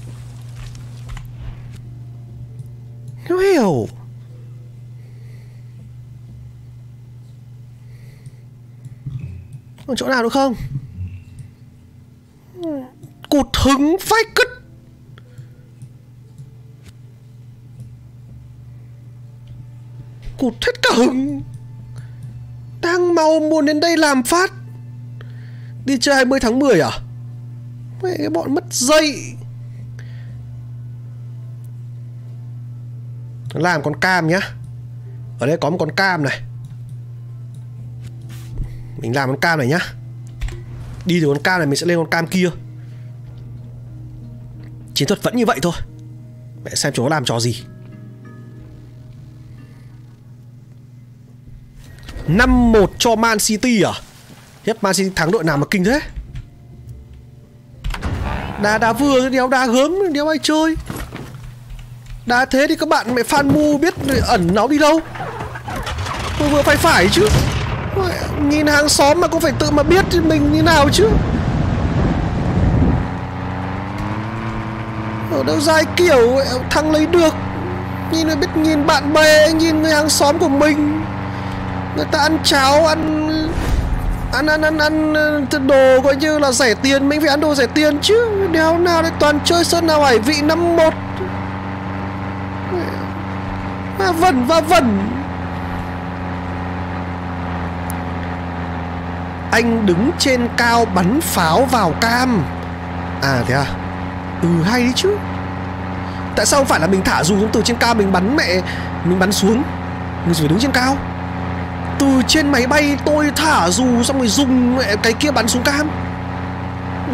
Speaker 1: Không hiểu. Còn chỗ nào nữa không? Cụt hứng phách cứt. Cụt hết cả hứng. Đang mau muốn đến đây làm phát. Đi chơi hai mươi tháng mười à? Mẹ cái bọn mất dây. Làm con cam nhá. Ở đây có một con cam này. Mình làm con cam này nhá. Đi từ con cam này mình sẽ lên con cam kia. Chiến thuật vẫn như vậy thôi. Mẹ xem chúng nó làm trò gì. năm một cho Man City à? Hiếp Man City thắng đội nào mà kinh thế. Đá đá vừa đéo đá gớm đéo ai chơi. Đá thế thì các bạn mẹ fan mu biết ẩn nó đi đâu. Vừa vừa phải phải chứ. Nhìn hàng xóm mà cũng phải tự mà biết mình như nào chứ. Ở đâu dài kiểu thằng lấy được. Nhìn biết nhìn bạn bè, nhìn người hàng xóm của mình. Người ta ăn cháo, ăn ăn ăn ăn ăn đồ coi như là rẻ tiền, mình phải ăn đồ rẻ tiền chứ. Đéo nào lại toàn chơi Sơn Nào Hải Vị năm một. Va vẩn va vẩn. Anh đứng trên cao bắn pháo vào cam. À thế à? Ừ hay đấy chứ. Tại sao không phải là mình thả dù từ trên cao mình bắn mẹ mình bắn xuống. Mình phải đứng trên cao. Từ trên máy bay tôi thả dù xong rồi dùng mẹ cái kia bắn xuống cam. Ừ.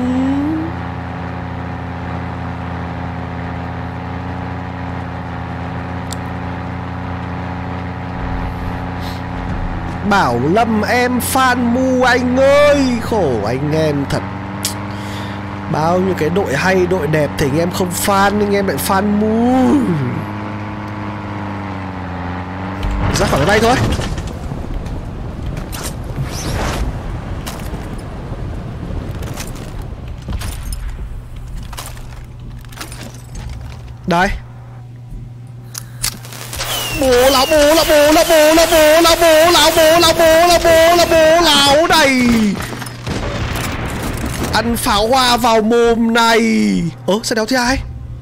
Speaker 1: Bảo Lâm em fan mu anh ơi. Khổ anh em thật. Bao nhiêu cái đội hay, đội đẹp thì anh em không fan, nhưng em lại fan mu. Ra khỏi máy bay thôi. Đây. Bố lão bố lão bố lão bố lão bố lão bố lão bố lão bố lão bố lão bố lão này. Ăn pháo hoa vào mồm này. Ơ xe đéo thế ai?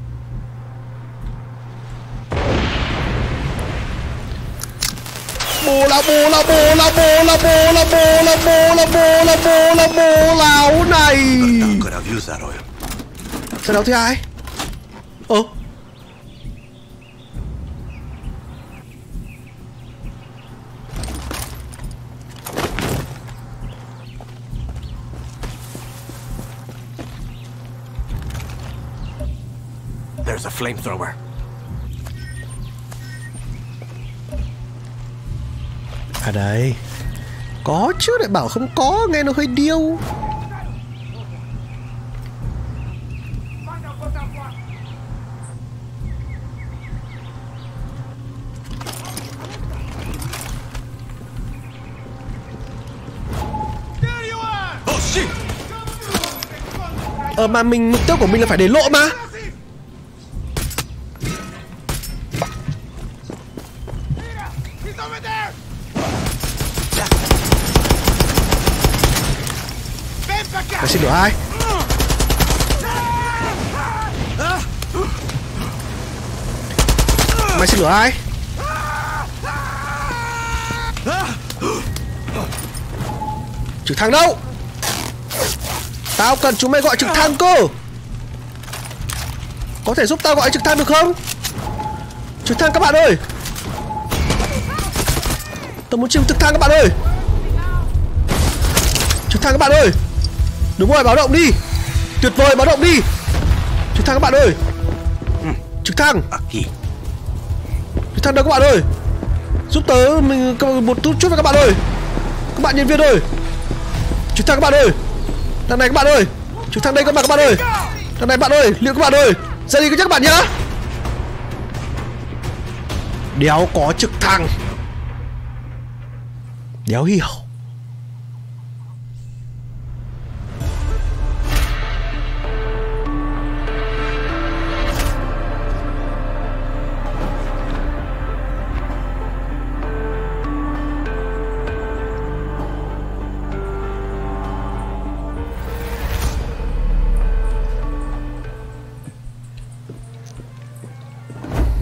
Speaker 1: Bố lão bố lão bố lão bố lão bố lão bố lão bố lão bố lão bố lão bố lão này. Xe đéo thế ai? Ơ
Speaker 8: There's a flamethrower.
Speaker 1: À đây. Có chứ, lại bảo không có, nghe nó hơi điêu. Ờ mà mình, mục tiêu của mình là phải để lộ mà. Mày xin lỗi ai? Mày xin lỗi ai? Trực thăng đâu? Tao cần chúng mày gọi trực thăng cơ. Có thể giúp tao gọi trực thăng được không? Trực thăng các bạn ơi. Tao muốn chìm trực thăng các bạn ơi. Trực thăng các bạn ơi. Đúng rồi, báo động đi. Tuyệt vời, báo động đi. Trực thăng các bạn ơi. Trực thăng. Trực thăng đâu các bạn ơi. Giúp tớ mình một chút chút với các bạn ơi. Các bạn nhân viên ơi. Trực thăng các bạn ơi. Đằng này các bạn ơi. Trực thăng đây các bạn các bạn ơi. Đằng này bạn ơi, liệu các bạn ơi. Ra đi các bạn nhá. Đéo có trực thăng. Đéo hiểu.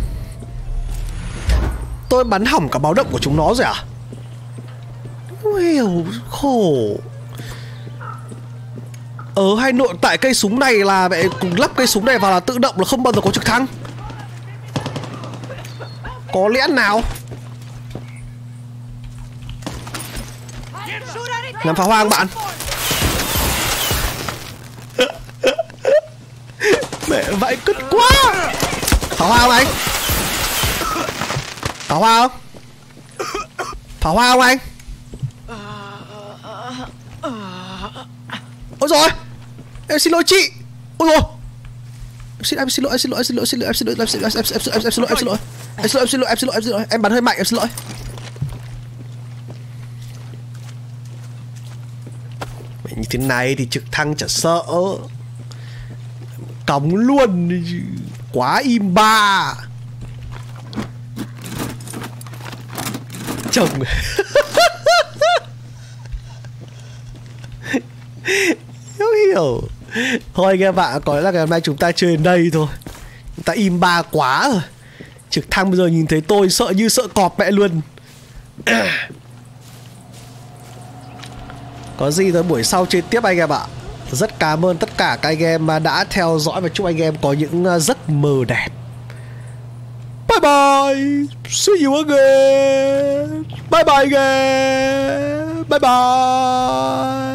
Speaker 1: Tôi bắn hỏng cả báo động của chúng nó rồi à? Ui hiểu, khổ. Ở Hà Nội tại cây súng này là mẹ cùng lắp cây súng này vào là tự động là không bao giờ có trực thăng. Có lẽ nào? Làm pháo hoa không bạn? Mẹ vậy cứt quá. Pháo hoa không anh? Pháo hoa không? Pháo hoa không anh? Ôi rồi, em xin lỗi chị. Ôi rồi, em xin em xin lỗi em xin lỗi em xin lỗi em xin lỗi em xin lỗi em xin lỗi em xin lỗi em xin lỗi em xin lỗi em xin lỗi em xin lỗi em xin lỗi em xin lỗi em bắn hơi mạnh, em xin lỗi. Như thế này thì trực thăng chả sợ, còng luôn, quá im ba. Chồng không hiểu. Thôi anh em bạn, có lẽ là ngày hôm nay chúng ta chơi đến đây thôi. Chúng ta im ba quá rồi. Trực thăng bây giờ nhìn thấy tôi sợ như sợ cọp mẹ luôn. Có gì thôi buổi sau chơi tiếp anh em ạ. Rất cảm ơn tất cả các anh em đã theo dõi và chúc anh em có những giấc mơ đẹp. Bye bye. See you again. Bye bye again. Bye bye.